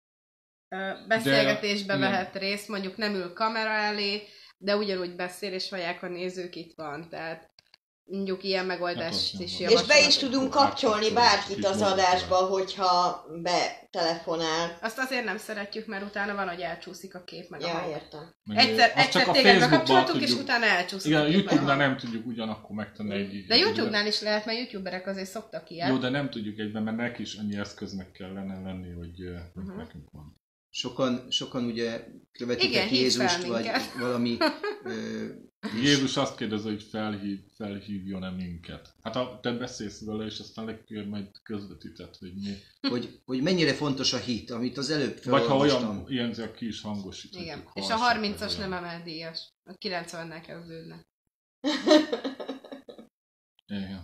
beszélgetésbe de, vehet igen. részt, mondjuk nem ül kamera elé, de ugyanúgy beszél, és hallják a nézők, itt van. Tehát mondjuk ilyen megoldást Hát az is nem És be is javasolhatunk. tudunk Akkor kapcsolni átkapcsolni bárkit kis az motorra. adásba, hogyha betelefonál. Azt azért nem szeretjük, mert utána van, hogy elcsúszik a kép meg a Ja, hang. értem. Meg Egyszer, azt egyszer csak a téged Facebookban bekapcsoltuk, és tudjuk- utána elcsúszik Igen, a a kép meg a YouTube-nál hang. nem tudjuk ugyanakkor megtenni egy... De YouTube-nál is lehet, mert youtuberek azért szoktak ilyet. Jó, de nem tudjuk egyben, mert neki is annyi eszköznek kellene lenni, hogy uh, Uh-huh. nekünk van. Sokan, sokan ugye követik Igen, hívd Jézust, fel vagy minket. valami... Ö, Jézus azt kérdezi, hogy felhív, felhívjon-e minket. Hát a, te beszélsz vele, és aztán legközelebb majd közvetített, hogy mi. hogy, hogy mennyire fontos a hit, amit az előbb Vagy ha olyan, felolvastam. ilyen zek ki is hangosíthatjuk. Igen. ha És a esetleg harmincas olyan. nem emeldíjas. A kilencvennel kezdődne. Igen.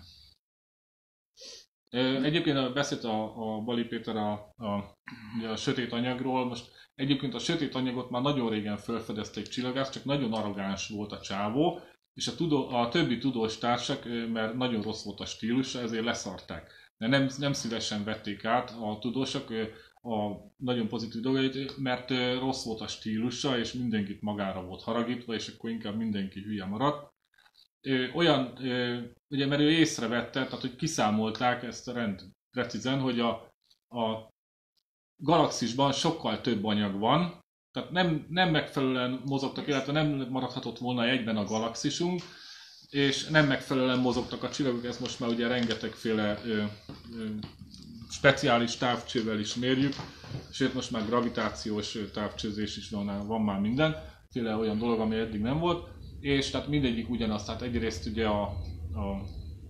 Ö, Egyébként a- beszélt a, a Bali Péter a, a, ugye a sötét anyagról. Most egyébként a sötét anyagot már nagyon régen felfedezte egy csillagász, csak nagyon arrogáns volt a csávó, és a, tudó, a többi tudós társak, ö, mert nagyon rossz volt a stílusa, ezért leszarták. De nem, nem szívesen vették át a tudósok ö, a nagyon pozitív dolgait, mert ö, rossz volt a stílusa, és mindenkit magára volt haragítva, és akkor inkább mindenki hülye maradt. Ö, olyan, ö, ugye mert ő észrevette, tehát hogy kiszámolták ezt rend precízen, hogy a, a galaxisban sokkal több anyag van, tehát nem, nem megfelelően mozogtak, illetve nem maradhatott volna egyben a galaxisunk, és nem megfelelően mozogtak a csillagok, ezt most már ugye rengetegféle ö, ö, speciális távcsővel is mérjük, sőt most már gravitációs ö, távcsőzés is van, van már minden, féle olyan dolog, ami eddig nem volt, és tehát mindegyik ugyanaz, tehát egyrészt ugye a, a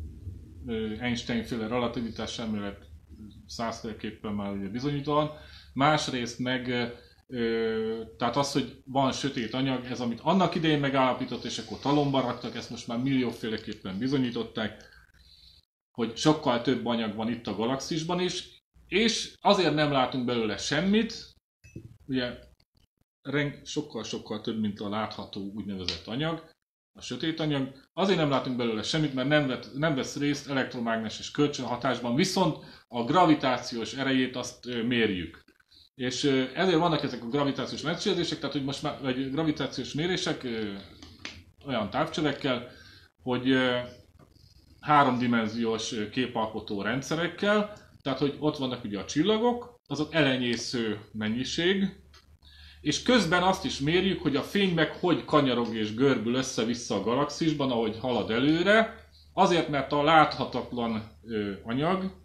Einstein-féle relativitás elmélet százféleképpen már ugye bizonyítóan, másrészt meg ö, tehát az, hogy van sötét anyag, ez amit annak idején megállapított, és akkor talomba raktak, ezt most már millióféleképpen bizonyították, hogy sokkal több anyag van itt a galaxisban is, és azért nem látunk belőle semmit, ugye sokkal-sokkal több, mint a látható úgynevezett anyag, a sötét anyag. Azért nem látunk belőle semmit, mert nem, vet, nem vesz részt elektromágneses kölcsönhatásban, viszont a gravitációs erejét azt ö, mérjük. És ö, ezért vannak ezek a gravitációs megcsődések, tehát hogy most már vagy gravitációs mérések ö, olyan távcsövekkel, hogy ö, háromdimenziós ö, képalkotó rendszerekkel, tehát hogy ott vannak ugye a csillagok, azok elenyésző mennyiség, és közben azt is mérjük, hogy a fény meg hogy kanyarog és görbül össze-vissza a galaxisban, ahogy halad előre, azért, mert a láthatatlan ö, anyag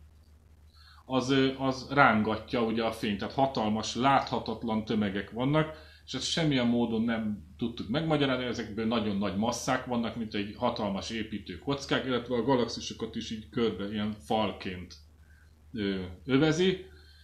az, ö, az rángatja ugye a fényt, tehát hatalmas, láthatatlan tömegek vannak, és ezt semmilyen módon nem tudtuk megmagyarázni, ezekből nagyon nagy masszák vannak, mint egy hatalmas építő kockák, illetve a galaxisokat is így körbe, ilyen falként ö, övezi.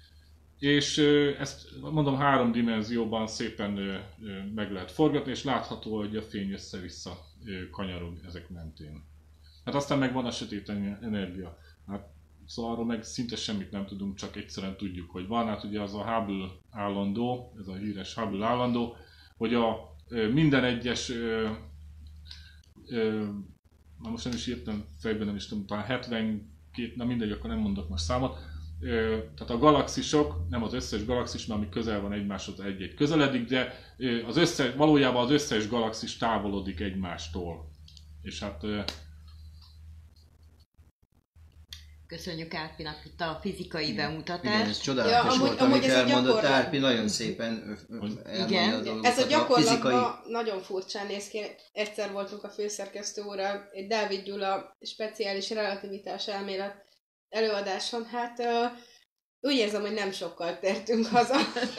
És ezt mondom három dimenzióban szépen meg lehet forgatni, és látható, hogy a fény össze-vissza kanyarog ezek mentén. Hát aztán meg van a sötét energia. Hát, szóval arról meg szinte semmit nem tudunk, csak egyszerűen tudjuk, hogy van. Hát ugye az a Hubble állandó, ez a híres Hubble állandó, hogy a minden egyes, na most nem is írtam fejben, nem is tudom, talán hetvenkét, na mindegy, akkor nem mondok most számot, tehát a galaxisok, nem az összes galaxis, mert ami közel van egymáshoz, egy-egy közeledik, de az összes, valójában az összes galaxis távolodik egymástól. És hát... Köszönjük Árpinak itt a fizikai Igen, bemutatást. ez csodálatos Ja, amúgy- volt, amúgy amit ez a elmondott gyakorlat- Árpi, nagyon szépen elmondja Igen. a dolgokat. Ez a gyakorlatban fizikai... nagyon furcsán néz ki. Egyszer voltunk a főszerkesztő úrral egy Dávid Gyula speciális relativitás elmélet előadáson. Hát uh, úgy érzem, hogy nem sokkal tértünk haza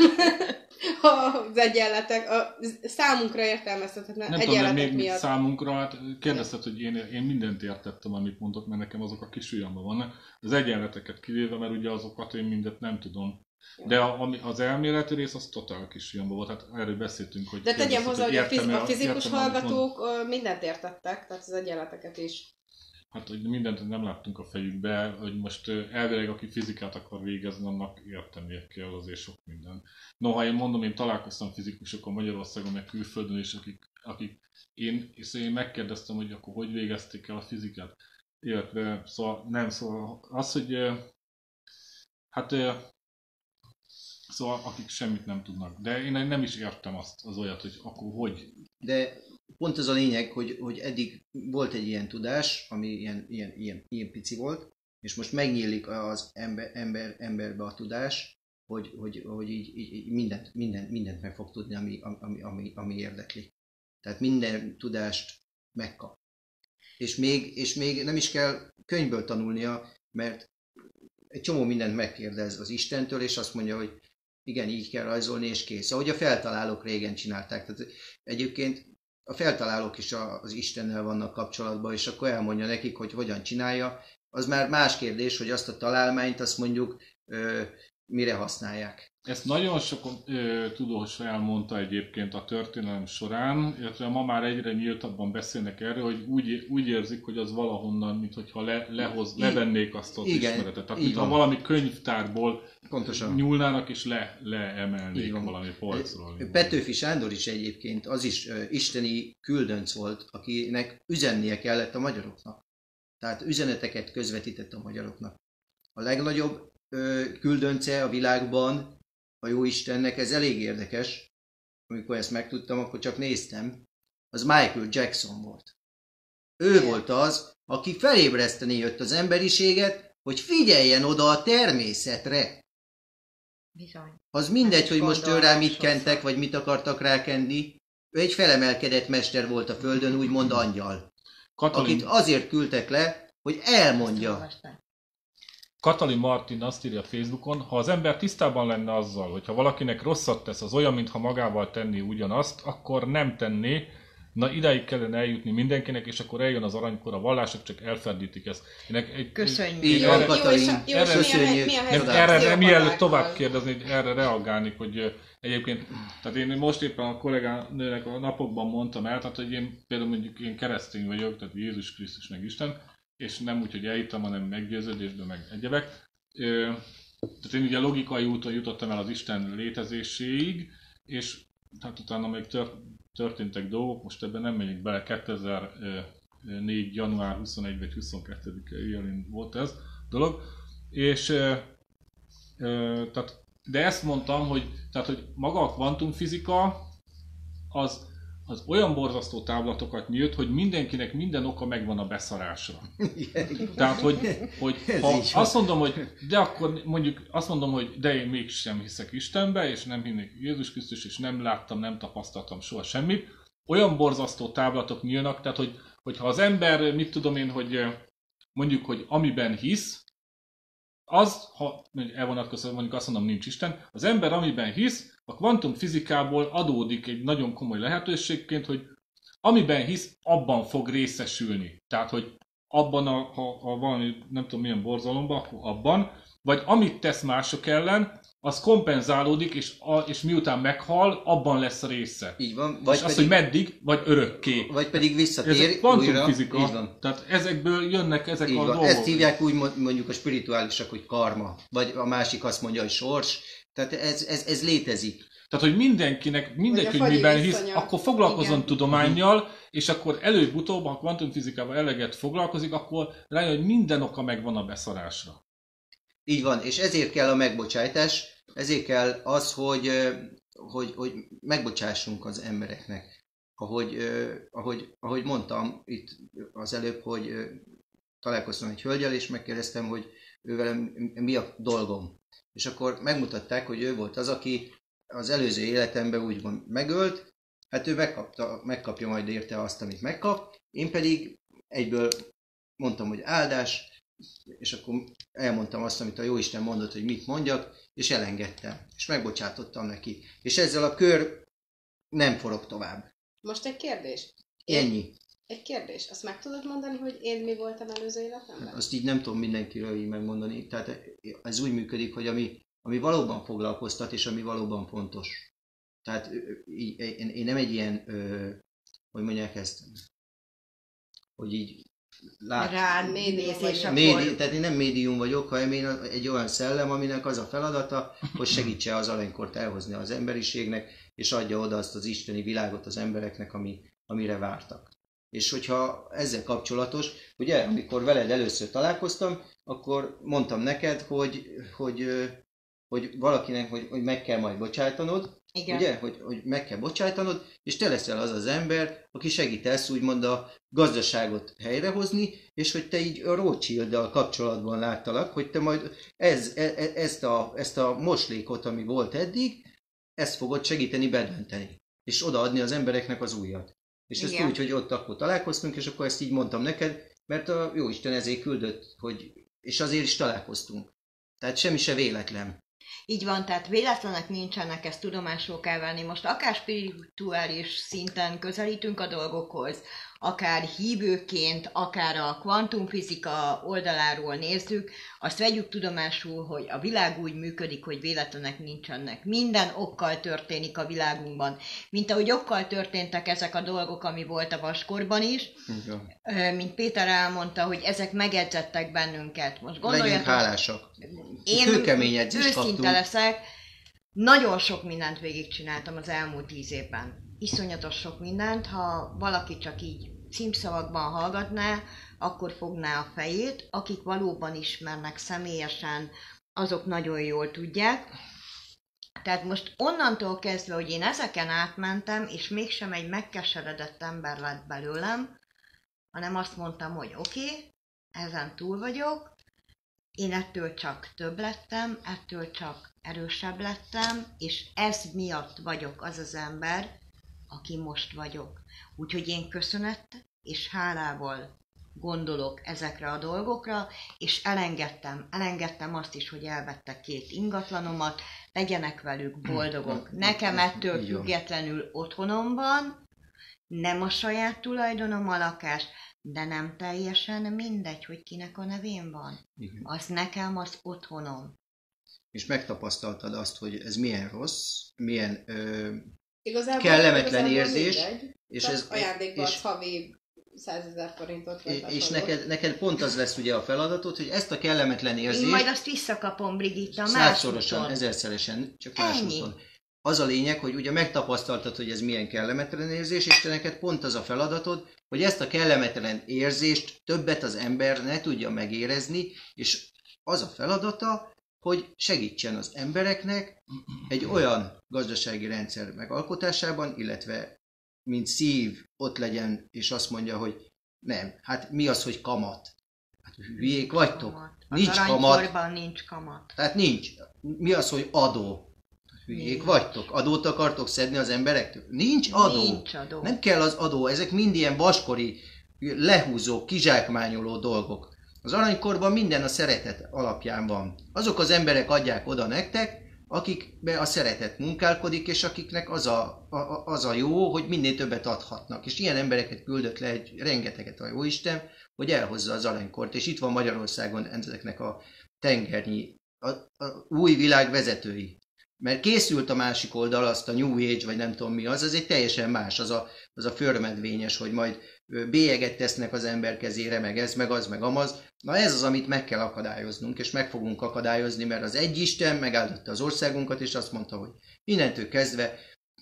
az egyenletek, a számunkra értelmezhetetlen Nem tudom, egyenletek még mit miatt. számunkra, hát kérdezted, hogy én, én mindent értettem, amit mondott, mert nekem azok a kis ujjamban vannak. Az egyenleteket kivéve, mert ugye azokat én mindet nem tudom. De a, ami, az elméleti rész az totál kis ujjamban volt, hát erről beszéltünk, hogy... De tegyem hozzá, hogy a, fiz- értem-e- a fizikus értem, amit mond. hallgatók ö, mindent értettek, tehát az egyenleteket is. Hát, hogy mindent nem láttunk a fejükbe, hogy most ö, elvileg aki fizikát akar végezni, annak értenie kell azért sok minden. Noha én mondom, én találkoztam fizikusokon Magyarországon, meg külföldön is, akik, akik én, és én megkérdeztem, hogy akkor hogy végezték el a fizikát. Illetve, szóval nem, szóval az, hogy ö, hát ö, szóval akik semmit nem tudnak. De én nem is értem azt az olyat, hogy akkor hogy. De pont az a lényeg, hogy, hogy eddig volt egy ilyen tudás, ami ilyen, ilyen, ilyen, ilyen pici volt, és most megnyílik az ember, ember, emberbe a tudás, hogy, hogy, hogy így, így mindent, mindent, mindent meg fog tudni, ami, ami, ami, ami érdekli. Tehát minden tudást megkap. És még, és még nem is kell könyvből tanulnia, mert egy csomó mindent megkérdez az Istentől, és azt mondja, hogy igen, így kell rajzolni, és kész. Ahogy a feltalálók régen csinálták. Tehát egyébként a feltalálók is az Istennel vannak kapcsolatban, és akkor elmondja nekik, hogy hogyan csinálja. Az már más kérdés, hogy azt a találmányt, azt mondjuk ö, mire használják. Ezt nagyon sok ö, tudós elmondta egyébként a történelem során, illetve ma már egyre nyíltabban beszélnek erről, hogy úgy, úgy érzik, hogy az valahonnan, mintha le, lehoz, levennék azt az igen, ismeretet. Tehát mintha valami könyvtárból pontosan nyúlnának és le, leemelnék valami polcról. Petőfi Sándor is egyébként az is ö, isteni küldönc volt, akinek üzennie kellett a magyaroknak. Tehát üzeneteket közvetített a magyaroknak. A legnagyobb ö, küldönce a világban a Jóistennek, ez elég érdekes, amikor ezt megtudtam, akkor csak néztem, az Michael Jackson volt. Ő volt az, aki felébreszteni jött az emberiséget, hogy figyeljen oda a természetre. Bizony. Az mindegy, hogy most ő rá mit kentek, vagy mit akartak rákenni. Ő egy felemelkedett mester volt a földön, úgymond angyal. Katalin... akit azért küldtek le, hogy elmondja. Katalin Martin azt írja Facebookon, ha az ember tisztában lenne azzal, hogy ha valakinek rosszat tesz, az olyan, mintha magával tenné ugyanazt, akkor nem tenné. Na, idáig kellene eljutni mindenkinek, és akkor eljön az aranykor, a vallások csak elfeldítik ezt. Egy, Köszönjük! Így van, Katalin! Erre mielőtt tovább kérdezni, hogy erre reagálni, hogy egyébként, tehát én most éppen a kollégánőnek a napokban mondtam el, tehát hogy én például mondjuk én keresztény vagyok, tehát Jézus Krisztus meg Isten, és nem úgy, hogy elhittem, hanem meggyőződésben, meg egyebek. Tehát én ugye logikai úton jutottam el az Isten létezéséig, és hát utána még történtek dolgok, most ebben nem megyek bele, kétezer-négy. január huszonegyedike vagy huszonkettedike éjjel volt ez dolog, és tehát, de ezt mondtam, hogy, tehát, hogy maga a kvantumfizika az az olyan borzasztó táblatokat nyílt, hogy mindenkinek minden oka megvan a beszarásra. Tehát, hogy, hogy ha azt mondom, hogy de akkor mondjuk azt mondom, hogy de én mégsem hiszek Istenbe, és nem hinnék Jézus Krisztus, és nem láttam, nem tapasztaltam soha semmit, olyan borzasztó táblatok nyílnak, tehát, hogy, hogyha az ember, mit tudom én, hogy mondjuk, hogy amiben hisz, az, ha elvonatkozva mondjuk azt mondom, nincs Isten, az ember amiben hisz, a kvantumfizikából adódik egy nagyon komoly lehetőségként, hogy amiben hisz, abban fog részesülni. Tehát, hogy abban, a, ha, ha valami nem tudom milyen borzalomban, akkor abban, vagy amit tesz mások ellen, az kompenzálódik, és, a, és miután meghal, abban lesz a része. Így van. Vagy és pedig, az, hogy meddig, vagy örökké. Vagy pedig visszatér ez kvantumfizika. Így van. Tehát ezekből jönnek ezek így a van. dolgok. Ezt hívják úgy mondjuk a spirituálisak, hogy karma. Vagy a másik azt mondja, hogy sors. Tehát ez, ez, ez létezik. Tehát, hogy mindenkinek, mindegy, hogy miben hisz, akkor foglalkozzon igen. tudománnyal, és akkor előbb-utóbb, ha a kvantumfizikával eleget foglalkozik, akkor rájön, hogy minden oka megvan a beszarásra. Így van, és ezért kell a megbocsájtás, ezért kell az, hogy, hogy, hogy megbocsássunk az embereknek. Ahogy, ahogy, ahogy mondtam itt az előbb, hogy találkoztam egy hölgyel, és megkérdeztem, hogy ő velem mi a dolgom. És akkor megmutatták, hogy ő volt az, aki az előző életemben úgymond megölt, hát ő megkapta, megkapja majd érte azt, amit megkap, én pedig egyből mondtam, hogy áldás, és akkor elmondtam azt, amit a Jóisten mondott, hogy mit mondjak, és elengedtem, és megbocsátottam neki. És ezzel a kör nem forog tovább. Most egy kérdés. Ennyi. Egy kérdés. Azt meg tudod mondani, hogy én mi voltam előző életemben? Azt így nem tudom mindenkiről így megmondani. Tehát ez úgy működik, hogy ami, ami valóban foglalkoztat, és ami valóban fontos. Tehát így, én, én nem egy ilyen, ö, hogy mondják ezt, hogy így lát... Rád médium és akkor... Médi, tehát én nem médium vagyok, hanem én egy olyan szellem, aminek az a feladata, hogy segítse az aranykort elhozni az emberiségnek, és adja oda azt az isteni világot az embereknek, ami, amire vártak. És hogyha ezzel kapcsolatos, ugye, amikor veled először találkoztam, akkor mondtam neked, hogy, hogy, hogy hogy valakinek, hogy, hogy meg kell majd bocsájtanod, Igen. ugye, hogy, hogy meg kell bocsájtanod, és te leszel az az ember, aki segítesz úgymond a gazdaságot helyrehozni, és hogy te így a Rothschilddal kapcsolatban láttalak, hogy te majd ez, e, e, ezt, a, ezt a moslékot, ami volt eddig, ezt fogod segíteni bedönteni, és odaadni az embereknek az újat. És ezt Igen. úgy, hogy ott akkor találkoztunk, és akkor ezt így mondtam neked, mert a Jóisten ezért küldött, hogy, és azért is találkoztunk. Tehát semmi se véletlen. Így van, tehát véletlenek nincsenek, ezt tudomásul kell venni. Most akár spirituális szinten közelítünk a dolgokhoz, akár hívőként, akár a kvantumfizika oldaláról nézzük, azt vegyük tudomásul, hogy a világ úgy működik, hogy véletlenek nincsenek. Minden okkal történik a világunkban. Mint ahogy okkal történtek ezek a dolgok, ami volt a vaskorban is, Igen. mint Péter elmondta, hogy ezek megedzettek bennünket. Most Legyünk gondoljatok, hálásak. én Kőkemény edzést őszinte kaptunk. leszek, nagyon sok mindent végigcsináltam az elmúlt tíz évben. Iszonyatos sok mindent, ha valaki csak így címszavakban hallgatná, akkor fogná a fejét. Akik valóban ismernek személyesen, azok nagyon jól tudják. Tehát most onnantól kezdve, hogy én ezeken átmentem, és mégsem egy megkeseredett ember lett belőlem, hanem azt mondtam, hogy oké, okay, ezen túl vagyok, én ettől csak több lettem, ettől csak erősebb lettem, és ez miatt vagyok az az ember, aki most vagyok. Úgyhogy én köszönet és hálával gondolok ezekre a dolgokra, és elengedtem, elengedtem azt is, hogy elvettek két ingatlanomat, legyenek velük boldogok. Nekem ettől függetlenül otthonom van, nem a saját tulajdonom a lakás, de nem teljesen mindegy, hogy kinek a nevén van. Igen. Az nekem az otthonom. És megtapasztaltad azt, hogy ez milyen rossz, milyen ö, Igazából, kellemetlen igazából érzés. mindegy, És csak ez, ajándékba és, adsz havi százezer forintot. Vagy és, és hasonlót. neked, neked pont az lesz ugye a feladatod, hogy ezt a kellemetlen Én érzést majd azt visszakapom, Brigitta, más százszorosan, úton. ezerszeresen, csak más Ennyi. úton. Az a lényeg, hogy ugye megtapasztaltad, hogy ez milyen kellemetlen érzés, és te neked pont az a feladatod, hogy ezt a kellemetlen érzést többet az ember ne tudja megérezni, és az a feladata, hogy segítsen az embereknek egy olyan gazdasági rendszer megalkotásában, illetve mint szív ott legyen, és azt mondja, hogy nem, hát mi az, hogy kamat? Hát hülyék vagytok. Kamat. Nincs az kamat. aranykorban nincs kamat. Tehát nincs. Mi az, hogy adó? Hülyék Nincs. vagytok. Adót akartok szedni az emberektől? Nincs adó. Nincs adó. Nem kell az adó. Ezek mind ilyen vaskori, lehúzó, kizsákmányoló dolgok. Az aranykorban minden a szeretet alapján van. Azok az emberek adják oda nektek, akikbe a szeretet munkálkodik, és akiknek az a, a, az a jó, hogy minél többet adhatnak. És ilyen embereket küldött le egy rengeteget a Jóisten, hogy elhozza az aranykort. És itt van Magyarországon ezeknek a tengernyi, a, a új világ vezetői. Mert készült a másik oldal, azt a New Age, vagy nem tudom mi az, az egy teljesen más, az a, az a förmedvényes, hogy majd bélyeget tesznek az ember kezére, meg ez, meg az, meg amaz. Na ez az, amit meg kell akadályoznunk, és meg fogunk akadályozni, mert az egy Isten megáldotta az országunkat, és azt mondta, hogy innentől kezdve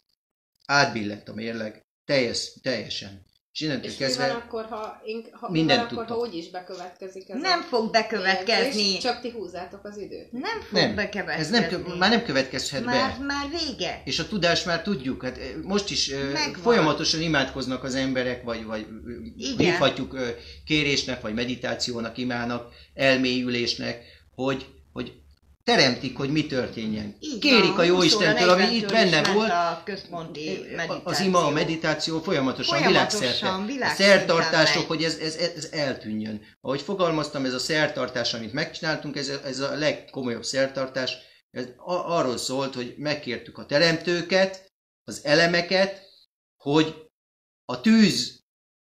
átbillent a mérleg, teljes, teljesen. És innentől És mi kezdve van akkor, ha, ink, ha, mindent van akkor, ha tudtok. úgyis bekövetkezik ez Nem a fog bekövetkezni. érzés, csak ti húzzátok az időt. Nem fog nem, bekövetkezni. ez nem, kö- már nem következhet Már, be. már vége. És a tudás már tudjuk, hát most is ö, Megvan. folyamatosan imádkoznak az emberek, vagy, vagy ö, Igen. hívhatjuk ö, kérésnek, vagy meditációnak, imának, elmélyülésnek, hogy, hogy teremtik, hogy mi történjen. Így Kérik van, a jó húsz óra Istentől, ami negyventől itt is benne ment volt, a központi meditáció. az ima, a meditáció folyamatosan, Folyamatosan, világszerte. A világszinten szertartások, megy. hogy ez, ez, ez eltűnjön. Ahogy fogalmaztam, ez a szertartás, amit megcsináltunk, ez, a- ez a legkomolyabb szertartás, ez a- arról szólt, hogy megkértük a teremtőket, az elemeket, hogy a tűz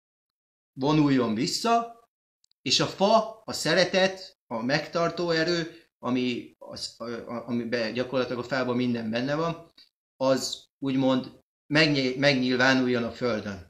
vonuljon vissza, és a fa, a szeretet, a megtartó erő, ami, az, a- a- amiben gyakorlatilag a fában minden benne van, az úgymond megny- megnyilvánuljon a Földön.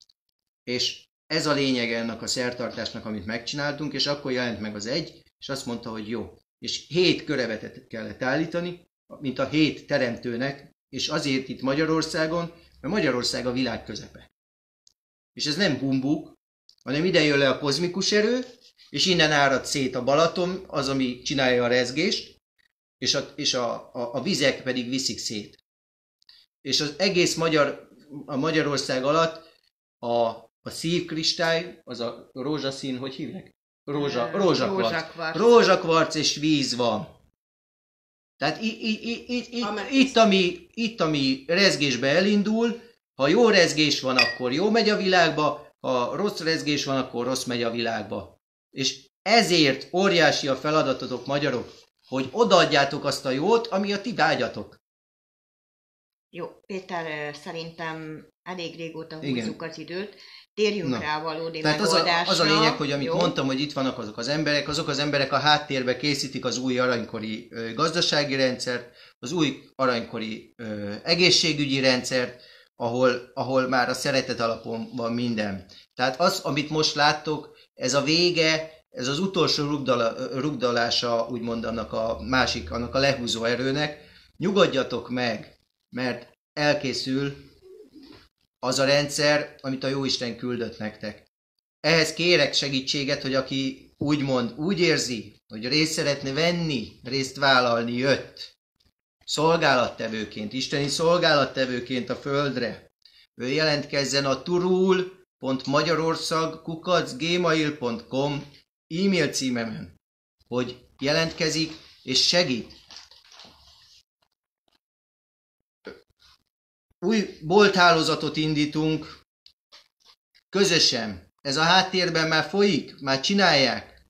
És ez a lényeg ennek a szertartásnak, amit megcsináltunk, és akkor jelent meg az egy, és azt mondta, hogy jó. És hét körevetet kellett állítani, mint a hét teremtőnek, és azért itt Magyarországon, mert Magyarország a világ közepe. És ez nem humbug, hanem ide jön le a kozmikus erő, és innen árad szét a Balaton, az, ami csinálja a rezgést, és a, és a, a, a vizek pedig viszik szét. És az egész magyar, a Magyarország alatt a, a szívkristály, az a rózsaszín, hogy hívják? Rózsa, rózsakvarc. Rózsakvarc. Rózsakvarc és víz van. Tehát i, i, i, i, i, itt, ami, itt, ami rezgésbe elindul, ha jó rezgés van, akkor jó megy a világba, ha rossz rezgés van, akkor rossz megy a világba. És ezért óriási a feladatotok, magyarok, hogy odaadjátok azt a jót, ami a ti vágyatok. Jó, Péter, szerintem elég régóta húzzuk Igen. az időt. Térjünk Na. rá a valódi Tehát az megoldásra. a, az a lényeg, hogy amit Jó? mondtam, hogy itt vannak azok az emberek, azok az emberek a háttérbe készítik az új aranykori ö, gazdasági rendszert, az új aranykori ö, egészségügyi rendszert, ahol, ahol már a szeretet alapon van minden. Tehát az, amit most láttok, ez a vége, ez az utolsó rugdala, rugdalása, úgymond annak a másik, annak a lehúzó erőnek. Nyugodjatok meg, mert elkészül az a rendszer, amit a Jóisten küldött nektek. Ehhez kérek segítséget, hogy aki úgymond úgy érzi, hogy részt szeretne venni, részt vállalni, jött. Szolgálattevőként, isteni szolgálattevőként a földre. Ő jelentkezzen a turul pont magyarország kukac gmail pont com e-mail címemen, hogy jelentkezik és segít. Új bolthálózatot indítunk, közösen. Ez a háttérben már folyik, már csinálják.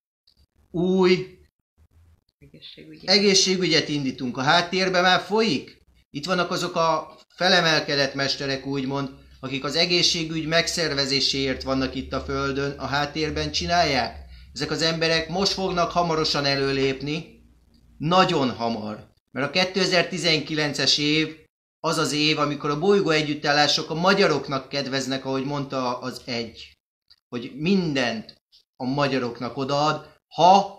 Új Egészségügyi. egészségügyet indítunk, a háttérben már folyik. Itt vannak azok a felemelkedett mesterek, úgymond, akik az egészségügy megszervezéséért vannak itt a földön, a háttérben csinálják. Ezek az emberek most fognak hamarosan előlépni, nagyon hamar. Mert a kétezer-tizenkilences év az az év, amikor a bolygó együttállások a magyaroknak kedveznek, ahogy mondta az egy. Hogy mindent a magyaroknak odaad, ha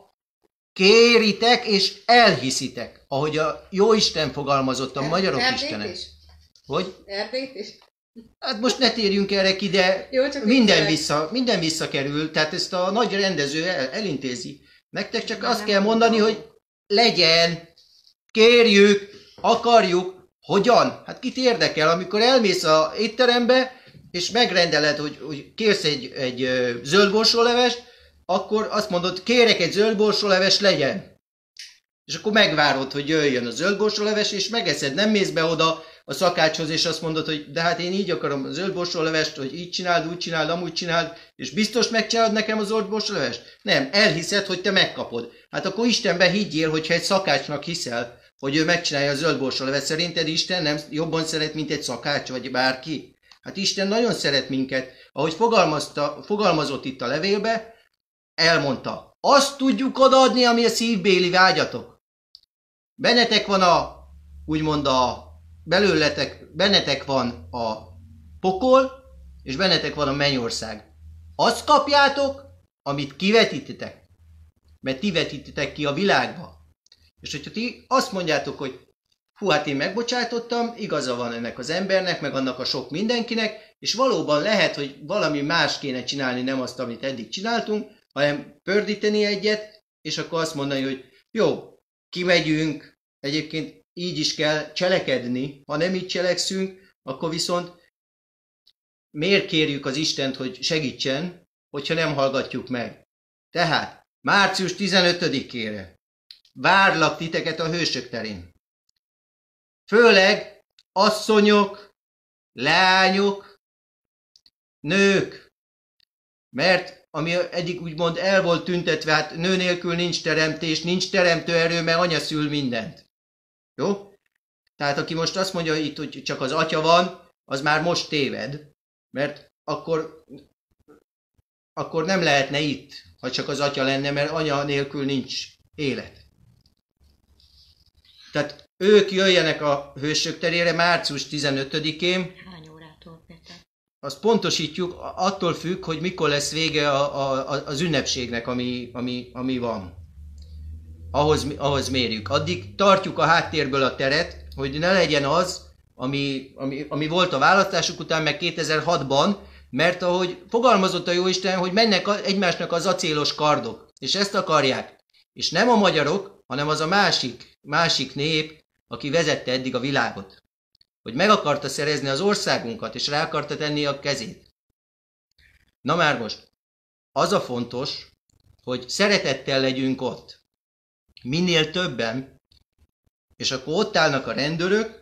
kéritek és elhiszitek. Ahogy a Jóisten fogalmazott, a magyarok Erdélyt istene. is? Hogy? Erdélyt is? Hát most ne térjünk erre ki, de Jó, csak minden, viccelek. vissza, minden visszakerül, tehát ezt a nagy rendező el, elintézi. Nektek csak Nem, azt nem kell tudom. mondani, hogy legyen, kérjük, akarjuk, hogyan? Hát kit érdekel, amikor elmész a étterembe, és megrendeled, hogy, hogy kérsz egy, egy ö, zöldborsólevest, akkor azt mondod, kérek egy zöldborsóleves, legyen. És akkor megvárod, hogy jöjjön a zöldborsóleves, és megeszed, nem mész be oda a szakácshoz, és azt mondod, hogy de hát én így akarom a zöldborsólevest, hogy így csináld, úgy csináld, amúgy csináld, és biztos megcsinálod nekem a zöldborsólevest? Nem, elhiszed, hogy te megkapod. Hát akkor Istenben higgyél, hogyha egy szakácsnak hiszel, hogy ő megcsinálja a zöldborsólevest. Szerinted Isten nem jobban szeret, mint egy szakács, vagy bárki? Hát Isten nagyon szeret minket. Ahogy fogalmazta, fogalmazott itt a levélbe, elmondta, azt tudjuk odaadni, ami a szívbéli vágyatok. Bennetek van a, úgymond a, belőletek, bennetek van a pokol, és bennetek van a mennyország. Azt kapjátok, amit kivetítitek. Mert ti vetítitek ki a világba. És hogyha ti azt mondjátok, hogy hú, hát én megbocsátottam, igaza van ennek az embernek, meg annak a sok mindenkinek, és valóban lehet, hogy valami más kéne csinálni, nem azt, amit eddig csináltunk, hanem pördíteni egyet, és akkor azt mondani, hogy jó, kimegyünk, egyébként így is kell cselekedni, ha nem így cselekszünk, akkor viszont miért kérjük az Istent, hogy segítsen, hogyha nem hallgatjuk meg. Tehát március tizenötödikére várlak titeket a Hősök terén. Főleg asszonyok, leányok, nők, mert ami eddig úgymond el volt tüntetve, hát nő nélkül nincs teremtés, nincs teremtő erő, mert anya szül mindent. Jó? Tehát aki most azt mondja itt, hogy csak az atya van, az már most téved, mert akkor, akkor nem lehetne itt, ha csak az atya lenne, mert anya nélkül nincs élet. Tehát ők jöjjenek a Hősök terére március tizenötödikén, Hány órától, Péter? azt pontosítjuk, attól függ, hogy mikor lesz vége a, a, az ünnepségnek, ami, ami, ami van. Ahhoz, ahhoz mérjük. Addig tartjuk a háttérből a teret, hogy ne legyen az, ami, ami, ami volt a választások után, meg kétezer-hatban, mert ahogy fogalmazott a Jóisten, hogy mennek egymásnak az acélos kardok, és ezt akarják. És nem a magyarok, hanem az a másik, másik nép, aki vezette eddig a világot. Hogy meg akarta szerezni az országunkat, és rá akarta tenni a kezét. Na már most, az a fontos, hogy szeretettel legyünk ott. Minél többen, és akkor ott állnak a rendőrök,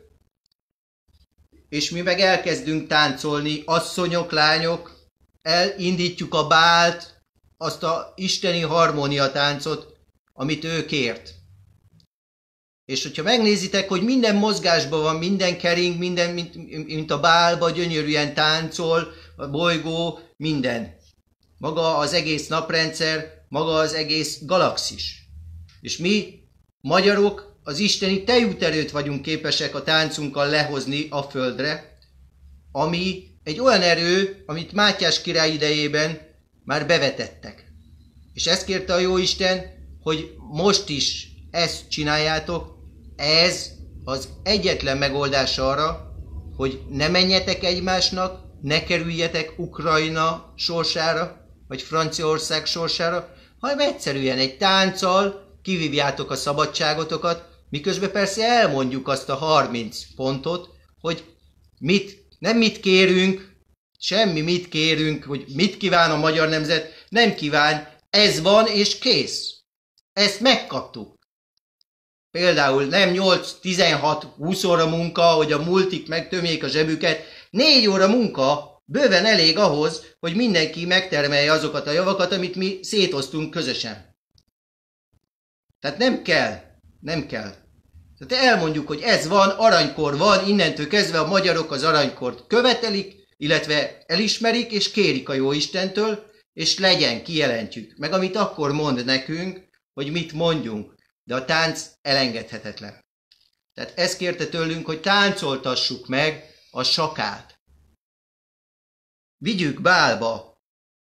és mi meg elkezdünk táncolni, asszonyok, lányok, elindítjuk a bált, azt a isteni harmóniatáncot, amit ő kért. És hogyha megnézitek, hogy minden mozgásban van, minden kering, minden, mint, mint a bálba, gyönyörűen táncol, a bolygó, minden. Maga az egész naprendszer, maga az egész galaxis. És mi, magyarok, az isteni tejúterőt vagyunk képesek a táncunkkal lehozni a földre, ami egy olyan erő, amit Mátyás király idejében már bevetettek. És ezt kérte a Jóisten, hogy most is ezt csináljátok, ez az egyetlen megoldás arra, hogy ne menjetek egymásnak, ne kerüljetek Ukrajna sorsára, vagy Franciaország sorsára, hanem egyszerűen egy tánccal kivívjátok a szabadságotokat, miközben persze elmondjuk azt a harminc pontot, hogy mit, nem mit kérünk, semmi mit kérünk, hogy mit kíván a magyar nemzet, nem kíván, ez van és kész. Ezt megkaptuk. Például nem nyolc, tizenhat, húsz óra munka, hogy a multik megtömjék a zsebüket, négy óra munka bőven elég ahhoz, hogy mindenki megtermelje azokat a javakat, amit mi szétoztunk közösen. Tehát nem kell, nem kell. Tehát elmondjuk, hogy ez van, aranykor van, innentől kezdve a magyarok az aranykort követelik, illetve elismerik és kérik a Jóistentől, és legyen, kijelentjük. Meg amit akkor mond nekünk, hogy mit mondjunk. De a tánc elengedhetetlen. Tehát ezt kérte tőlünk, hogy táncoltassuk meg a sakát. Vigyük bálba.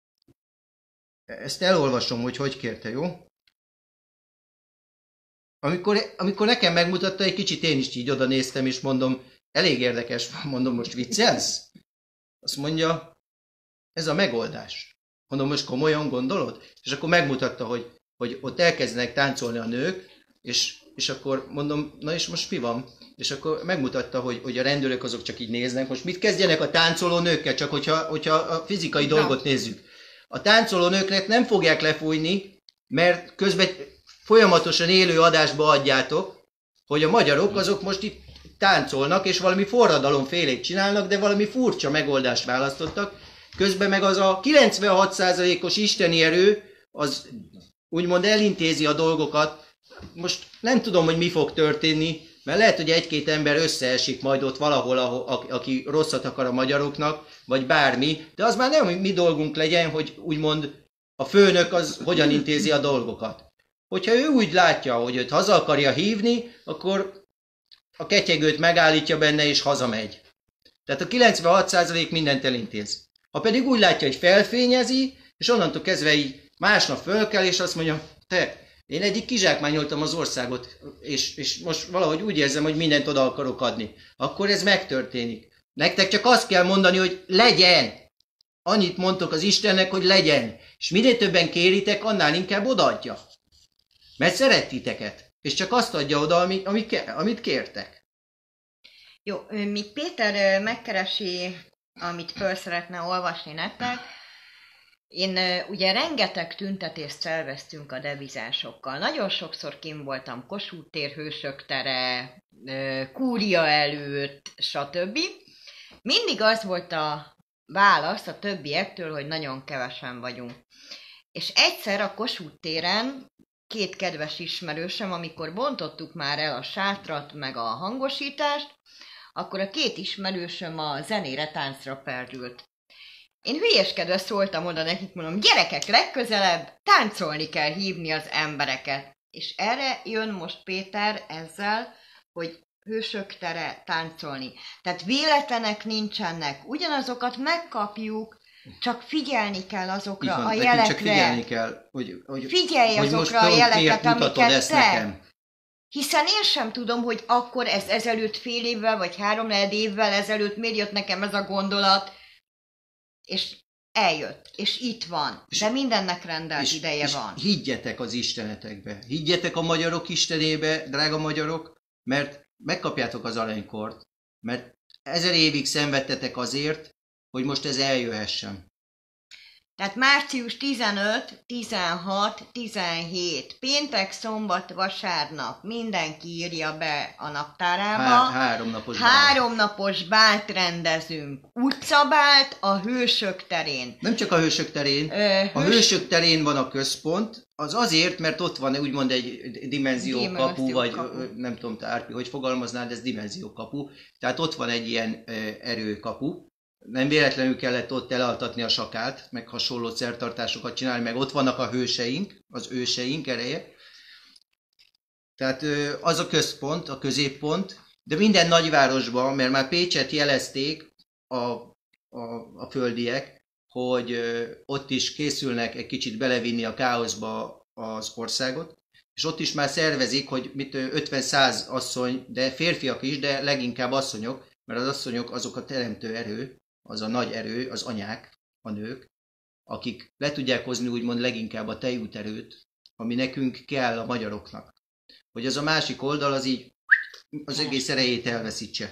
Ezt elolvasom, hogy hogy kérte, jó? Amikor, amikor nekem megmutatta, egy kicsit én is így oda néztem, és mondom, elég érdekes, mondom, most viccelsz? Azt mondja, ez a megoldás. Mondom, most komolyan gondolod? És akkor megmutatta, hogy, hogy ott elkezdenek táncolni a nők, és, és akkor mondom, na és most mi van? És akkor megmutatta, hogy, hogy a rendőrök azok csak így néznek. Most mit kezdjenek a táncoló nőkkel, csak hogyha, hogyha a fizikai Na. dolgot nézzük. A táncoló nőknek nem fogják lefújni, mert közben folyamatosan élő adásba adjátok, hogy a magyarok azok most itt táncolnak, és valami forradalomfélét csinálnak, de valami furcsa megoldást választottak. Közben meg az a kilencvenhat százalékos isteni erő, az úgymond elintézi a dolgokat. Most nem tudom, hogy mi fog történni, mert lehet, hogy egy-két ember összeesik majd ott valahol, ahol, aki rosszat akar a magyaroknak, vagy bármi, de az már nem mi dolgunk legyen, hogy úgymond a főnök az hogyan intézi a dolgokat. Hogyha ő úgy látja, hogy őt haza akarja hívni, akkor a ketyegőt megállítja benne és hazamegy. Tehát a kilencvenhat százalék mindent elintéz. Ha pedig úgy látja, hogy felfényezi, és onnantól kezdve így másnap fölkel, és azt mondja, te, én eddig kizsákmányoltam az országot, és, és most valahogy úgy érzem, hogy mindent oda akarok adni. Akkor ez megtörténik. Nektek csak azt kell mondani, hogy legyen. Annyit mondtok az Istennek, hogy legyen. És minél többen kéritek, annál inkább odaadja. Mert szeret titeket. És csak azt adja oda, amit, amit kértek. Jó, míg Péter megkeresi, amit föl szeretne olvasni nektek, én ugye rengeteg tüntetést szerveztünk a devizásokkal. Nagyon sokszor kint voltam Kossuth tér, Hősök tere, Kúria előtt, stb. Mindig az volt a válasz a többiektől, hogy nagyon kevesen vagyunk. És egyszer a Kossuth téren két kedves ismerősöm, amikor bontottuk már el a sátrat, meg a hangosítást, akkor a két ismerősöm a zenére, táncra perdült. Én hülyeskedve szóltam oda nekik, mondom, gyerekek, legközelebb táncolni kell hívni az embereket. És erre jön most Péter ezzel, hogy Hősök tere, táncolni. Tehát véletlenek nincsenek, ugyanazokat megkapjuk, csak figyelni kell azokra van, a jelekre. Csak figyelni kell, hogy, hogy, Figyelj hogy azokra a jeleket, amiket te. Nekem. Hiszen én sem tudom, hogy akkor ez ezelőtt fél évvel, vagy három évvel ezelőtt miért jött nekem ez a gondolat. És eljött, és itt van, de mindennek rendelt és, ideje és van. higgyetek az istenetekbe, higgyetek a magyarok istenébe, drága magyarok, mert megkapjátok az aranykort, mert ezer évig szenvedtetek azért, hogy most ez eljöhessen. Tehát március tizenöt, tizenhat, tizenhét, péntek, szombat, vasárnap mindenki írja be a naptárába. Há- három napos bál. Három napos bált rendezünk. Utcabált a Hősök terén. Nem csak a Hősök terén, Ö, a hős... Hősök terén van a központ, az azért, mert ott van úgymond egy dimenziókapu, vagy Dimenziókapu. nem tudom, te Árpi, hogy fogalmaznád, ez dimenziókapu. Tehát ott van egy ilyen erőkapu. Nem véletlenül kellett ott elaltatni a sakát, meg hasonló szertartásokat csinálni, meg ott vannak a hőseink, az őseink ereje. Tehát az a központ, a középpont, de minden nagyvárosban, mert már Pécset jelezték a, a, a földiek, hogy ott is készülnek egy kicsit belevinni a káoszba az országot, és ott is már szervezik, hogy mit ötven-száz asszony, de férfiak is, de leginkább asszonyok, mert az asszonyok azok a teremtő erő, az a nagy erő, az anyák, a nők, akik le tudják hozni úgymond leginkább a tejúterőt, ami nekünk kell a magyaroknak. Hogy az a másik oldal az így az egész erejét elveszítse.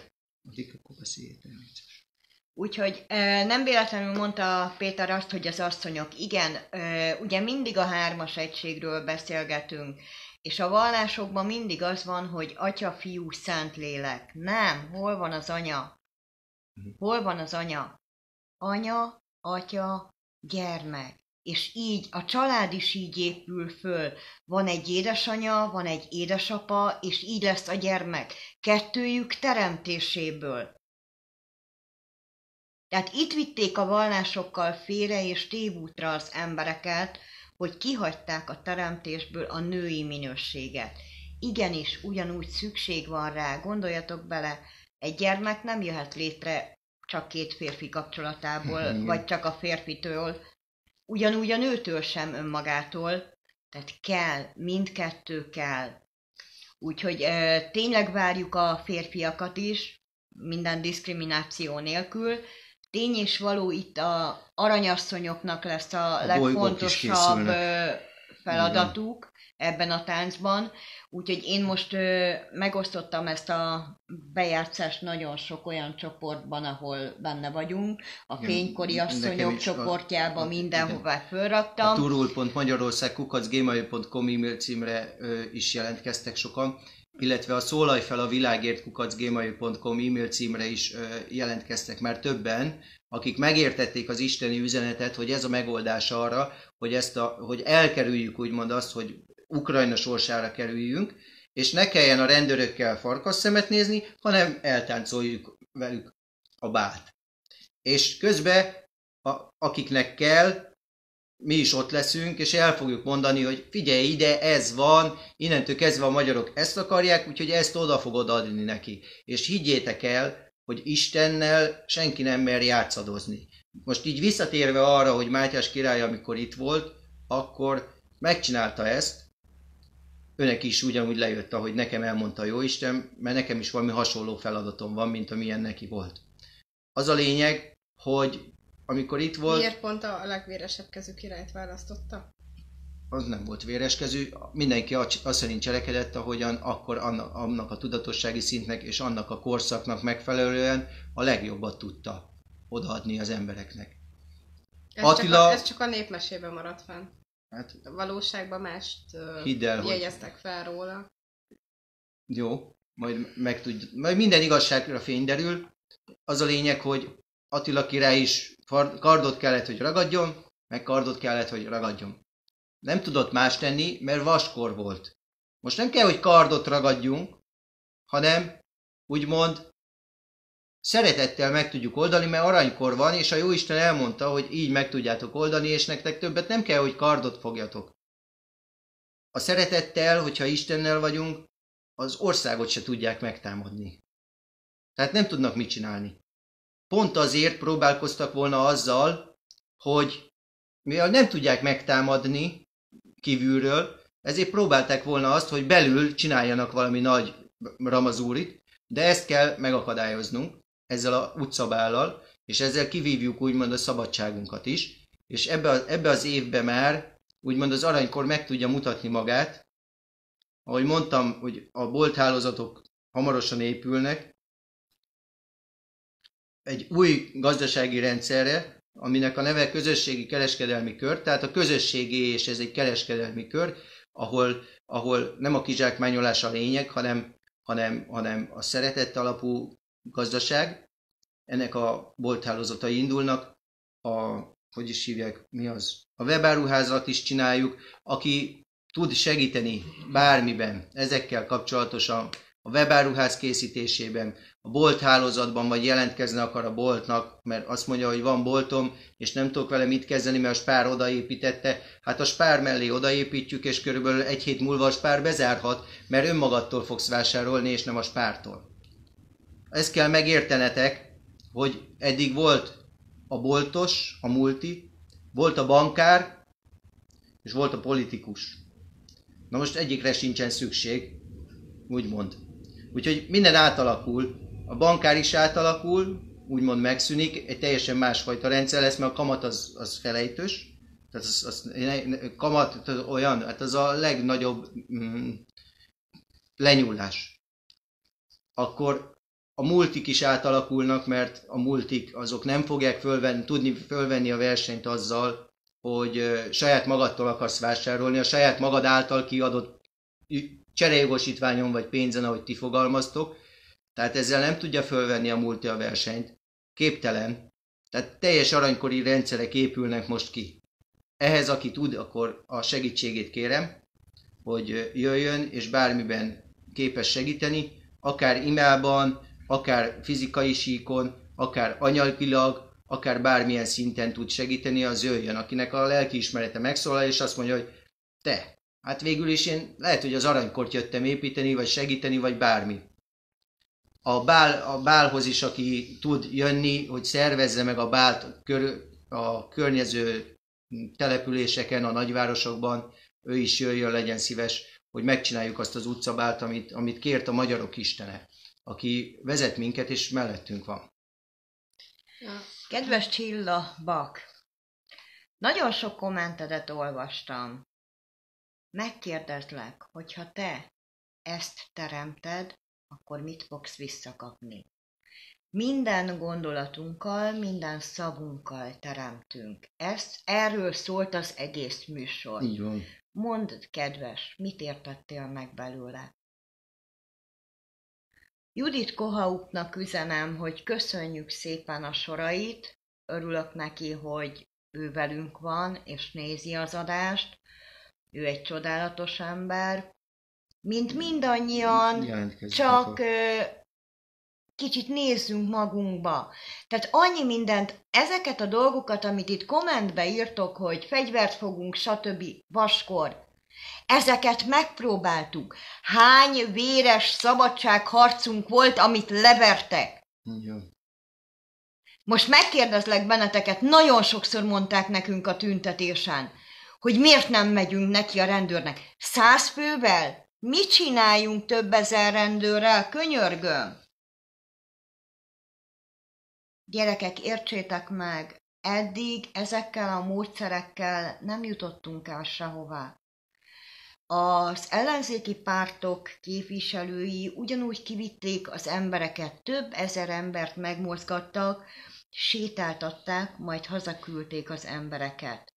Úgyhogy nem véletlenül mondta Péter azt, hogy az asszonyok, igen, ugye mindig a hármas egységről beszélgetünk, és a vallásokban mindig az van, hogy Atya, Fiú, Szentlélek. Nem, hol van az anya? Hol van az anya? Anya, atya, gyermek. És így, a család is így épül föl. Van egy édesanya, van egy édesapa, és így lesz a gyermek. Kettőjük teremtéséből. Tehát itt vitték a vallásokkal félre és tévútra az embereket, hogy kihagyták a teremtésből a női minőséget. Igenis, ugyanúgy szükség van rá, gondoljatok bele, egy gyermek nem jöhet létre csak két férfi kapcsolatából, Igen. vagy csak a férfitől, ugyanúgy a nőtől sem önmagától, tehát kell, mindkettő kell. Úgyhogy e, tényleg várjuk a férfiakat is, minden diszkrimináció nélkül. Tény és való, itt a aranyasszonyoknak lesz a, a legfontosabb feladatuk ebben a táncban. Úgyhogy én most ö, megosztottam ezt a bejátszást nagyon sok olyan csoportban, ahol benne vagyunk. A fénykori asszonyok csoportjában, a, a, mindenhová fölraktam. A turul pont magyarország kukac gmail pont com e-mail címre ö, is jelentkeztek sokan, illetve a szólalj fel a világért kukac gmail pont com e-mail címre is ö, jelentkeztek már többen, akik megértették az isteni üzenetet, hogy ez a megoldás arra, hogy, ezt a, hogy elkerüljük úgymond azt, hogy Ukrajna sorsára kerüljünk, és ne kelljen a rendőrökkel farkasszemet nézni, hanem eltáncoljuk velük a bált. És közben, a, akiknek kell, mi is ott leszünk, és el fogjuk mondani, hogy figyelj ide, ez van, innentől kezdve a magyarok ezt akarják, úgyhogy ezt oda fogod adni neki. És higgyétek el, hogy Istennel senki nem mer játszadozni. Most így visszatérve arra, hogy Mátyás király, amikor itt volt, akkor megcsinálta ezt, őnek is ugyanúgy lejött, ahogy nekem elmondta a Jóisten, mert nekem is valami hasonló feladatom van, mint amilyen neki volt. Az a lényeg, hogy amikor itt volt... Miért pont a legvéresebb kezű királyt választotta? Az nem volt véreskezű, mindenki azt szerint cselekedett, ahogyan akkor annak, annak a tudatossági szintnek és annak a korszaknak megfelelően a legjobbat tudta odaadni az embereknek. Ez, Attila... csak, a, ez csak a népmesében maradt fenn. Hát, a valóságban mást el, jegyeztek hogy... fel róla. Jó, majd megtudj, majd minden igazságra fény derül. Az a lényeg, hogy Attila király is kardot kellett, hogy ragadjon, meg kardot kellett, hogy ragadjon. Nem tudott más tenni, mert vaskor volt. Most nem kell, hogy kardot ragadjunk, hanem úgymond szeretettel meg tudjuk oldani, mert aranykor van, és a Jóisten elmondta, hogy így meg tudjátok oldani, és nektek többet nem kell, hogy kardot fogjatok. A szeretettel, hogyha Istennel vagyunk, az országot se tudják megtámadni. Tehát nem tudnak mit csinálni. Pont azért próbálkoztak volna azzal, hogy mivel nem tudják megtámadni kívülről, ezért próbálták volna azt, hogy belül csináljanak valami nagy ramazúrit, de ezt kell megakadályoznunk ezzel a utcabállal, és ezzel kivívjuk úgymond a szabadságunkat is, és ebbe, a, ebbe az évben már úgymond az aranykor meg tudja mutatni magát. Ahogy mondtam, hogy a bolthálózatok hamarosan épülnek, egy új gazdasági rendszerre, aminek a neve közösségi kereskedelmi kör, tehát a közösségi, és ez egy kereskedelmi kör, ahol, ahol nem a kizsákmányolás a lényeg, hanem, hanem, hanem a szeretet alapú gazdaság. Ennek a bolthálózatai indulnak, a, hogy is hívják, mi az? A webáruházat is csináljuk, aki tud segíteni bármiben, ezekkel kapcsolatosan, a webáruház készítésében, a bolthálózatban, vagy jelentkezni akar a boltnak, mert azt mondja, hogy van boltom, és nem tudok vele mit kezdeni, mert a Spár odaépítette. Hát a Spár mellé odaépítjük, és körülbelül egy hét múlva a Spár bezárhat, mert önmagadtól fogsz vásárolni, és nem a Spártól. Ezt kell megértenetek, hogy eddig volt a boltos, a multi, volt a bankár, és volt a politikus. Na most egyikre sincsen szükség, úgymond. Úgyhogy minden átalakul, a bankár is átalakul, úgymond megszűnik, egy teljesen másfajta rendszer lesz, mert a kamat az, az felejtős. Tehát az, az, kamat az olyan, hát az a legnagyobb mm, lenyúlás. Akkor a multik is átalakulnak, mert a multik azok nem fogják fölvenni, tudni fölvenni a versenyt azzal, hogy saját magadtól akarsz vásárolni, a saját magad által kiadott cserejogosítványon vagy pénzen, ahogy ti fogalmaztok. Tehát ezzel nem tudja fölvenni a multi a versenyt. Képtelen. Tehát teljes aranykori rendszerek épülnek most ki. Ehhez, aki tud, akkor a segítségét kérem, hogy jöjjön, és bármiben képes segíteni, akár e-mailban, akár fizikai síkon, akár anyagilag, akár bármilyen szinten tud segíteni, az jöjjön, akinek a lelkiismerete megszólal, és azt mondja, hogy te, hát végül is én lehet, hogy az aranykort jöttem építeni, vagy segíteni, vagy bármi. A, bál, a bálhoz is, aki tud jönni, hogy szervezze meg a bált kör, a környező településeken, a nagyvárosokban, ő is jöjjön, legyen szíves, hogy megcsináljuk azt az utcabált, amit, amit kért a magyarok istene, aki vezet minket, és mellettünk van. Kedves Csilla Bak, nagyon sok kommentedet olvastam. Megkérdezlek, hogyha te ezt teremted, akkor mit fogsz visszakapni? Minden gondolatunkkal, minden szavunkkal teremtünk. Ezt, erről szólt az egész műsor. Így van. Mondd, kedves, mit értettél meg belőle? Judit Kohauknak üzenem, hogy köszönjük szépen a sorait, örülök neki, hogy ő velünk van, és nézi az adást. Ő egy csodálatos ember. Mint mindannyian, csak ö, kicsit nézzünk magunkba. Tehát annyi mindent, ezeket a dolgokat, amit itt kommentbe írtok, hogy fegyvert fogunk, stb. Vaskor, ezeket megpróbáltuk. Hány véres szabadságharcunk volt, amit levertek? Igen. Most megkérdezlek benneteket, nagyon sokszor mondták nekünk a tüntetésen, hogy miért nem megyünk neki a rendőrnek. Száz fővel? Mit csináljunk több ezer rendőrrel? Könyörgöm! Gyerekek, értsétek meg, eddig ezekkel a módszerekkel nem jutottunk el sehová. Az ellenzéki pártok képviselői ugyanúgy kivitték az embereket, több ezer embert megmozgattak, sétáltatták, majd hazaküldték az embereket.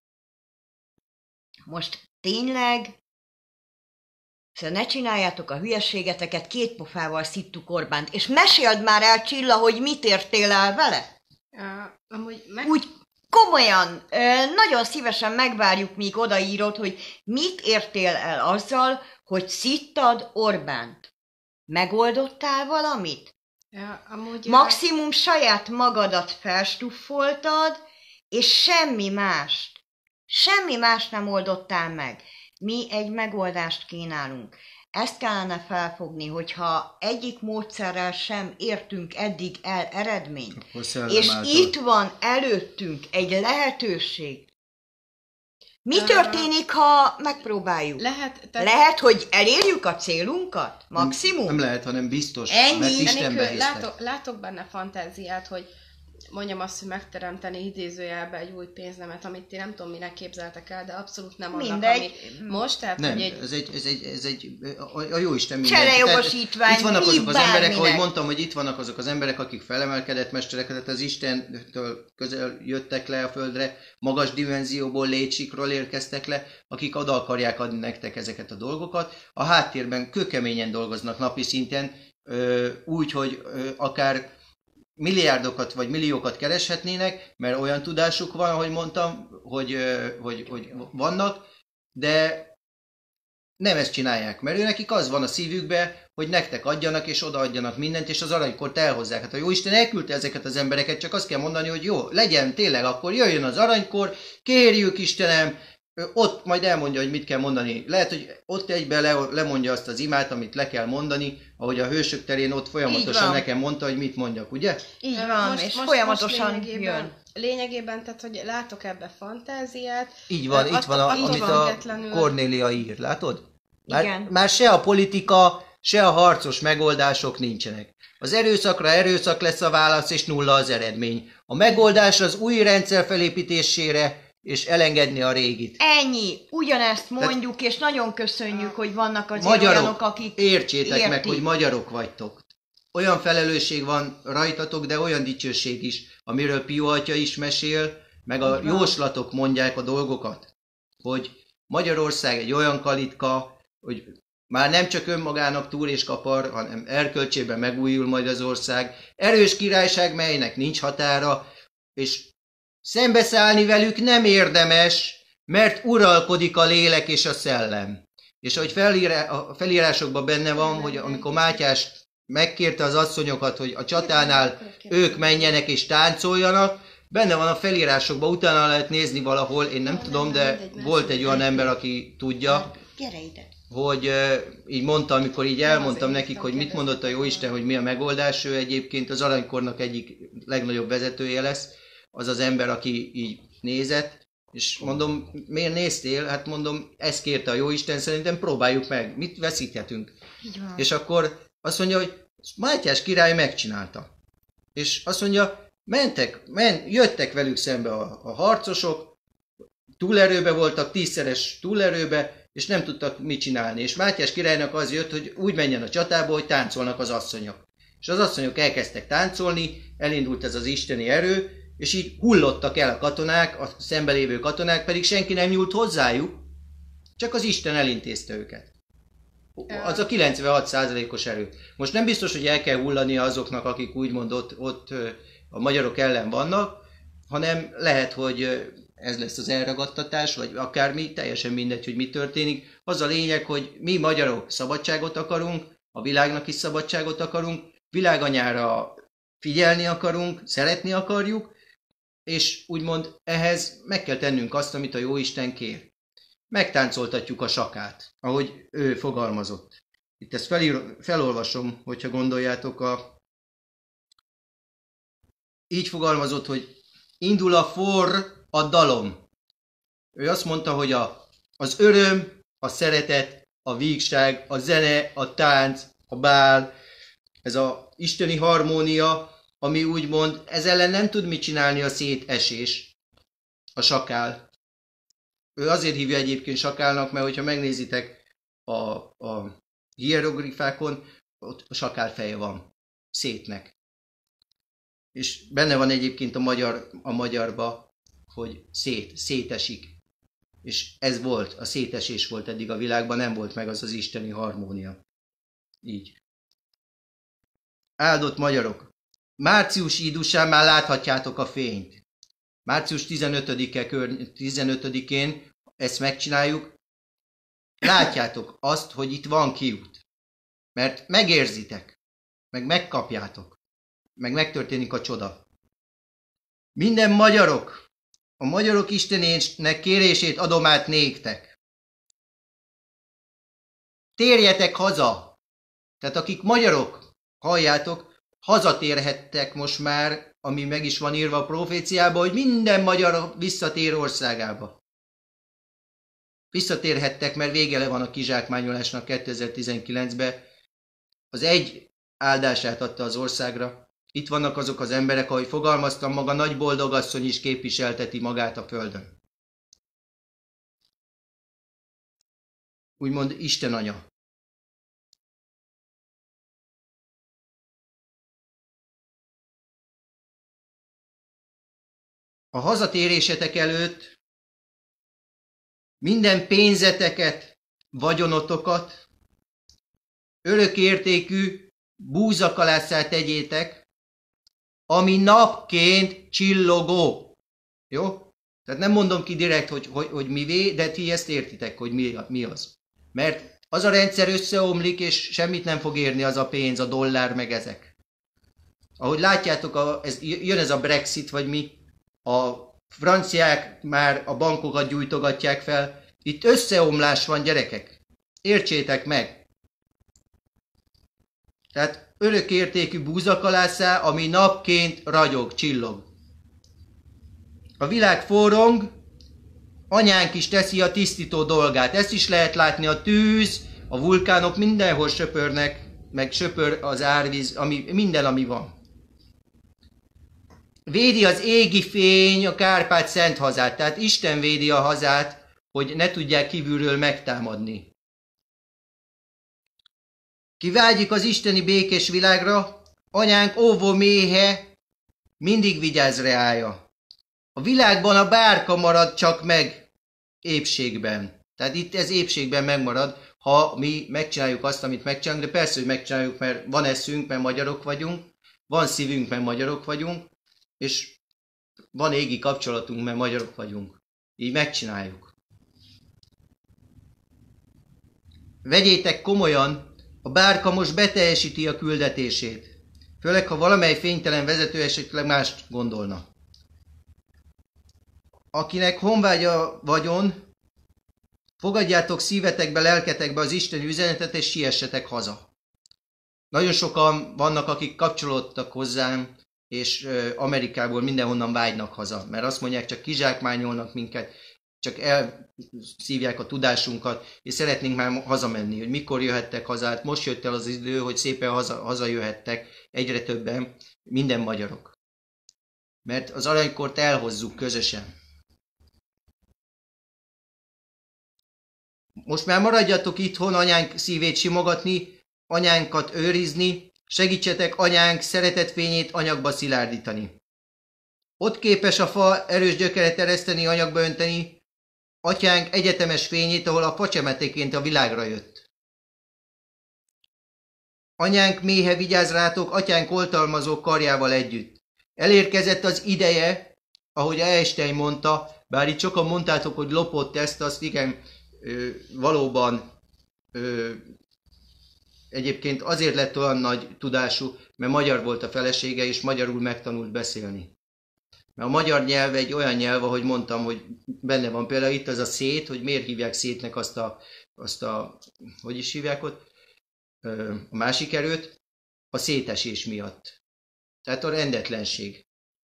Most tényleg, szóval ne csináljátok a hülyeségeteket, két pofával szittuk Orbánt, és meséld már el, Csilla, hogy mit értél el vele? Uh, amúgy meg... Úgy komolyan, nagyon szívesen megvárjuk, míg odaírod, hogy mit értél el azzal, hogy szittad Orbánt. Megoldottál valamit? Ja, amúgy Maximum saját magadat felstuffoltad, és semmi mást. Semmi más nem oldottál meg. Mi egy megoldást kínálunk. Ezt kellene felfogni, hogyha egyik módszerrel sem értünk eddig el eredményt, és által. Itt van előttünk egy lehetőség. Mi történik, ha megpróbáljuk? Lehet, tehát... lehet, hogy elérjük a célunkat? Maximum? Nem, nem lehet, hanem biztos. Ennyi. Mert Istenbe látok, látok benne fantáziát, hogy mondjam azt, hogy megteremteni idézőjelbe egy új pénznemet, amit ti nem tudom, minek képzeltek el, de abszolút nem annak, Mindegy. ami most. Tehát, Nem, hogy egy... ez egy, ez egy, ez egy a, a Jóisten minden. Cserejogosítvány, Itt vannak mi azok az emberek, bárminek. ahogy mondtam, hogy itt vannak azok az emberek, akik felemelkedett mesterek, tehát az Istentől közel jöttek le a földre, magas dimenzióból, létsikról érkeztek le, akik oda akarják adni nektek ezeket a dolgokat. A háttérben kőkeményen dolgoznak napi szinten, úgy, hogy akár milliárdokat vagy milliókat kereshetnének, mert olyan tudásuk van, ahogy mondtam, hogy, hogy, hogy vannak, de nem ezt csinálják, mert ő nekik az van a szívükbe, hogy nektek adjanak és odaadjanak mindent, és az aranykort elhozzák. Hát a Jóisten elküldte ezeket az embereket, csak azt kell mondani, hogy jó, legyen tényleg, akkor jöjjön az aranykor, kérjük Istenem, ott majd elmondja, hogy mit kell mondani. Lehet, hogy ott egyben le, lemondja azt az imát, amit le kell mondani, ahogy a hősök terén ott folyamatosan nekem mondta, hogy mit mondjak, ugye? Így van, most, és most, folyamatosan most lényegében, jön. Lényegében, tehát, hogy látok ebbe fantáziát. Így van, Attól- itt van, a, attól amit a függetlenül- Kornélia ír, látod? Már, Igen. már se a politika, se a harcos megoldások nincsenek. Az erőszakra erőszak lesz a válasz, és nulla az eredmény. A megoldás az új rendszer felépítésére, és elengedni a régit. Ennyi, ugyanezt mondjuk, és nagyon köszönjük, hogy vannak azért Magyarok, olyanok, akik értsétek értik. meg, hogy magyarok vagytok. Olyan felelősség van rajtatok, de olyan dicsőség is, amiről Pió atya is mesél, meg a jóslatok mondják a dolgokat, hogy Magyarország egy olyan kalitka, hogy már nem csak önmagának túl és kapar, hanem erkölcsében megújul majd az ország. Erős királyság, melynek nincs határa, és szembeszállni velük nem érdemes, mert uralkodik a lélek és a szellem. És ahogy felírá, a felírásokban benne van, hogy amikor Mátyás megkérte az asszonyokat, hogy a csatánál ők menjenek és táncoljanak, benne van a felírásokban, utána lehet nézni valahol, én nem tudom, de volt egy olyan ember, aki tudja, Gyere ide. hogy uh, így mondta, amikor így elmondtam nekik, hogy mit mondott a Jóisten, hogy mi a megoldás, ő egyébként az aranykornak egyik legnagyobb vezetője lesz, az az ember, aki így nézett, és mondom, miért néztél? Hát mondom, ezt kérte a Jóisten, szerintem próbáljuk meg, mit veszíthetünk. Így van. És akkor azt mondja, hogy Mátyás király megcsinálta. És azt mondja, mentek, men, jöttek velük szembe a, a harcosok, túlerőbe voltak, tízszeres túlerőbe, és nem tudtak mit csinálni. És Mátyás királynak az jött, hogy úgy menjen a csatába, hogy táncolnak az asszonyok. És az asszonyok elkezdtek táncolni, elindult ez az isteni erő, és így hullottak el a katonák, a szembelévő katonák, pedig senki nem nyúlt hozzájuk, csak az Isten elintézte őket. Az a kilencvenhat százalékos erő. Most nem biztos, hogy el kell hullani azoknak, akik úgymond ott, ott a magyarok ellen vannak, hanem lehet, hogy ez lesz az elragadtatás, vagy akármi, teljesen mindegy, hogy mi történik. Az a lényeg, hogy mi magyarok szabadságot akarunk, a világnak is szabadságot akarunk, világanyára figyelni akarunk, szeretni akarjuk, és úgymond ehhez meg kell tennünk azt, amit a Jóisten kér. Megtáncoltatjuk a sakát, ahogy ő fogalmazott. Itt ezt felír, felolvasom, hogyha gondoljátok, a... így fogalmazott, hogy indul a forr, a dalom. Ő azt mondta, hogy a, az öröm, a szeretet, a vígság, a zene, a tánc, a bál, ez a isteni harmónia, ami úgymond, ez ellen nem tud mit csinálni a szétesés, a sakál. Ő azért hívja egyébként sakálnak, mert hogyha megnézitek a, a hieroglifákon, ott a sakál feje van, szétnek. És benne van egyébként a, magyar, a magyarba, hogy szét, szétesik. És ez volt, a szétesés volt eddig a világban, nem volt meg az az isteni harmónia. Így. Áldott magyarok! Március ídusán már láthatjátok a fényt. Március tizenötödikén ezt megcsináljuk, látjátok azt, hogy itt van kiút. Mert megérzitek, meg megkapjátok, meg megtörténik a csoda. Minden magyarok, a magyarok istenének kérését adom át néktek. Térjetek haza! Tehát akik magyarok, halljátok, hazatérhettek most már, ami meg is van írva a proféciában, hogy minden magyar visszatér országába. Visszatérhettek, mert vége van a kizsákmányolásnak kétezer-tizenkilencben. Az egy áldását adta az országra, Itt vannak azok az emberek, ahogy fogalmaztam, maga nagy boldogasszony is képviselteti magát a földön. Úgymond Isten anya. A hazatérésetek előtt minden pénzeteket, vagyonotokat, örökértékű búzakalásszá tegyétek, ami napként csillogó. Jó? Tehát nem mondom ki direkt, hogy, hogy, hogy mivé, de ti ezt értitek, hogy mi, mi az. Mert az a rendszer összeomlik, és semmit nem fog érni az a pénz, a dollár, meg ezek. Ahogy látjátok, a, ez, jön ez a Brexit, vagy mi, a franciák már a bankokat gyújtogatják fel. Itt összeomlás van, gyerekek. Értsétek meg. Tehát örökértékű búzakalásszá, ami napként ragyog, csillog. A világ forrong, anyánk is teszi a tisztító dolgát. Ezt is lehet látni, a tűz, a vulkánok mindenhol söpörnek, meg söpör az árvíz, ami, minden, ami van. Védi az égi fény a Kárpát-Szent hazát, tehát Isten védi a hazát, hogy ne tudják kívülről megtámadni. Ki vágyik az isteni békés világra, anyánk óvó méhe mindig vigyáz reája. A világban a bárka marad csak meg épségben. Tehát itt ez épségben megmarad, ha mi megcsináljuk azt, amit megcsinálunk, de persze, hogy megcsináljuk, mert van eszünk, mert magyarok vagyunk, van szívünk, mert magyarok vagyunk, és van égi kapcsolatunk, mert magyarok vagyunk. Így megcsináljuk. Vegyétek komolyan, a bárka most beteljesíti a küldetését. Főleg, ha valamely fénytelen vezető esetleg mást gondolna. Akinek honvágya vagyon, fogadjátok szívetekbe, lelketekbe az Isten üzenetet, és siessetek haza. Nagyon sokan vannak, akik kapcsolódtak hozzám, és Amerikából mindenhonnan vágynak haza, mert azt mondják, csak kizsákmányolnak minket, csak elszívják a tudásunkat, és szeretnénk már hazamenni, hogy mikor jöhettek haza. Hát most jött el az idő, hogy szépen haza, hazajöhettek egyre többen, minden magyarok. Mert az aranykort elhozzuk közösen. Most már maradjatok itthon, anyánk szívét simogatni, anyánkat őrizni, segítsetek anyánk szeretetfényét anyagba szilárdítani. Ott képes a fa erős gyökeret ereszteni, anyagba önteni, atyánk egyetemes fényét, ahol a facsemetéként a világra jött. Anyánk méhe vigyáz rátok, atyánk oltalmazó karjával együtt. Elérkezett az ideje, ahogy Einstein mondta, bár itt sokan mondtátok, hogy lopott ezt, azt igen, ö, valóban ö, egyébként azért lett olyan nagy tudású, mert magyar volt a felesége, és magyarul megtanult beszélni. Mert a magyar nyelv egy olyan nyelv, ahogy mondtam, hogy benne van például itt az a szét, hogy miért hívják szétnek azt a, azt a hogy is hívják ott, a másik erőt, a szétesés miatt. Tehát a rendetlenség.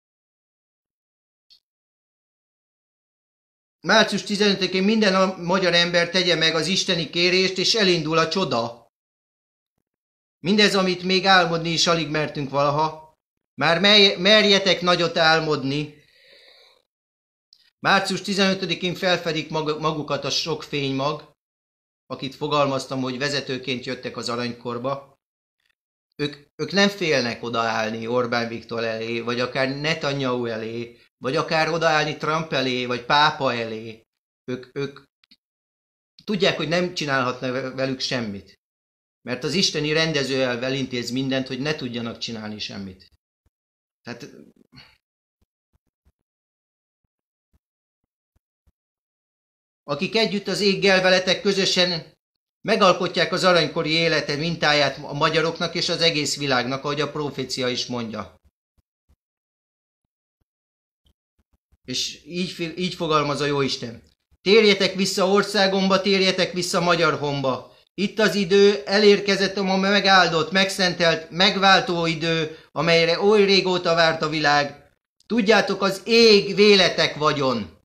március tizenötödikén minden a magyar ember tegye meg az isteni kérést, és elindul a csoda. Mindez, amit még álmodni is alig mertünk valaha, már merjetek nagyot álmodni. március tizenötödikén felfedik magukat a sok fénymag, akit fogalmaztam, hogy vezetőként jöttek az aranykorba. Ők, ők nem félnek odaállni Orbán Viktor elé, vagy akár Netanyahu elé, vagy akár odaállni Trump elé, vagy pápa elé. Ők, ők tudják, hogy nem csinálhatnak velük semmit. Mert az isteni rendezőelv elintéz mindent, hogy ne tudjanak csinálni semmit. Tehát akik együtt az éggel veletek közösen megalkotják az aranykori élete mintáját a magyaroknak és az egész világnak, ahogy a profécia is mondja. És így, így fogalmaz a Jóisten. Térjetek vissza országomba, térjetek vissza magyar homba. Itt az idő, elérkezett a ma megáldott, megszentelt, megváltó idő, amelyre oly régóta várt a világ. Tudjátok, az ég véletek vagyon.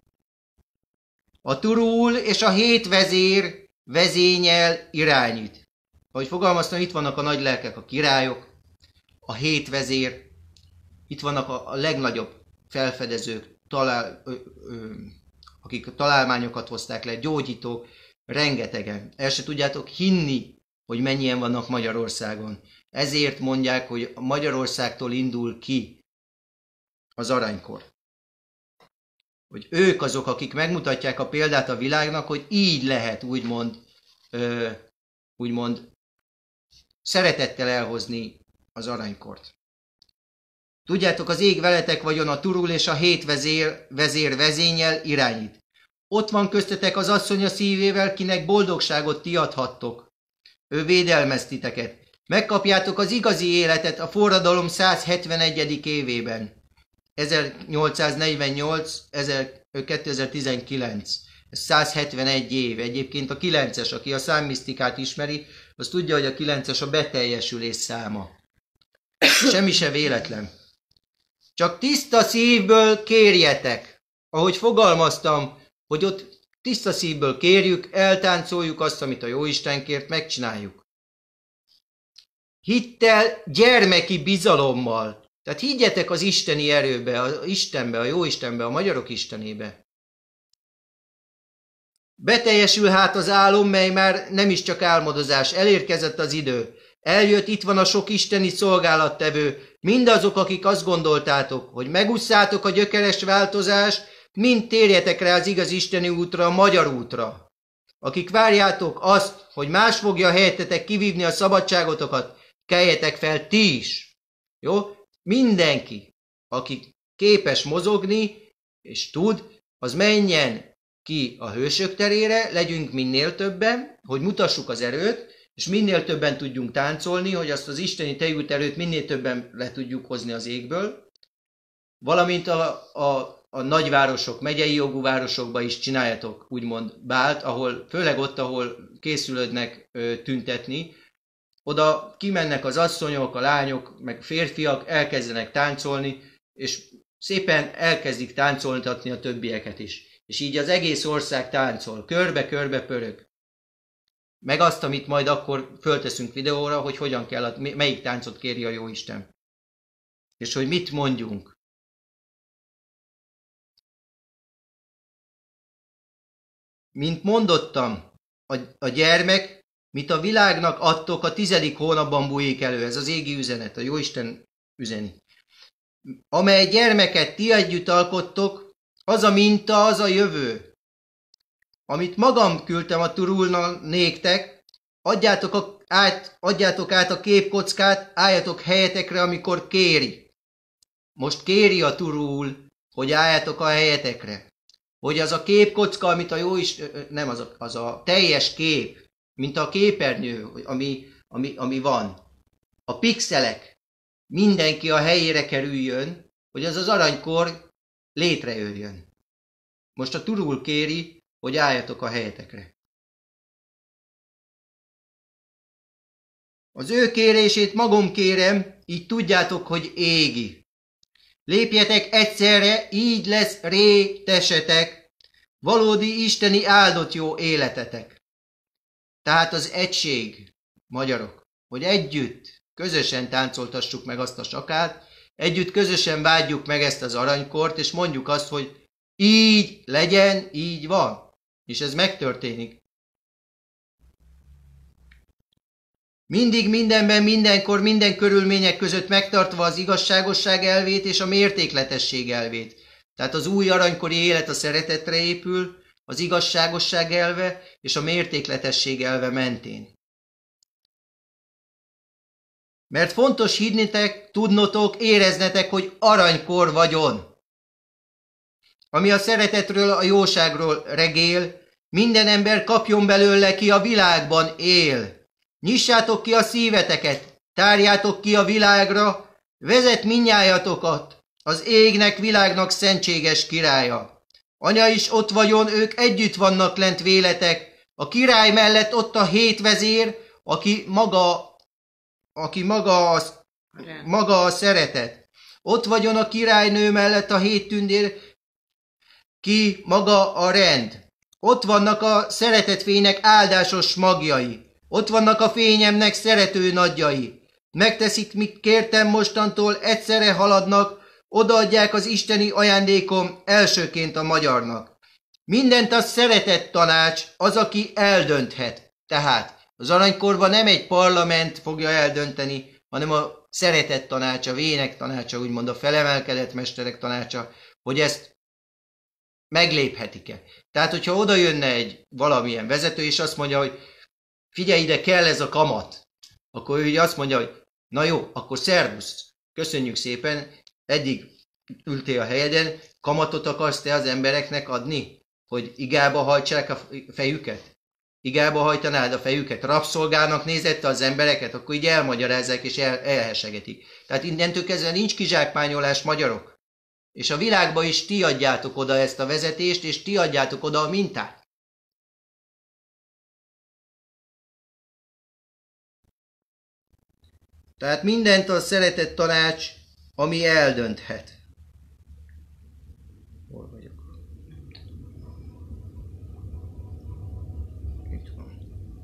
A turul és a hét vezér vezényel irányít. Ahogy fogalmaztam, itt vannak a nagy lelkek, a királyok. a hét vezér, itt vannak a, a legnagyobb felfedezők, talál, ö, ö, akik a találmányokat hozták le, gyógyítók, rengetegen. El se tudjátok hinni, hogy mennyien vannak Magyarországon. Ezért mondják, hogy Magyarországtól indul ki az aranykor. Hogy ők azok, akik megmutatják a példát a világnak, hogy így lehet úgymond, ö, úgymond szeretettel elhozni az aranykort. Tudjátok, az ég veletek vagyon, a turul és a hét vezér, vezér vezényel irányít. Ott van köztetek az asszony a szívével, kinek boldogságot ti adhattok. Ő védelmez titeket. Megkapjátok az igazi életet a forradalom százhetvenegyedik évében. ezernyolcszáznegyvennyolc kétezer-tizenkilenc. Ez százhetvenegy év. Egyébként a kilences, aki a számmisztikát ismeri, az tudja, hogy a kilences a beteljesülés száma. Semmi se véletlen. Csak tiszta szívből kérjetek. Ahogy fogalmaztam, hogy ott tiszta szívből kérjük, eltáncoljuk azt, amit a Jóisten kért, megcsináljuk. Hittel, gyermeki bizalommal. Tehát higgyetek az isteni erőbe, az Istenbe, a Jóistenbe, a magyarok istenébe. Beteljesül hát az álom, mely már nem is csak álmodozás, elérkezett az idő. Eljött, itt van a sok isteni szolgálattevő, mindazok, akik azt gondoltátok, hogy megusszátok a gyökeres változást, mind térjetek rá az igaz isteni útra, a magyar útra. Akik várjátok azt, hogy más fogja helyettetek kivívni a szabadságotokat, keljetek fel ti is. Jó? Mindenki, aki képes mozogni, és tud, az menjen ki a hősök terére, legyünk minél többen, hogy mutassuk az erőt, és minél többen tudjunk táncolni, hogy azt az isteni tejült erőt minél többen le tudjuk hozni az égből, valamint a, a, a nagyvárosok, megyei jogú városokban is csináljatok úgymond bált, ahol, főleg ott, ahol készülődnek ö, tüntetni, oda kimennek az asszonyok, a lányok, meg férfiak, elkezdenek táncolni, és szépen elkezdik táncoltatni a többieket is. És így az egész ország táncol, körbe-körbe pörög. Meg azt, amit majd akkor fölteszünk videóra, hogy hogyan kell, melyik táncot kéri a Jóisten. És hogy mit mondjunk. Mint mondottam, a, a gyermek, mit a világnak adtok, a tizedik hónapban bújik elő. Ez az égi üzenet, a Jóisten üzeni. Amely gyermeket ti együtt alkottok, az a minta, az a jövő. Amit magam küldtem a turulnak néktek, adjátok, a, át, adjátok át a képkockát, álljatok helyetekre, amikor kéri. Most kéri a turul, hogy álljatok a helyetekre. Hogy az a képkocka, amit a Jóisten, nem az a, az a teljes kép, mint a képernyő, ami, ami, ami van. A pixelek, mindenki a helyére kerüljön, hogy az az aranykor létrejöjjön. Most a turul kéri, hogy álljatok a helyetekre. Az ő kérését magam kérem, így tudjátok, hogy égi. Lépjetek egyszerre, így lesz rétesetek, valódi isteni áldott jó életetek. Tehát az egység, magyarok, hogy együtt, közösen táncoltassuk meg azt a sakát, együtt közösen vágyjuk meg ezt az aranykort, és mondjuk azt, hogy így legyen, így van. És ez megtörténik. Mindig, mindenben, mindenkor, minden körülmények között megtartva az igazságosság elvét és a mértékletesség elvét. Tehát az új aranykori élet a szeretetre épül, az igazságosság elve és a mértékletesség elve mentén. Mert fontos hinnitek, tudnotok, éreznetek, hogy aranykor vagyon. Ami a szeretetről, a jóságról regél, minden ember kapjon belőle, ki a világban él. Nyissátok ki a szíveteket, tárjátok ki a világra, vezet mindnyájatokat, az égnek, világnak szentséges királya. Anya is ott vagyon, ők együtt vannak lent véletek, a király mellett ott a hét vezér, aki maga, aki maga, az, maga a szeretet. Ott vagyon a királynő mellett a hét tündér, ki maga a rend. Ott vannak a szeretetfénynek áldásos magjai. Ott vannak a fényemnek szerető nagyjai. megteszik, mit kértem mostantól, egyszerre haladnak, odaadják az isteni ajándékom elsőként a magyarnak. Mindent a szeretett tanács, az, aki eldönthet. Tehát az aranykorban nem egy parlament fogja eldönteni, hanem a szeretett tanácsa, a vének tanácsa, úgymond a felemelkedett mesterek tanácsa, hogy ezt megléphetik-e. Tehát, hogyha oda jönne egy valamilyen vezető, és azt mondja, hogy figyelj ide, kell ez a kamat, akkor ő azt mondja, hogy na jó, akkor szervusz, köszönjük szépen, eddig ültél a helyeden, kamatot akarsz te az embereknek adni, hogy igába hajtsák a fejüket? Igába hajtanád a fejüket? Rabszolgának nézette az embereket? Akkor így elmagyarázzák és el, elhesegetik. Tehát innentől kezdve nincs kizsákmányolás, magyarok. És a világba is ti adjátok oda ezt a vezetést, és ti adjátok oda a mintát. Tehát mindent a szeretett tanács, ami eldönthet. Hol vagyok? Itt van.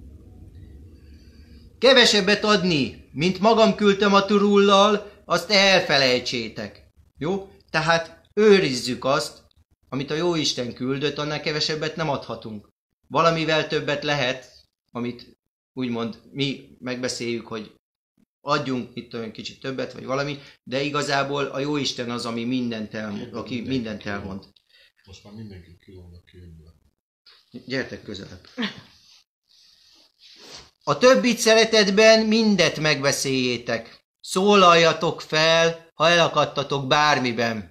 Kevesebbet adni, mint magam küldtem a turullal, azt elfelejtsétek. Jó? Tehát őrizzük azt, amit a Jóisten küldött, annál kevesebbet nem adhatunk. Valamivel többet lehet, amit úgymond mi megbeszéljük, hogy adjunk itt olyan kicsit többet, vagy valami, de igazából a Jóisten az, ami mindent elmond, aki mindenki mindent elmond. Most már mindenki kilónak képbe. Gyertek közelebb. A többit szeretetben mindet megbeszéljétek. Szólaljatok fel, ha elakadtatok bármiben.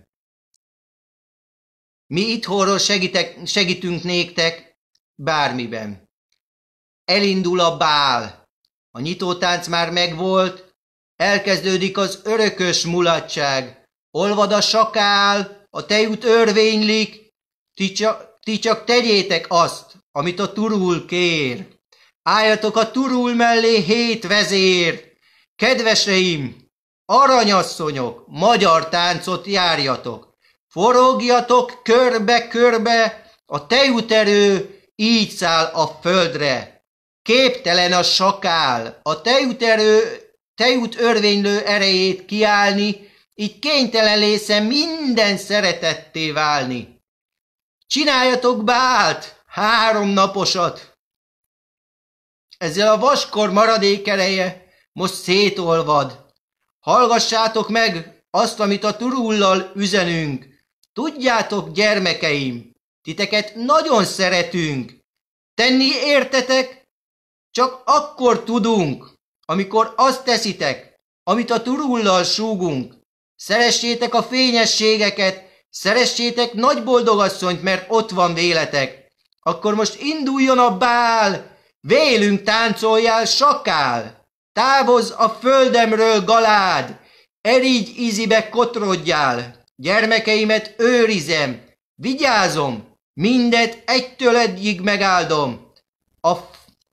Mi itthonról segítek, segítünk néktek bármiben. Elindul a bál. A nyitótánc már megvolt, elkezdődik az örökös mulatság. Olvad a sakál, a tejút örvénylik, ti csak, ti csak tegyétek azt, amit a turul kér. Álljatok a turul mellé hét vezér. Kedveseim, aranyasszonyok, magyar táncot járjatok. Forogjatok körbe-körbe, a tejúterő így száll a földre. Képtelen a sakál, a tejúterő, tejút örvénylő erejét kiállni, így kénytelen lésze minden szeretetté válni. Csináljatok bált, három naposat. Ezzel a vaskor maradék ereje most szétolvad. Hallgassátok meg azt, amit a turullal üzenünk. Tudjátok, gyermekeim, titeket nagyon szeretünk. Tenni értetek, csak akkor tudunk, amikor azt teszitek, amit a turullal súgunk. Szeressétek a fényességeket, szeressétek nagy boldogasszonyt, mert ott van véletek. Akkor most induljon a bál, vélünk táncoljál, sakál. Távozz a földemről, galád, erigy ízibe kotrodjál. Gyermekeimet őrizem, vigyázom, mindet egytől egyig megáldom. A f...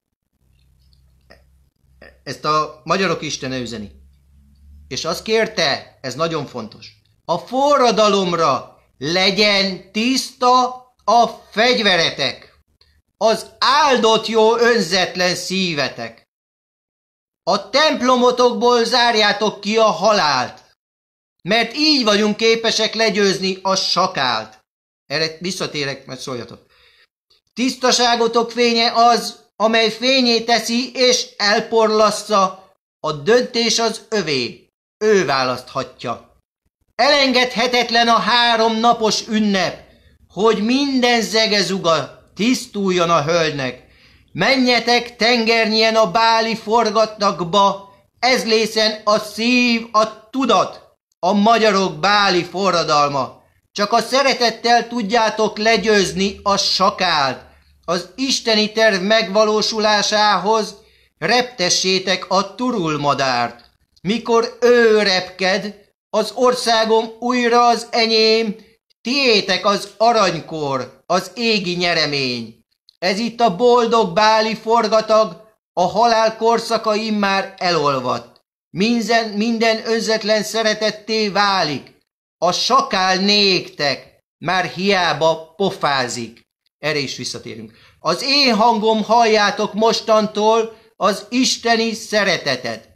Ezt a magyarok istene üzeni. És azt kérte, ez nagyon fontos, a forradalomra legyen tiszta a fegyveretek, az áldott jó önzetlen szívetek. A templomotokból zárjátok ki a halált, mert így vagyunk képesek legyőzni a sakált. Erre visszatérek, mert szóljatok. Tisztaságotok fénye az, amely fényé teszi és elporlassza, a döntés az övé, ő választhatja. Elengedhetetlen a három napos ünnep, hogy minden zegezuga tisztuljon a hölgynek. Menjetek tengernyen a báli forgatnakba, ez lészen a szív, a tudat, a magyarok báli forradalma. Csak a szeretettel tudjátok legyőzni a sakált. Az isteni terv megvalósulásához reptessétek a turulmadárt. Mikor ő repked, az országom újra az enyém, tiétek az aranykor, az égi nyeremény. Ez itt a boldog báli forgatag, a halál korszaka immár elolvadt. Minden, minden önzetlen szeretetté válik. A sakál néktek, már hiába pofázik. Erre is visszatérünk. Az én hangom halljátok mostantól az isteni szeretetet.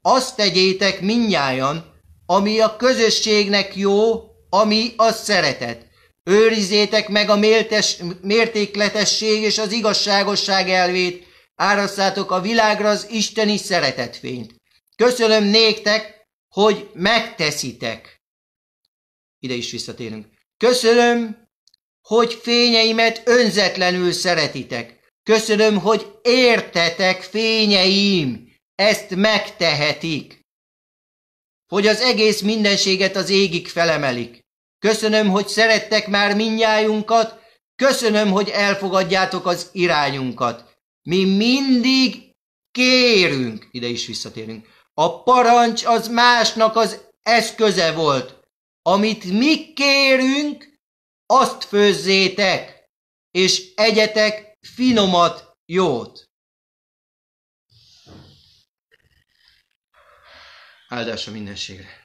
azt tegyétek mindnyájan, ami a közösségnek jó, ami a szeretet. Őrizzétek meg a méltes, mértékletesség és az igazságosság elvét, árasszátok a világra az isteni szeretetfényt. Köszönöm néktek, hogy megteszitek. Ide is visszatérünk. Köszönöm, hogy fényeimet önzetlenül szeretitek. Köszönöm, hogy értetek, fényeim, ezt megtehetik. Hogy az egész mindenséget az égig felemelik. Köszönöm, hogy szerettek már mindnyájunkat, köszönöm, hogy elfogadjátok az irányunkat. Mi mindig kérünk, ide is visszatérünk. A parancs az másnak az eszköze volt. Amit mi kérünk, azt főzzétek, és egyetek finomat, jót. Áldás a mindenségre.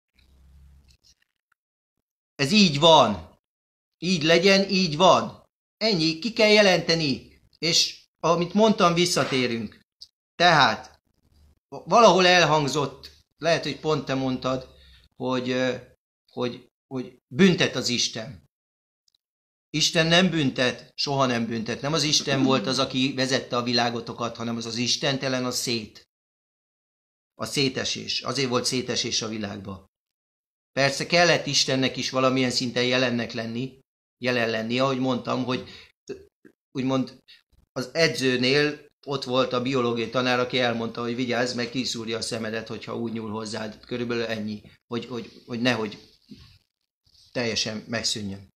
Ez így van. Így legyen, így van. Ennyi, ki kell jelenteni. És amit mondtam, visszatérünk. Tehát, valahol elhangzott, lehet, hogy pont te mondtad, hogy, hogy, hogy büntet az Isten. Isten nem büntet, soha nem büntet. Nem az Isten volt az, aki vezette a világotokat, hanem az az istentelen a szét. A szétesés. Azért volt szétesés a világba. Persze kellett Istennek is valamilyen szinten jelennek lenni, jelen lenni, ahogy mondtam, hogy úgymond az edzőnél ott volt a biológiai tanár, aki elmondta, hogy vigyázz, meg kiszúrja a szemedet, hogyha úgy nyúl hozzád. Körülbelül ennyi, hogy, hogy, hogy nehogy teljesen megszűnjön.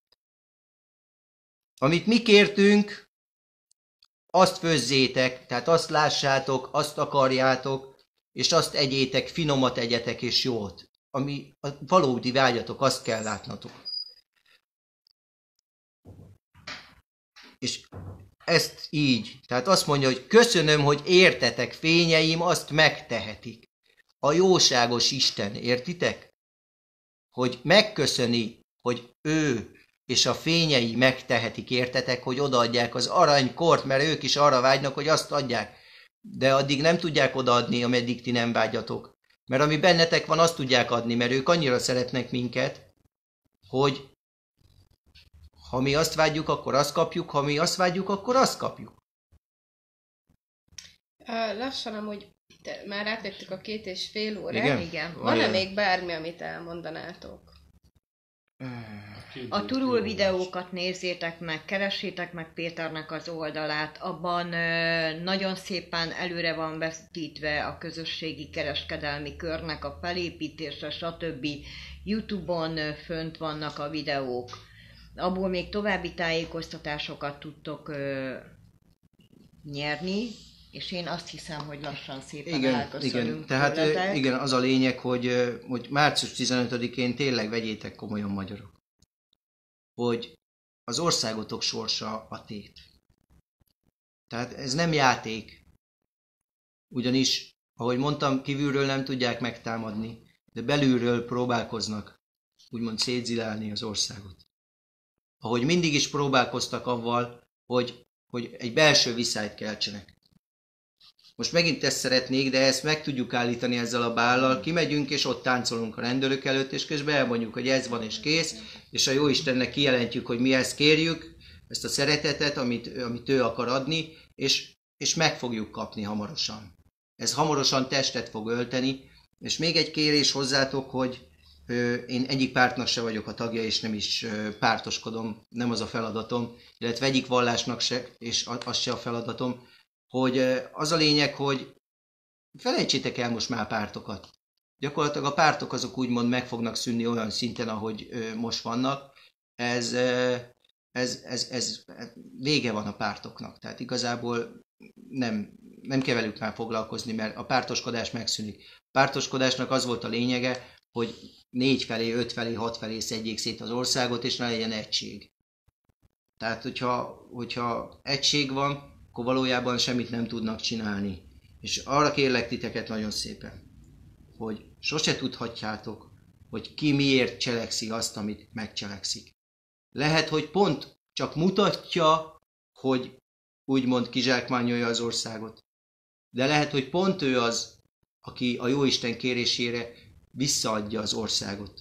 Amit mi kértünk, azt főzzétek, tehát azt lássátok, azt akarjátok, és azt egyétek, finomat egyetek és jót. Ami a valódi vágyatok, azt kell látnatok. És ezt így, tehát azt mondja, hogy köszönöm, hogy értetek, fényeim, azt megtehetik. A jóságos Isten, értitek? Hogy megköszöni, hogy ő és a fényei megtehetik, értetek, hogy odaadják az aranykort, mert ők is arra vágynak, hogy azt adják. De addig nem tudják odaadni, ameddig ti nem vágyatok. Mert ami bennetek van, azt tudják adni, mert ők annyira szeretnek minket, hogy ha mi azt vágyjuk, akkor azt kapjuk, ha mi azt vágyjuk, akkor azt kapjuk. Uh, lassan amúgy te, már átvettük a két és fél órát. Igen? Igen. Van-e még bármi, amit elmondanátok? A turul videókat nézzétek meg, keressétek meg Péternek az oldalát, abban ö, nagyon szépen előre van vetítve a közösségi kereskedelmi körnek a felépítése, stb. YouTube-on ö, fönt vannak a videók. Abból még további tájékoztatásokat tudtok ö, nyerni, és én azt hiszem, hogy lassan szépen Igen, elköszönünk igen. Tehát tőletek. igen, az a lényeg, hogy, hogy március tizenötödikén tényleg vegyétek komolyan, magyarok. Hogy az országotok sorsa a tét. Tehát ez nem játék. Ugyanis, ahogy mondtam, kívülről nem tudják megtámadni, de belülről próbálkoznak úgymond szétzilálni az országot. Ahogy mindig is próbálkoztak avval, hogy, hogy egy belső viszályt keltsenek. Most megint ezt szeretnék, de ezt meg tudjuk állítani ezzel a bállal. Kimegyünk, és ott táncolunk a rendőrök előtt, és közben elmondjuk, hogy ez van, és kész, és a Jóistennek kijelentjük, hogy mi ezt kérjük, ezt a szeretetet, amit, amit ő akar adni, és, és meg fogjuk kapni hamarosan. Ez hamarosan testet fog ölteni, és még egy kérés hozzátok, hogy ö, én egyik pártnak se vagyok a tagja, és nem is ö, pártoskodom, nem az a feladatom, illetve egyik vallásnak se, és az se a feladatom, hogy az a lényeg, hogy felejtsétek el most már pártokat. Gyakorlatilag a pártok azok úgymond meg fognak szűnni olyan szinten, ahogy most vannak. Ez, ez, ez, ez vége van a pártoknak. Tehát igazából nem, nem kell velük már foglalkozni, mert a pártoskodás megszűnik. A pártoskodásnak az volt a lényege, hogy négy felé, öt felé, hat felé szedjék szét az országot, és ne legyen egység. Tehát, hogyha, hogyha egység van, akkor valójában semmit nem tudnak csinálni. És arra kérlek titeket nagyon szépen, hogy sose tudhatjátok, hogy ki miért cselekszik azt, amit megcselekszik. Lehet, hogy pont csak mutatja, hogy úgymond kizsákmányolja az országot. De lehet, hogy pont ő az, aki a Jóisten kérésére visszaadja az országot.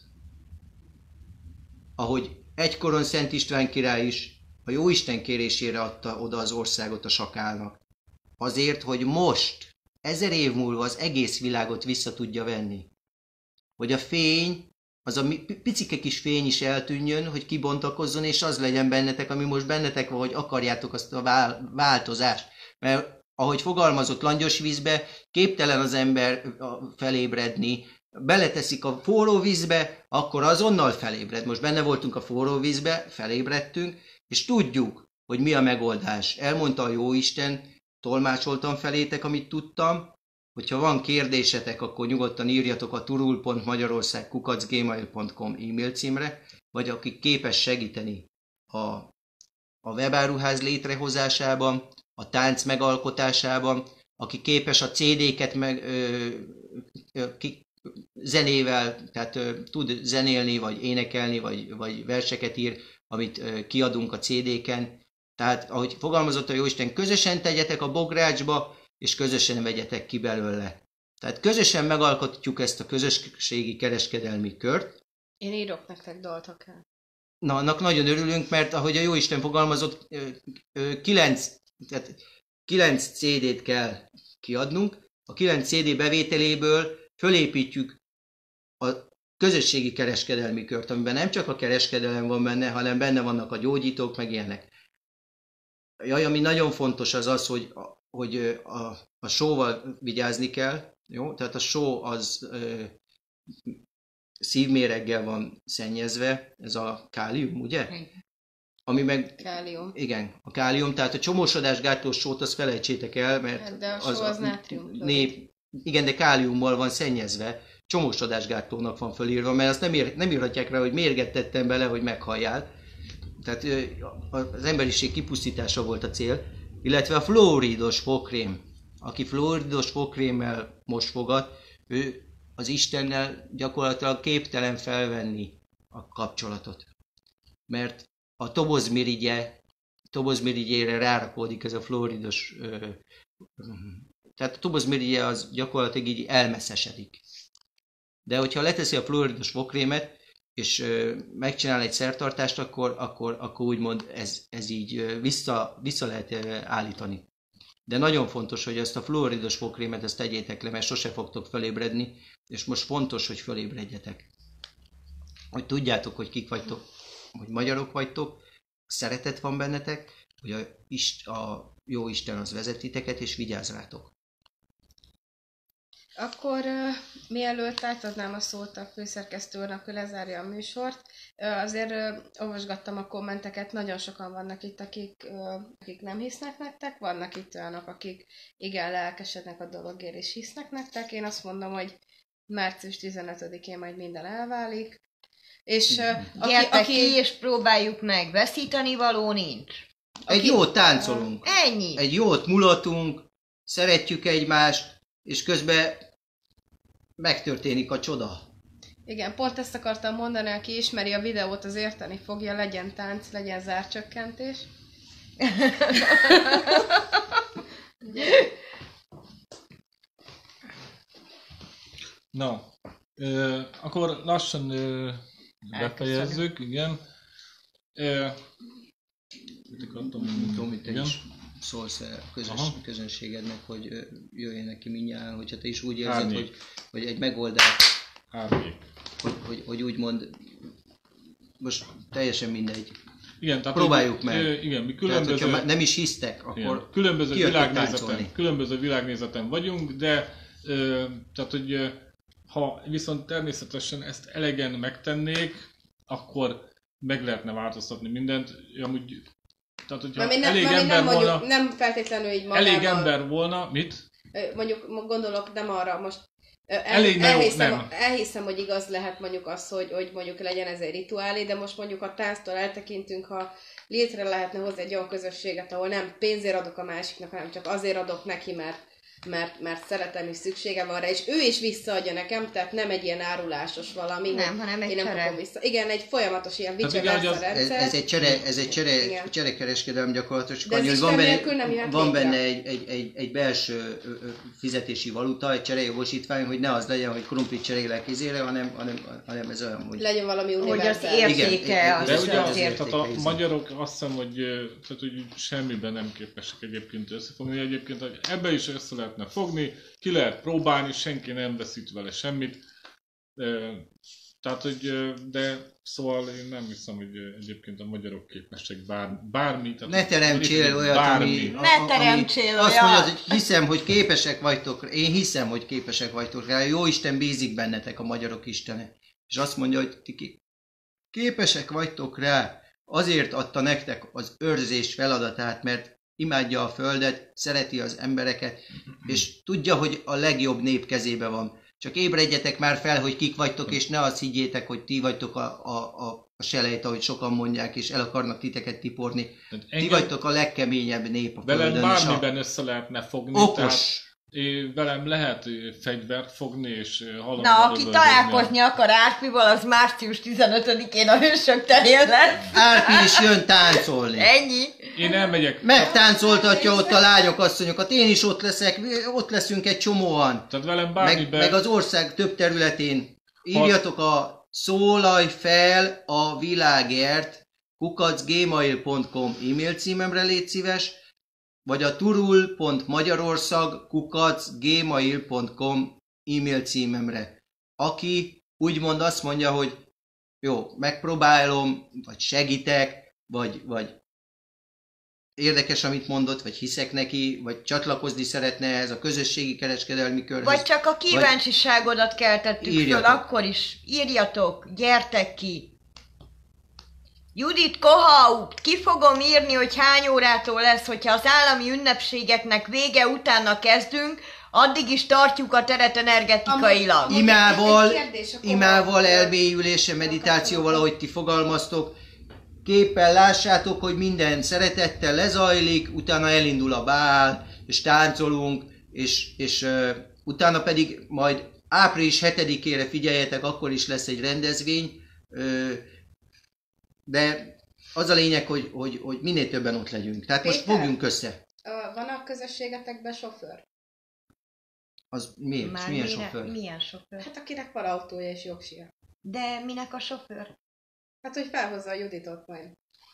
Ahogy egykoron Szent István király is a Jóisten kérésére adta oda az országot a sakálnak. Azért, hogy most, ezer év múlva az egész világot vissza tudja venni. Hogy a fény, az a picike kis fény is eltűnjön, hogy kibontakozzon, és az legyen bennetek, ami most bennetek van, hogy akarjátok azt a változást. Mert ahogy fogalmazott, langyos vízbe, képtelen az ember felébredni, beleteszik a forró vízbe, akkor azonnal felébred. Most benne voltunk a forró vízbe, felébredtünk, és tudjuk, hogy mi a megoldás. Elmondta a Jóisten, tolmácsoltam felétek, amit tudtam. Hogyha van kérdésetek, akkor nyugodtan írjatok a turul pont magyarország kukac gmail pont com e-mail címre, vagy akik képes segíteni a, a webáruház létrehozásában, a tánc megalkotásában, aki képes a cé dé-ket meg, ö, ö, ki, zenével, tehát ö, tud zenélni, vagy énekelni, vagy, vagy verseket ír, amit ö, kiadunk a cé dé-ken. Tehát, ahogy fogalmazott a Jóisten, közösen tegyetek a bográcsba, és közösen vegyetek ki belőle. Tehát közösen megalkotjuk ezt a közösségi kereskedelmi kört. Én írok nektek dalt akár. Na, annak nagyon örülünk, mert ahogy a Jóisten fogalmazott, kilenc, tehát kilenc cé dét kell kiadnunk. A kilenc cé dé bevételéből fölépítjük a közösségi kereskedelmi kört, amiben nem csak a kereskedelem van benne, hanem benne vannak a gyógyítók, meg ilyenek. Jaj, ami nagyon fontos az az, hogy, hogy a, a sóval vigyázni kell. Jó? Tehát a só az ö, szívméreggel van szennyezve, ez a kálium, ugye? Ami meg... Kálium. Igen, a kálium, tehát a csomósodásgátlós sót azt felejtsétek el, mert de a só az, az a nátrium. nép, igen, de káliummal van szennyezve, csomósodásgátlónak van fölírva, mert azt nem, ír, nem írhatják rá, hogy mérget tettem bele, hogy meghalljál. Tehát az emberiség kipusztítása volt a cél, illetve a fluoridos fogkrém. Aki fluoridos fogkrémmel mosfogat, ő az Istennel gyakorlatilag képtelen felvenni a kapcsolatot. Mert a tobozmirigye, tobozmirigyére rárakódik ez a fluoridos, ö, tehát a tobozmirigye az gyakorlatilag így elmesszesedik. De hogyha leteszi a fluoridos fogkrémet, és ö, megcsinál egy szertartást, akkor, akkor, akkor úgymond ez, ez így ö, vissza, vissza lehet ö, állítani. De nagyon fontos, hogy ezt a fluoridos fogkrémet ezt tegyétek le, mert sose fogtok felébredni, és most fontos, hogy felébredjetek. Hogy tudjátok, hogy kik vagytok, hogy magyarok vagytok, szeretet van bennetek, hogy a, Ist, a jó Isten az vezet titeket, és vigyázz rátok. Akkor uh, mielőtt átadnám a szót a főszerkesztő úrnak, hogy lezárja a műsort, uh, azért uh, olvasgattam a kommenteket, nagyon sokan vannak itt, akik, uh, akik nem hisznek nektek, vannak itt olyanok, akik igen lelkesednek a dologért és hisznek nektek. Én azt mondom, hogy március tizenötödikén majd minden elválik. És uh, aki, Gyertek aki... ki és próbáljuk meg, veszíteni való nincs. Egy Aki- jót táncolunk, Ennyi. egy jót mulatunk, szeretjük egymást, és közben megtörténik a csoda. Igen, pont ezt akartam mondani, aki ismeri a videót, az érteni fogja, legyen tánc, legyen zárcsökkentés. Na, ö, akkor lassan ö, befejezzük, igen. Ö, mit akartam mondani? Tomi, te Igen. is szólsz a közös, Aha. közönségednek, hogy ö, jöjjenek ki mindjárt, hogyha te is úgy érzed, Árnyék. hogy, hogy egy megoldás, Árnyék. hogy, hogy, hogy úgymond, most teljesen mindegy. Igen, tehát Próbáljuk hogy, meg. ö, igen, mi Tehát, különböző... hogyha már nem is hisztek, Igen. akkor Különböző kijöttek világnézeten, táncolni. különböző világnézeten vagyunk, de ö, tehát, hogy ö, ha viszont természetesen ezt elegen megtennék, akkor meg lehetne változtatni mindent. Amúgy, tehát, hogyha Mármint nem, elég mármint ember nem, mondjuk, volna, nem feltétlenül így magával. elég ember volna, mit? Ö, Mondjuk gondolok nem arra most. ö, El, Elég ne jó, elhiszem, nem. elhiszem, hogy igaz lehet mondjuk az, hogy, hogy mondjuk legyen ez egy rituálé, de most mondjuk a tánctól eltekintünk, ha létre lehetne hozni egy olyan közösséget, ahol nem pénzért adok a másiknak, hanem csak azért adok neki, mert mert, mert szeretem és szükségem van rá, és ő is visszaadja nekem, tehát nem egy ilyen árulásos valami. Nem, hanem egy én nem csere. kapom vissza. Igen, egy folyamatos ilyen Tehát vice igen, hogy versa az- Ez, rendszer. ez egy csere, ez egy csere, Igen. cserekereskedelem gyakorlatos. De ez Annyi, hogy Isten van nélkül nem benne, jöhet van létre. benne egy, egy, egy, egy belső ö, ö, fizetési valuta, egy cserejogosítvány, hogy ne az legyen, hogy krumplit cserélek izére, hanem, hanem, hanem ez olyan, hogy Legyen valami Hogy az univerzális. értéke, Igen, az De Ez ugye az az, értéke, tehát a igen. magyarok azt hiszem, hogy, ö, tehát, hogy semmiben nem képesek egyébként összefogni. Egyébként hogy ebbe is össze lehetne fogni, ki lehet próbálni, senki nem veszít vele semmit. Ö, Tehát, hogy, ö, de szóval én nem hiszem, hogy ö, egyébként a magyarok képesek bár, bármi. Tehát ne teremtsél olyat, bármi. ami, Ne a- ami teremtsél azt olyat. mondja, hogy hiszem, hogy képesek vagytok, én hiszem, hogy képesek vagytok rá, jó Isten bízik bennetek, a magyarok istene. És azt mondja, hogy ti ki- képesek vagytok rá, azért adta nektek az őrzés feladatát, mert imádja a földet, szereti az embereket, és tudja, hogy a legjobb nép kezébe van. Csak ébredjetek már fel, hogy kik vagytok, és ne azt higgyétek, hogy ti vagytok a, a, a, a selejt, ahogy sokan mondják, és el akarnak titeket tiporni. Tehát Ti engem vagytok a legkeményebb nép a velem földön, és a bármiben össze lehetne fogni. Tehát okos. én, velem lehet ö, fegyvert fogni, és ö, halomra Na, aki lövöldözni. találkozni akar Árpival, az március tizenötödikén a Hősök terén lesz. Árpi is jön táncolni. Ennyi. Én elmegyek. Megtáncoltatja ott a lányok, asszonyokat. Én is ott leszek, ott leszünk egy csomóan. Tehát velem Meg, bármiben... meg az ország több területén. Írjatok a szólalj fel a világért kukac gmail pont com e-mail címemre, légy szíves, vagy a turul pont magyarország kukac gmail pont com e-mail címemre. Aki úgymond azt mondja, hogy jó, megpróbálom, vagy segítek, vagy, vagy érdekes, amit mondott, vagy hiszek neki, vagy csatlakozni szeretne ehhez a közösségi kereskedelmi körhöz. Vagy csak a kíváncsiságodat keltettük föl, Írjatok. akkor is írjatok, gyertek ki. Judit Kohaupt, ki fogom írni, hogy hány órától lesz, hogyha az állami ünnepségeknek vége utána kezdünk, addig is tartjuk a teret energetikailag. Amúgy- Imával, Egy kérdés, akkor imával, a- elmélyülése, meditációval, ahogy ti fogalmaztok, képpel lássátok, hogy minden szeretettel lezajlik, utána elindul a bál, és táncolunk, és, és uh, utána pedig majd április hetedikére figyeljetek, akkor is lesz egy rendezvény, uh, de az a lényeg, hogy, hogy, hogy minél többen ott legyünk. Tehát most Péter? fogjunk össze. Ö, Van a közösségetekben sofőr? Az miért? Már Milyen mire- sofőr? Milyen sofőr? Hát akinek van autója és jogsia. De minek a sofőr? Hát, hogy felhozza a Juditot majd.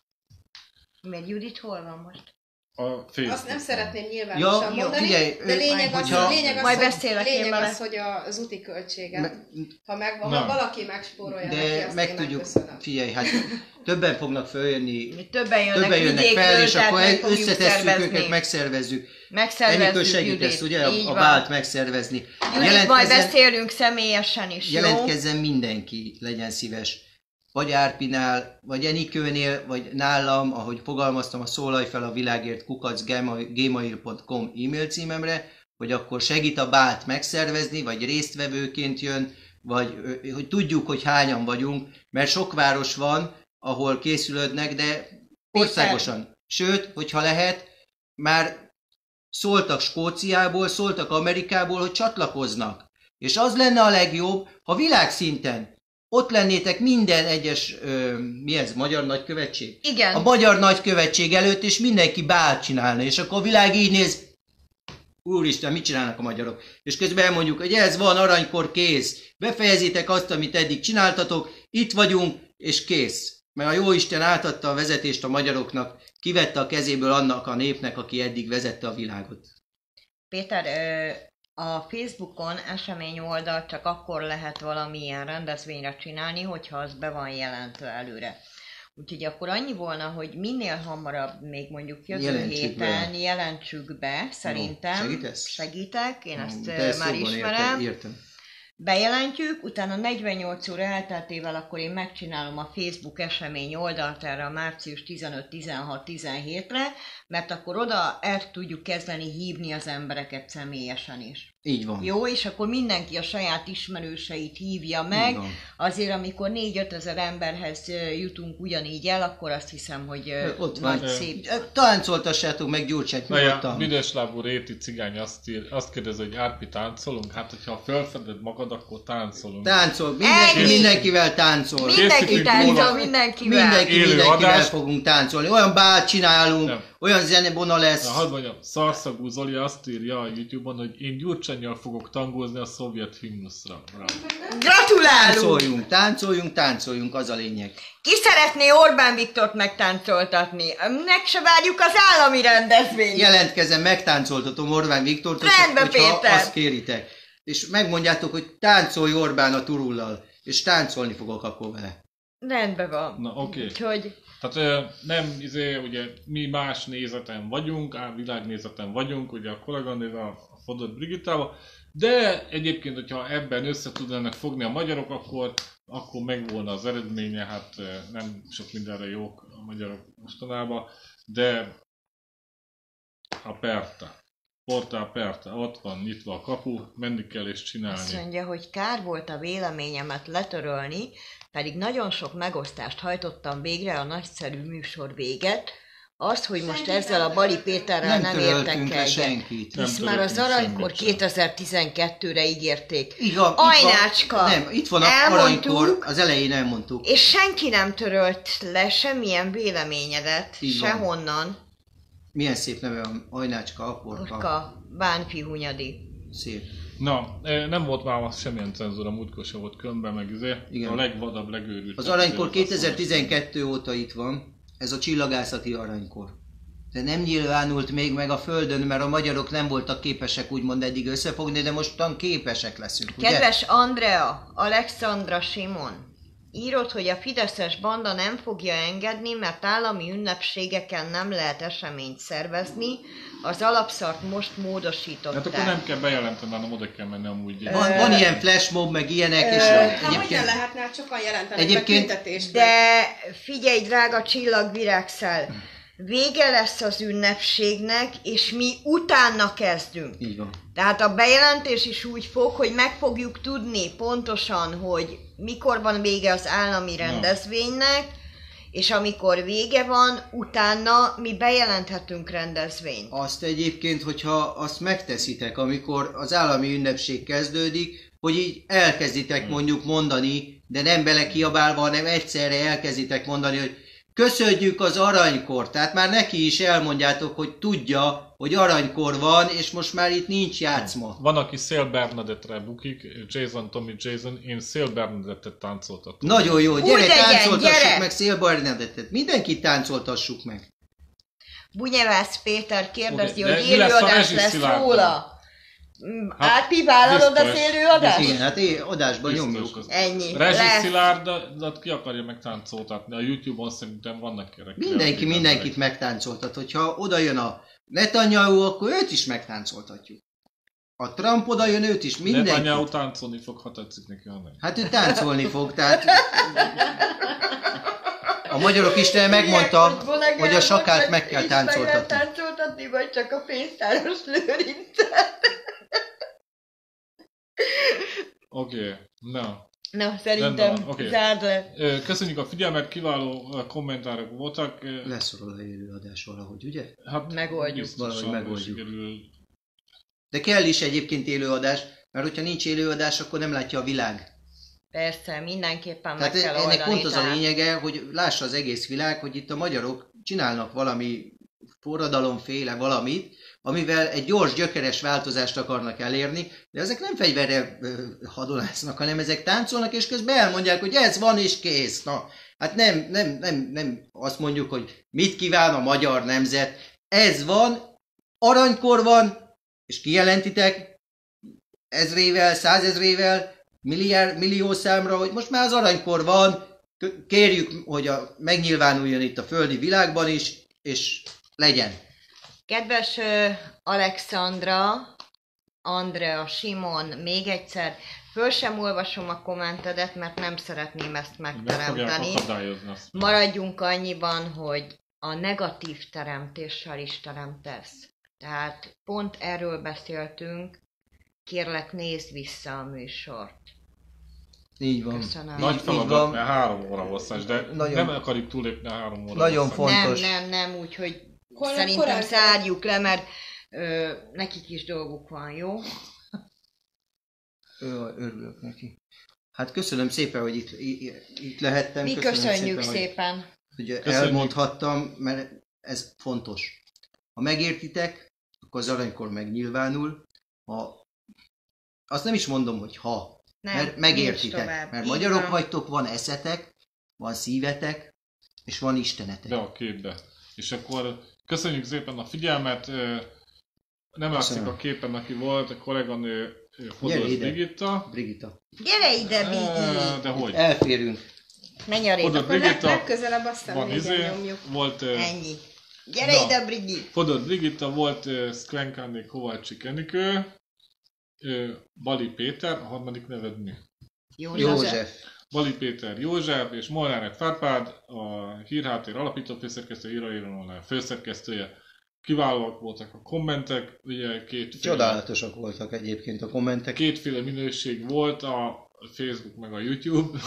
Mert Judit hol van most? A Facebook. Azt nem szeretném nyilvánosan Ja, jó, mondani, figyelj, de ő- lényeg az, hogyha- lényeg az, Majd hogy, beszélek én lényeg vele. az, hogy a- az úti költséget, Me- ha, meg, ha Na. valaki megspórolja neki, De azt meg én tudjuk, megköszönöm. figyelj, hát többen fognak följönni, Többen jönnek, többen jönnek vidékről, fel, és tehát akkor meg fogjuk összetesszük szervezni. őket, megszervezzük. Megszervezzük Enikő segítesz, Judit. ugye, Így a, a van. bált megszervezni. Judit, majd beszélünk személyesen is, jó? jelentkezzen mindenki, legyen szíves. Vagy Árpinál, vagy Enikőnél, vagy nálam, ahogy fogalmaztam, a szólalj fel a világért kukac gmail pont com e-mail címemre, hogy akkor segít a bált megszervezni, vagy résztvevőként jön, vagy ö, hogy tudjuk, hogy hányan vagyunk, mert sok város van, ahol készülődnek, de országosan. Sőt, hogyha lehet, már szóltak Skóciából, szóltak Amerikából, hogy csatlakoznak. És az lenne a legjobb, ha világszinten ott lennétek minden egyes, ö, mi ez, magyar nagykövetség? Igen. A magyar nagykövetség előtt, és mindenki bált csinálna, és akkor a világ így néz, úristen, mit csinálnak a magyarok? És közben elmondjuk, hogy ez van, aranykor kész, befejezitek azt, amit eddig csináltatok, itt vagyunk, és kész. Mert a Jóisten átadta a vezetést a magyaroknak, kivette a kezéből annak a népnek, aki eddig vezette a világot. Péter, ö, a Facebookon esemény oldalt csak akkor lehet valamilyen rendezvényre csinálni, hogyha az be van jelentve előre. Úgyhogy akkor annyi volna, hogy minél hamarabb, még mondjuk jövő Jelentsük héten be. jelentsük be, szerintem. segítesz? Segítek, én ezt Te ö, ezt már jobban ismerem. érted, értem. Bejelentjük, utána negyvennyolc óra elteltével akkor én megcsinálom a Facebook esemény oldalt erre a március tizenöt, tizenhat, tizenhétre, mert akkor oda el tudjuk kezdeni hívni az embereket személyesen is. Így van. Jó, és akkor mindenki a saját ismerőseit hívja Így meg. van. Azért, amikor négy-öt ezer emberhez ö, jutunk ugyanígy el, akkor azt hiszem, hogy ö, Ott van. nagy szép... Ö, Táncoltassátok meg Gyurcsányt Na ja, nyugodtan. büdös lábú réti cigány azt, ír, azt kérdezi, hogy Árpi, táncolunk? Hát, hogyha felfeded magad, akkor táncolunk. Táncol, mindenki Ennyi. mindenkivel táncol. Mindenki Készítünk táncol, róla. mindenkivel. Mindenki Élő mindenkivel adást. fogunk táncolni. Olyan bát csinálunk, Nem. olyan zenebona lesz. Na, hadd mondjam, Szarszagú Zoli azt írja a YouTube-on, hogy én Gyurcsánnyal fogok tangózni a szovjet himnuszra. Bravo. Gratulálunk! Táncoljunk, táncoljunk, táncoljunk, az a lényeg. Ki szeretné Orbán Viktort megtáncoltatni? Meg se várjuk az állami rendezvényt. Jelentkezem, megtáncoltatom Orbán Viktort, Rendben, hogyha Péter. azt kéritek. És megmondjátok, hogy táncolj Orbán a turullal. És táncolni fogok akkor vele. Rendben van. Na, oké. Úgyhogy Tehát ö, nem, izé, ugye mi más nézeten vagyunk, á, világnézeten vagyunk, ugye a kolléganővel, a Fodor Brigittával, de egyébként, hogyha ebben össze tudnának fogni a magyarok, akkor, akkor megvolna az eredménye, hát ö, nem sok mindenre jók a magyarok mostanában, de aperta, porta aperta, ott van nyitva a kapu, menni kell és azt csinálni. mondja, hogy kár volt a véleményemet letörölni, pedig nagyon sok megosztást hajtottam végre a nagyszerű műsor véget. Az, hogy most Senki ezzel a nem Bali töröltünk. Péterrel Nem nem értek töröltünk le egyet. senkit. Nem Hisz már az töröltünk aranykor semmit sem. kétezer-tizenkettőre ígérték. Így van, itt Ajnácska, van, nem, itt van a elmondtuk. aranykor, az elején elmondtuk. És senki nem törölt le semmilyen véleményedet, Így van. sehonnan. Milyen szép neve van, Ajnácska, Aporka. Orka, Bánfi Hunyadi. Szép. Na, ö, nem volt már semmilyen cenzúra, múltkor se volt kömbbe, meg izé. Igen. A legvadabb, legőrültebb. Az aranykor izé, az kétezer-tizenkettő óta itt van, ez a csillagászati aranykor. De nem nyilvánult még meg a Földön, mert a magyarok nem voltak képesek úgymond eddig összefogni, de mostan képesek leszünk, ugye? Kedves Andrea, Alexandra Simon, írod, hogy a fideszes banda nem fogja engedni, mert állami ünnepségeken nem lehet eseményt szervezni, az alapszart most módosították. Hát akkor nem kell bejelenteni, hanem oda kell menni amúgy. Van, van ilyen flashmob, meg ilyenek, és Hát hogyan egyébként... lehetne, hát sokan jelentenek Egyébként- be tüntetést. De figyelj, drága csillagvirágszel, vége lesz az ünnepségnek, és mi utána kezdünk. Így van. Tehát a bejelentés is úgy fog, hogy meg fogjuk tudni pontosan, hogy mikor van vége az állami rendezvénynek, és amikor vége van, utána mi bejelenthetünk rendezvényt. Azt egyébként, hogyha azt megteszitek, amikor az állami ünnepség kezdődik, hogy így elkezditek mondjuk mondani, de nem belekiabálva, hanem egyszerre elkezditek mondani, hogy köszönjük az aranykor. Tehát már neki is elmondjátok, hogy tudja, hogy aranykor van, és most már itt nincs játszma. Van, aki Szél Bernadette-re bukik, Jason, Tommy Jason, én Szél Bernadette-et táncoltatom. Nagyon jó, gyere, legyen, táncoltassuk gyere! meg Szél Bernadettet. Mindenkit táncoltassuk meg. Bunyevász Péter kérdezi, Oké, de hogy mi lesz a élőadás Rezsi lesz Szilárddal? róla. Mm, Hát, Árpi, vállalod az biztos. élőadást? Igen, hát én adásban Biztos nyomjuk. az. Ennyi. Rezsi Lesz. Szilárdat ki akarja megtáncoltatni? A YouTube-on szerintem vannak erre. Mindenki kreatív mindenkit emberek. megtáncoltat. Hogyha oda jön a Netanyahu, akkor őt is megtáncoltatjuk. A Trump oda jön, őt is, mindenki. Netanyahu táncolni fog, ha tetszik neki, ha nem. Hát ő táncolni fog, tehát... A magyarok Isten megmondta, hogy a sakát meg kell táncoltatni. táncoltatni, vagy csak a pénztáros lőrincet. Oké, okay. na. Na, szerintem Rendben van, oké. zárd le. Ö, Köszönjük a figyelmet, kiváló ö, kommentárok voltak. Ö, Lesz róla élőadás valahogy, ugye? Hát Megoldjuk. biztosan Valahogy megoldjuk. sikerül. De kell is egyébként élőadás, mert hogyha nincs élőadás, akkor nem látja a világ. Persze, mindenképpen Tehát meg kell ennek oldani. pont az a tehát- lényege, hogy lássa az egész világ, hogy itt a magyarok csinálnak valami forradalomféle valamit, amivel egy gyors, gyökeres változást akarnak elérni, de ezek nem fegyverrel ö, hadonásznak, hanem ezek táncolnak, és közben elmondják, hogy ez van és kész. Na, hát nem, nem, nem, nem azt mondjuk, hogy mit kíván a magyar nemzet. Ez van, aranykor van, és kijelentitek ezrével, százezrével, milliárd, millió számra, hogy most már az aranykor van, k- kérjük, hogy a, megnyilvánuljon itt a földi világban is, és legyen. Kedves ö, Alexandra, Andrea, Simon, még egyszer, föl sem olvasom a kommentedet, mert nem szeretném ezt Meg fogják megteremteni. akadályozni azt. Maradjunk annyiban, hogy a negatív teremtéssel is teremtesz. Tehát pont erről beszéltünk, kérlek nézd vissza a műsort. Így van. Köszönöm. Nagy így feladat, van. mert három óra hosszas, de Nagyon- nem akarjuk túlépni a három óra Nagyon hosszas. fontos. Nem, nem, nem, úgyhogy Hol- szerintem korán- zárjuk le, mert ö, nekik is dolguk van, jó? Ö, Örülök neki. Hát köszönöm szépen, hogy itt, itt, itt lehettem. Mi Köszönöm köszönjük szépen, szépen. Hogy, hogy Köszönjük. elmondhattam, mert ez fontos. Ha megértitek, akkor az aranykor megnyilvánul. Ha, azt nem is mondom, hogy ha, Nem, mert nincs megértitek. tovább. Mert Így magyarok van. vagytok, van eszetek, van szívetek, és van istenetek. Be a képbe. És akkor köszönjük szépen a figyelmet. ö, Nem látszik Köszönöm. a képen, aki volt, a kolléganő ö, Gyere Fodosz ide. Brigitta. Brigitta. Gyere ide, Ö, Bigi! De hogy? Elférünk. Menj a Fodosz rétre. Akkor leg- Brigitta, legközelebb azt hiszem, van hogy izé, igen, nyomjuk. volt ö, Ennyi. Gyere Na. ide, Brigi! Fodosz Brigitta, volt uh, Skrenkáné Kovácsik Enikő, ö, Bali Péter, a harmadik neved mi? József. Bali Péter József és Molnár Fárpád, a Hírháttér alapító főszerkesztő, Hírháttér főszerkesztője. Kiválóak voltak a kommentek, ugye kétféle, Csodálatosak voltak egyébként a kommentek. kétféle minőség volt, a Facebook meg a YouTube.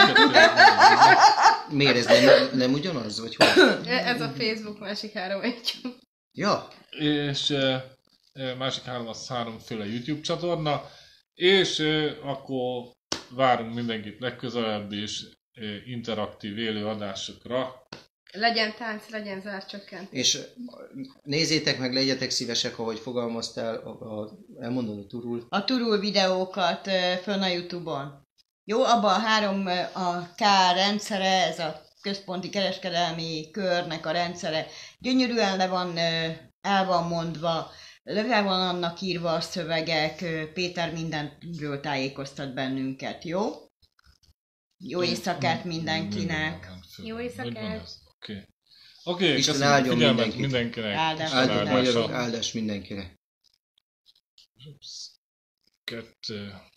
Miért ez nem, nem ugyanaz, vagy hogy? Ez a Facebook másik három egy. Ja, és e, e, másik három az háromféle YouTube csatorna, és e, akkor várunk mindenkit legközelebb is e, interaktív élő adásokra. Legyen tánc, legyen zárcsökkent. és nézzétek meg, legyetek szívesek, ahogy fogalmaztál, a, a, elmondod a turul. A turul videókat ö, fönn a Youtube-on. Jó, abban a három ö, a K rendszere, ez a központi kereskedelmi körnek a rendszere, gyönyörűen le van, ö, el van mondva, le van annak írva a szövegek, ö, Péter mindenről tájékoztat bennünket, jó? Jó éjszakát mindenkinek! Jó éjszakát! Oké. Oké, Isten köszönjük a áldjon figyelmet mindenkit. mindenkinek. Áldás Isten Áldás mindenkinek. áldása. magyarok, áldás mindenkire. Kettő.